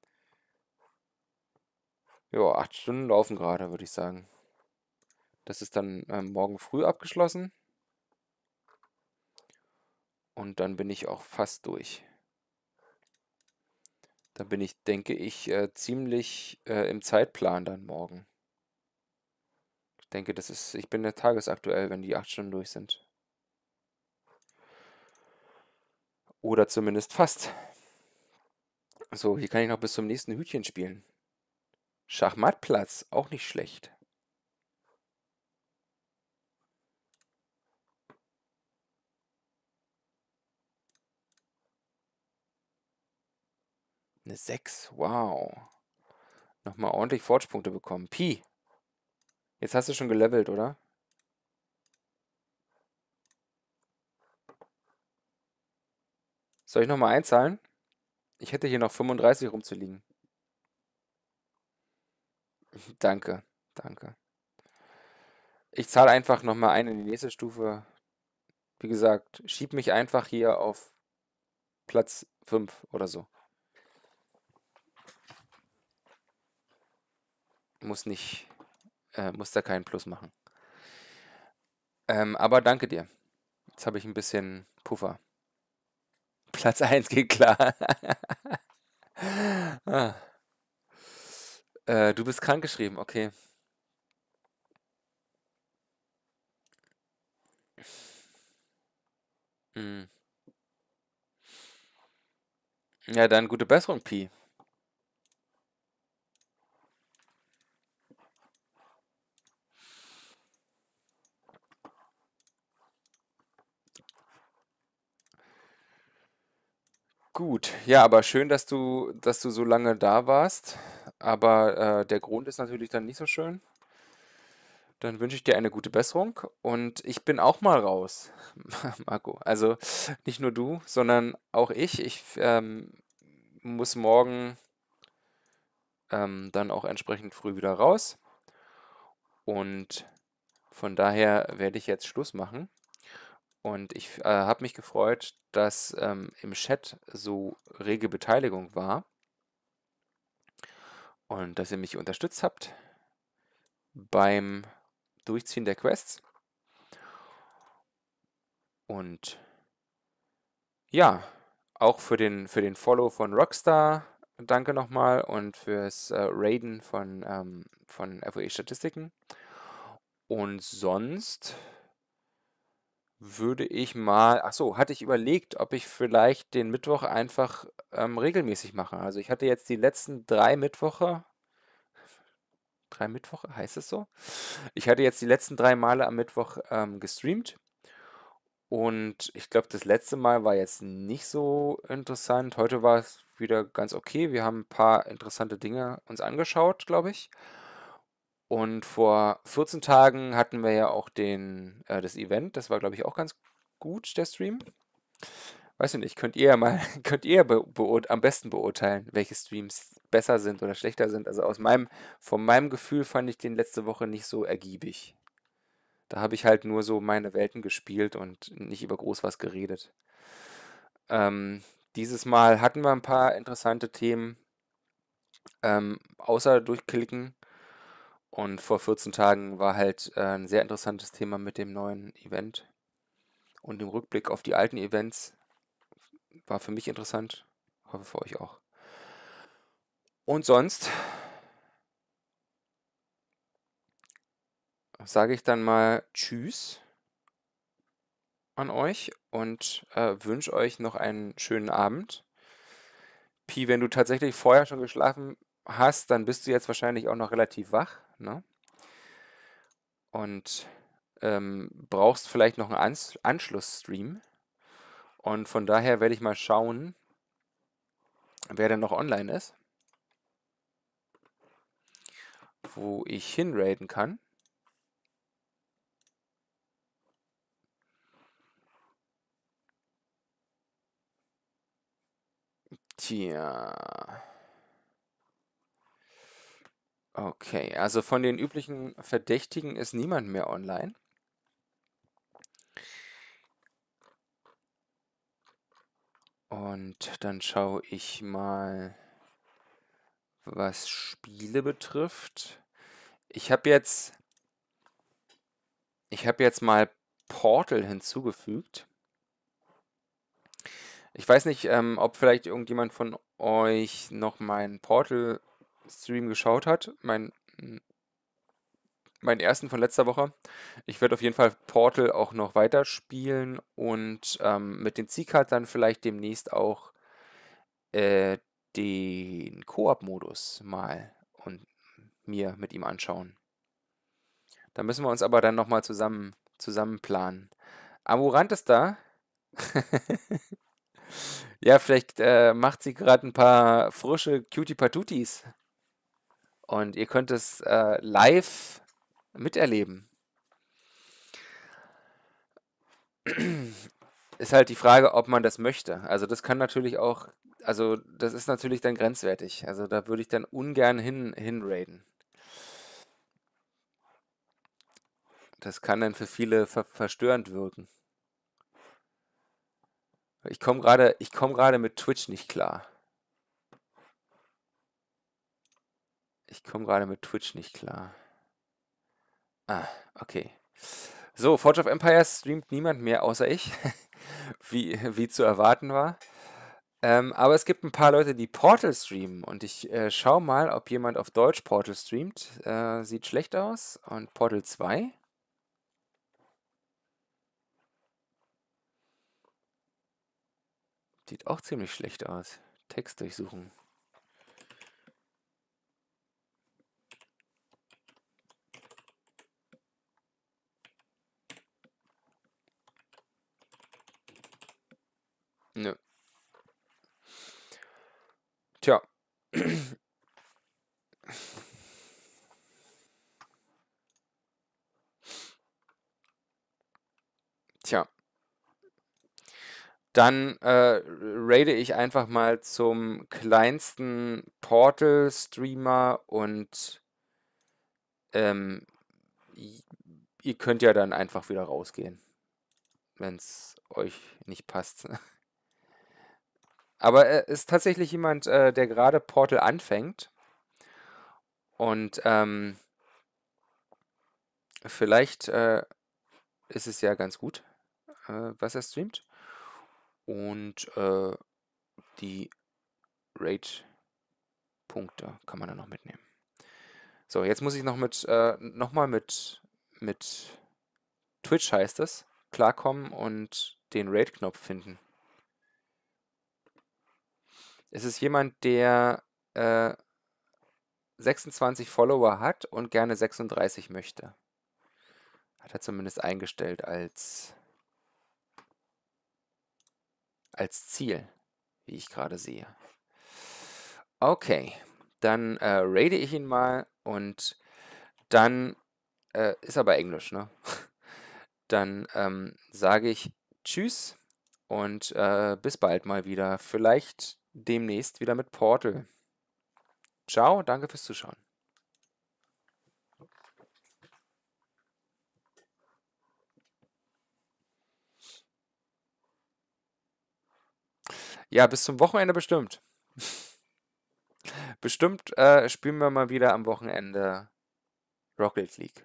Ja, 8 Stunden laufen gerade, würde ich sagen. Das ist dann morgen früh abgeschlossen. Und dann bin ich auch fast durch. Da bin ich, denke ich, ziemlich im Zeitplan dann morgen. Ich denke, ich bin ja tagesaktuell, wenn die 8 Stunden durch sind. Oder zumindest fast. So, hier kann ich noch bis zum nächsten Hütchen spielen. Schachmattplatz, auch nicht schlecht. Eine 6, wow. Nochmal ordentlich Fortschrittspunkte bekommen. Pi, jetzt hast du schon gelevelt, oder? Soll ich nochmal einzahlen? Ich hätte hier noch 35 rumzuliegen. Danke, danke. Ich zahle einfach nochmal ein in die nächste Stufe. Wie gesagt, schieb mich einfach hier auf Platz 5 oder so. Muss da keinen Plus machen. Aber danke dir. Jetzt habe ich ein bisschen Puffer. Platz 1 geht klar. Ah, du bist krankgeschrieben, okay. Hm. Ja, dann gute Besserung, Pi. Gut, ja, aber schön, dass du so lange da warst. Aber der Grund ist natürlich dann nicht so schön. Dann wünsche ich dir eine gute Besserung und ich bin auch mal raus, Marco. Also nicht nur du, sondern auch ich. Ich muss morgen dann auch entsprechend früh wieder raus und von daher werde ich jetzt Schluss machen. Und ich habe mich gefreut, dass im Chat so rege Beteiligung war und dass ihr mich unterstützt habt beim Durchziehen der Quests. Und ja, auch für den Follow von Rockstar, danke nochmal und fürs Raiden von FOE Statistiken. Und sonst würde ich mal, ach so, hatte ich überlegt, ob ich vielleicht den Mittwoch einfach regelmäßig mache. Also ich hatte jetzt die letzten drei Mittwoche, heißt es so? Ich hatte jetzt die letzten 3 Male am Mittwoch gestreamt. Und ich glaube, das letzte Mal war jetzt nicht so interessant. Heute war es wieder ganz okay. Wir haben ein paar interessante Dinge uns angeschaut, glaube ich. Und vor 14 Tagen hatten wir ja auch das Event. Das war, glaube ich, auch ganz gut, der Stream. Weiß ich nicht, könnt ihr ja mal, könnt ihr ja am besten beurteilen, welche Streams besser sind oder schlechter sind. Also von meinem Gefühl fand ich den letzte Woche nicht so ergiebig. Da habe ich halt nur so meine Welten gespielt und nicht über groß was geredet. Dieses Mal hatten wir ein paar interessante Themen, außer durchklicken. Und vor 14 Tagen war halt ein sehr interessantes Thema mit dem neuen Event und dem Rückblick auf die alten Events. War für mich interessant, hoffe für euch auch. Und sonst sage ich dann mal Tschüss an euch und wünsche euch noch einen schönen Abend. Pi, wenn du tatsächlich vorher schon geschlafen hast, dann bist du jetzt wahrscheinlich auch noch relativ wach, ne? Und brauchst vielleicht noch einen Anschlussstream. Und von daher werde ich mal schauen, wer denn noch online ist, wo ich hinraiden kann. Tja. Okay, also von den üblichen Verdächtigen ist niemand mehr online. Und dann schaue ich mal, was Spiele betrifft. Ich habe jetzt, ich habe jetzt mal Portal hinzugefügt. Ich weiß nicht, ob vielleicht irgendjemand von euch noch meinen Portal-Stream geschaut hat, meinen ersten von letzter Woche. Ich werde auf jeden Fall Portal auch noch weiterspielen und mit dem Zielcard dann vielleicht demnächst auch äh, den Koop-Modus mal und mir mit ihm anschauen. Da müssen wir uns aber dann nochmal zusammen planen. Amurant ist da. Ja, vielleicht macht sie gerade ein paar frische Cutie-Patooties und ihr könnt es live miterleben. Ist halt die Frage, ob man das möchte. Also das kann natürlich auch, also das ist natürlich dann grenzwertig. Also da würde ich dann ungern hinraiden. Das kann dann für viele verstörend wirken. Ich komme gerade mit Twitch nicht klar. Ich komme gerade mit Twitch nicht klar. Ah, okay. So, Forge of Empires streamt niemand mehr außer ich, wie zu erwarten war. Aber es gibt ein paar Leute, die Portal streamen und ich schaue mal, ob jemand auf Deutsch Portal streamt. Sieht schlecht aus. Und Portal 2? Sieht auch ziemlich schlecht aus. Text durchsuchen. Nö. Tja, dann raide ich einfach mal zum kleinsten Portal-Streamer und ähm, i- ihr könnt ja dann einfach wieder rausgehen, wenn es euch nicht passt. Aber er ist tatsächlich jemand, der gerade Portal anfängt und vielleicht ist es ja ganz gut, was er streamt. Und die Raid-Punkte kann man dann noch mitnehmen. So, jetzt muss ich nochmal mit Twitch heißt es, klarkommen und den Raid-Knopf finden. Es ist jemand, der äh, 26 Follower hat und gerne 36 möchte. Hat er zumindest eingestellt als Ziel, wie ich gerade sehe. Okay, dann raide ich ihn mal und dann ist aber Englisch, ne? Dann sage ich Tschüss und bis bald mal wieder. Vielleicht demnächst wieder mit Portal. Ciao, danke fürs Zuschauen. Ja, bis zum Wochenende bestimmt. Bestimmt spielen wir mal wieder am Wochenende Rocket League.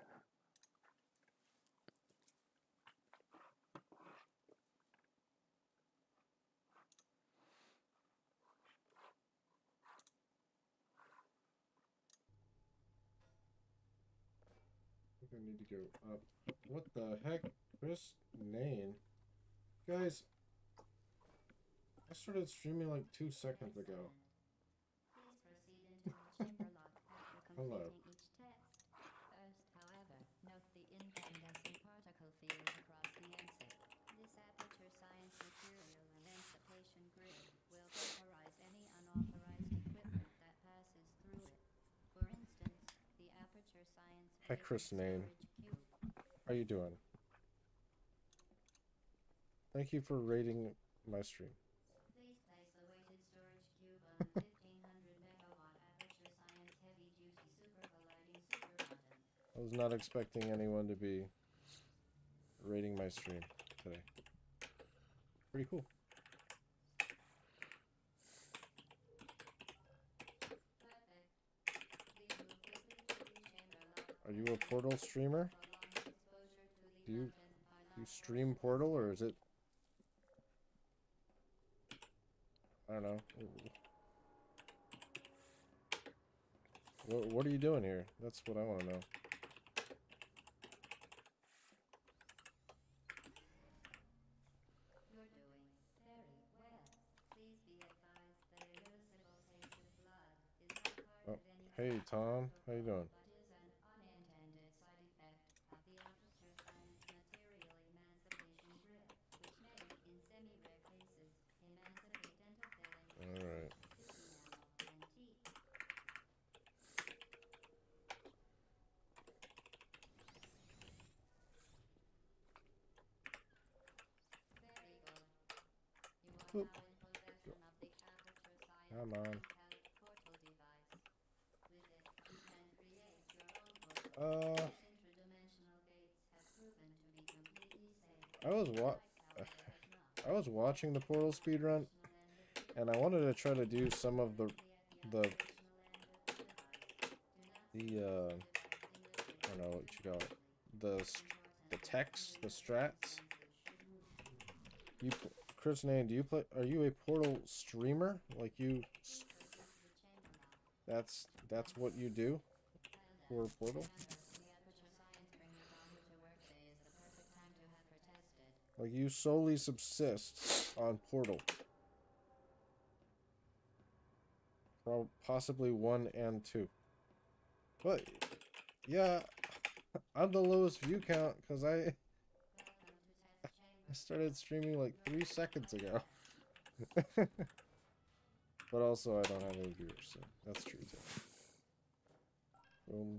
I think I need to go up. What the heck? Chris Nain? Guys, I started streaming like 2 seconds ago. Hello. Hi, Chris Nain. How you doing? Thank you for rating my stream. I was not expecting anyone to be rating my stream today. Pretty cool. Are you a Portal streamer? Do you stream Portal, or is it? I don't know. What are you doing here? That's what I want to know. Oh, hey Tom, how you doing? All right. Oop. Come on. I was I was watching the Portal speedrun, and I wanted to try to do some of the I don't know what you call it, the text, the strats. You, Chris Nain, do you play? Are you a Portal streamer? Like you? That's what you do for Portal. Like you solely subsist on Portal. Possibly 1 and 2. But yeah, I'm the lowest view count because I started streaming like 3 seconds ago. But also, I don't have any viewers, so that's true too. Boom.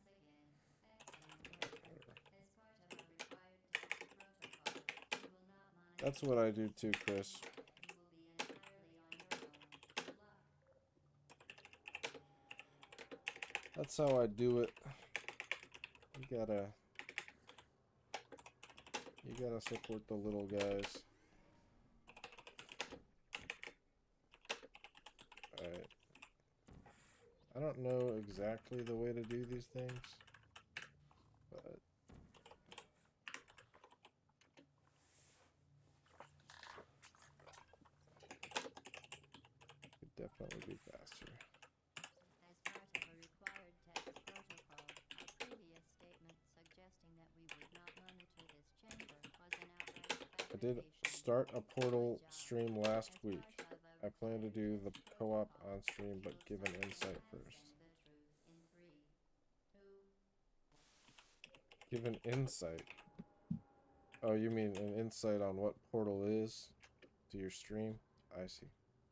That's what I do too, Chris. That's how I do it. You gotta support the little guys. Alright. I don't know exactly the way to do these things, but it could definitely be faster. I did start a Portal stream last week. I plan to do the co-op on stream, but give an insight first. Give an insight. Oh, you mean an insight on what Portal is to your stream? I see.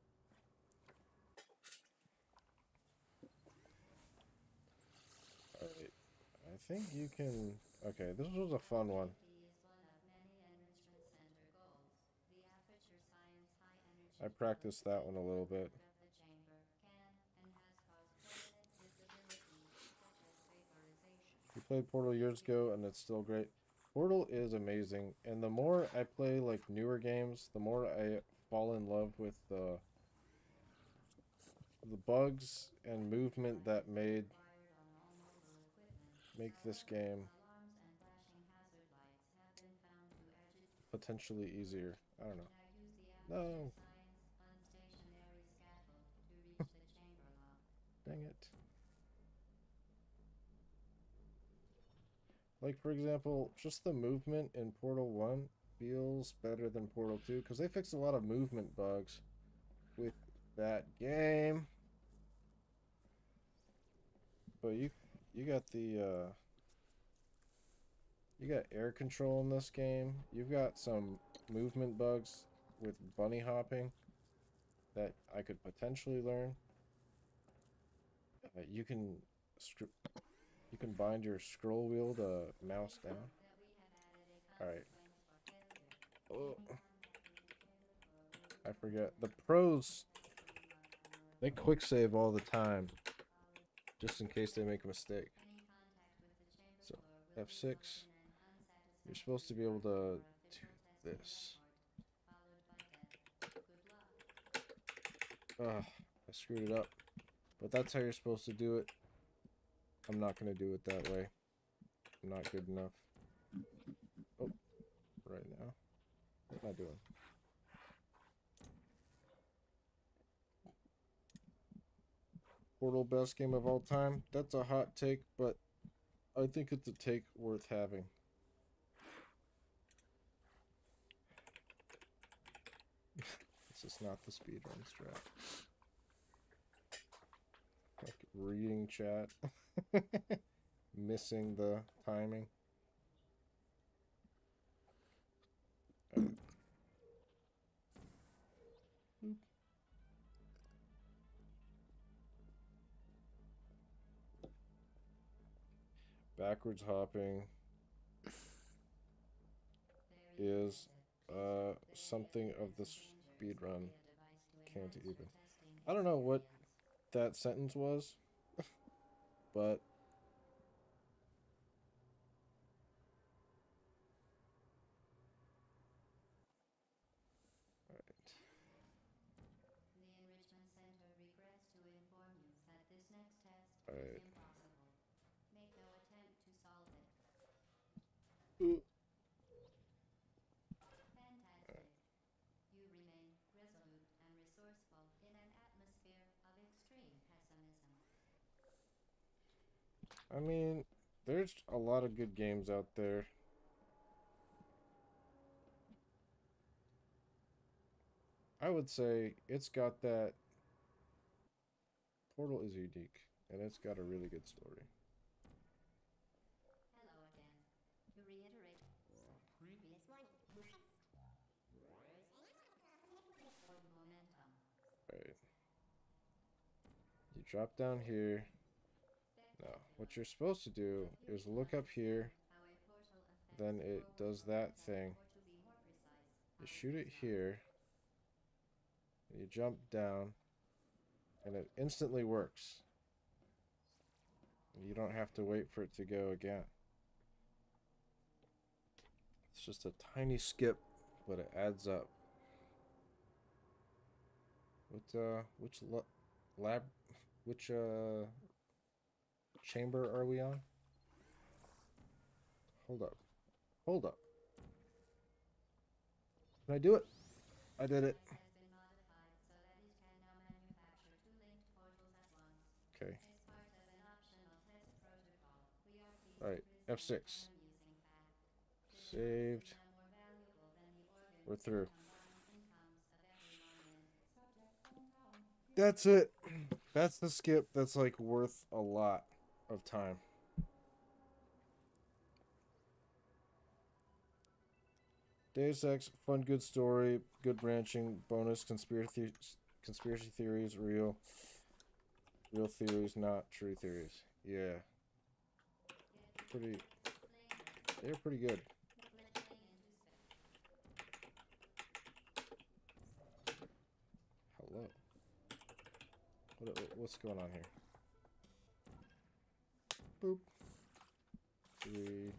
Alright. I think you can... Okay, this was a fun one. I practiced that one a little bit. We played Portal years ago and it's still great. Portal is amazing, and the more I play like newer games, the more I fall in love with the bugs and movement that make this game potentially easier. I don't know. No. Dang it. Like, for example, just the movement in Portal 1 feels better than Portal 2, because they fixed a lot of movement bugs with that game. But you got the you got air control in this game. You've got some movement bugs with bunny hopping that I could potentially learn. You can bind your scroll wheel to mouse down. Alright. Oh. I forget. The pros, they quick save all the time, just in case they make a mistake. So, F6. You're supposed to be able to do this. Ugh, I screwed it up. But that's how you're supposed to do it. I'm not going to do it that way. I'm not good enough. Oh, right now. What am I doing? Portal best game of all time? That's a hot take, but I think it's a take worth having. This is not the speedrun strat. Like reading chat. Missing the timing. Backwards hopping is something of the speedrun. Can't even. I don't know what that sentence was, but alright. Ooh. I mean, there's a lot of good games out there. I would say it's got that... Portal is unique, and it's got a really good story. Right. You drop down here. Now, what you're supposed to do is look up here. Then it does that thing. You shoot it here. You jump down. And it instantly works. You don't have to wait for it to go again. It's just a tiny skip, but it adds up. Which chamber are we on? Hold up. Hold up. Can I do it? I did it. Okay. Alright, F6. Saved. We're through. That's it. That's the skip that's like worth a lot of time. Deus Ex, fun, good story, good branching, bonus, conspiracy theories, real theories, not true theories. Yeah. They're pretty good. Hello. What's going on here? Boop. 3.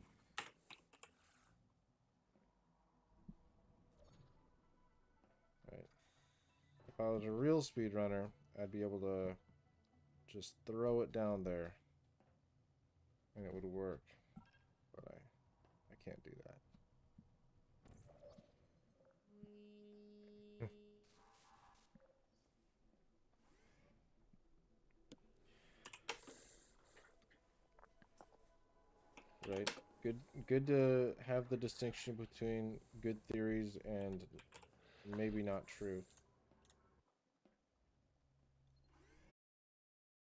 Right. If I was a real speedrunner, I'd be able to just throw it down there and it would work. But I can't do that. Right. Good to have the distinction between good theories and maybe not true.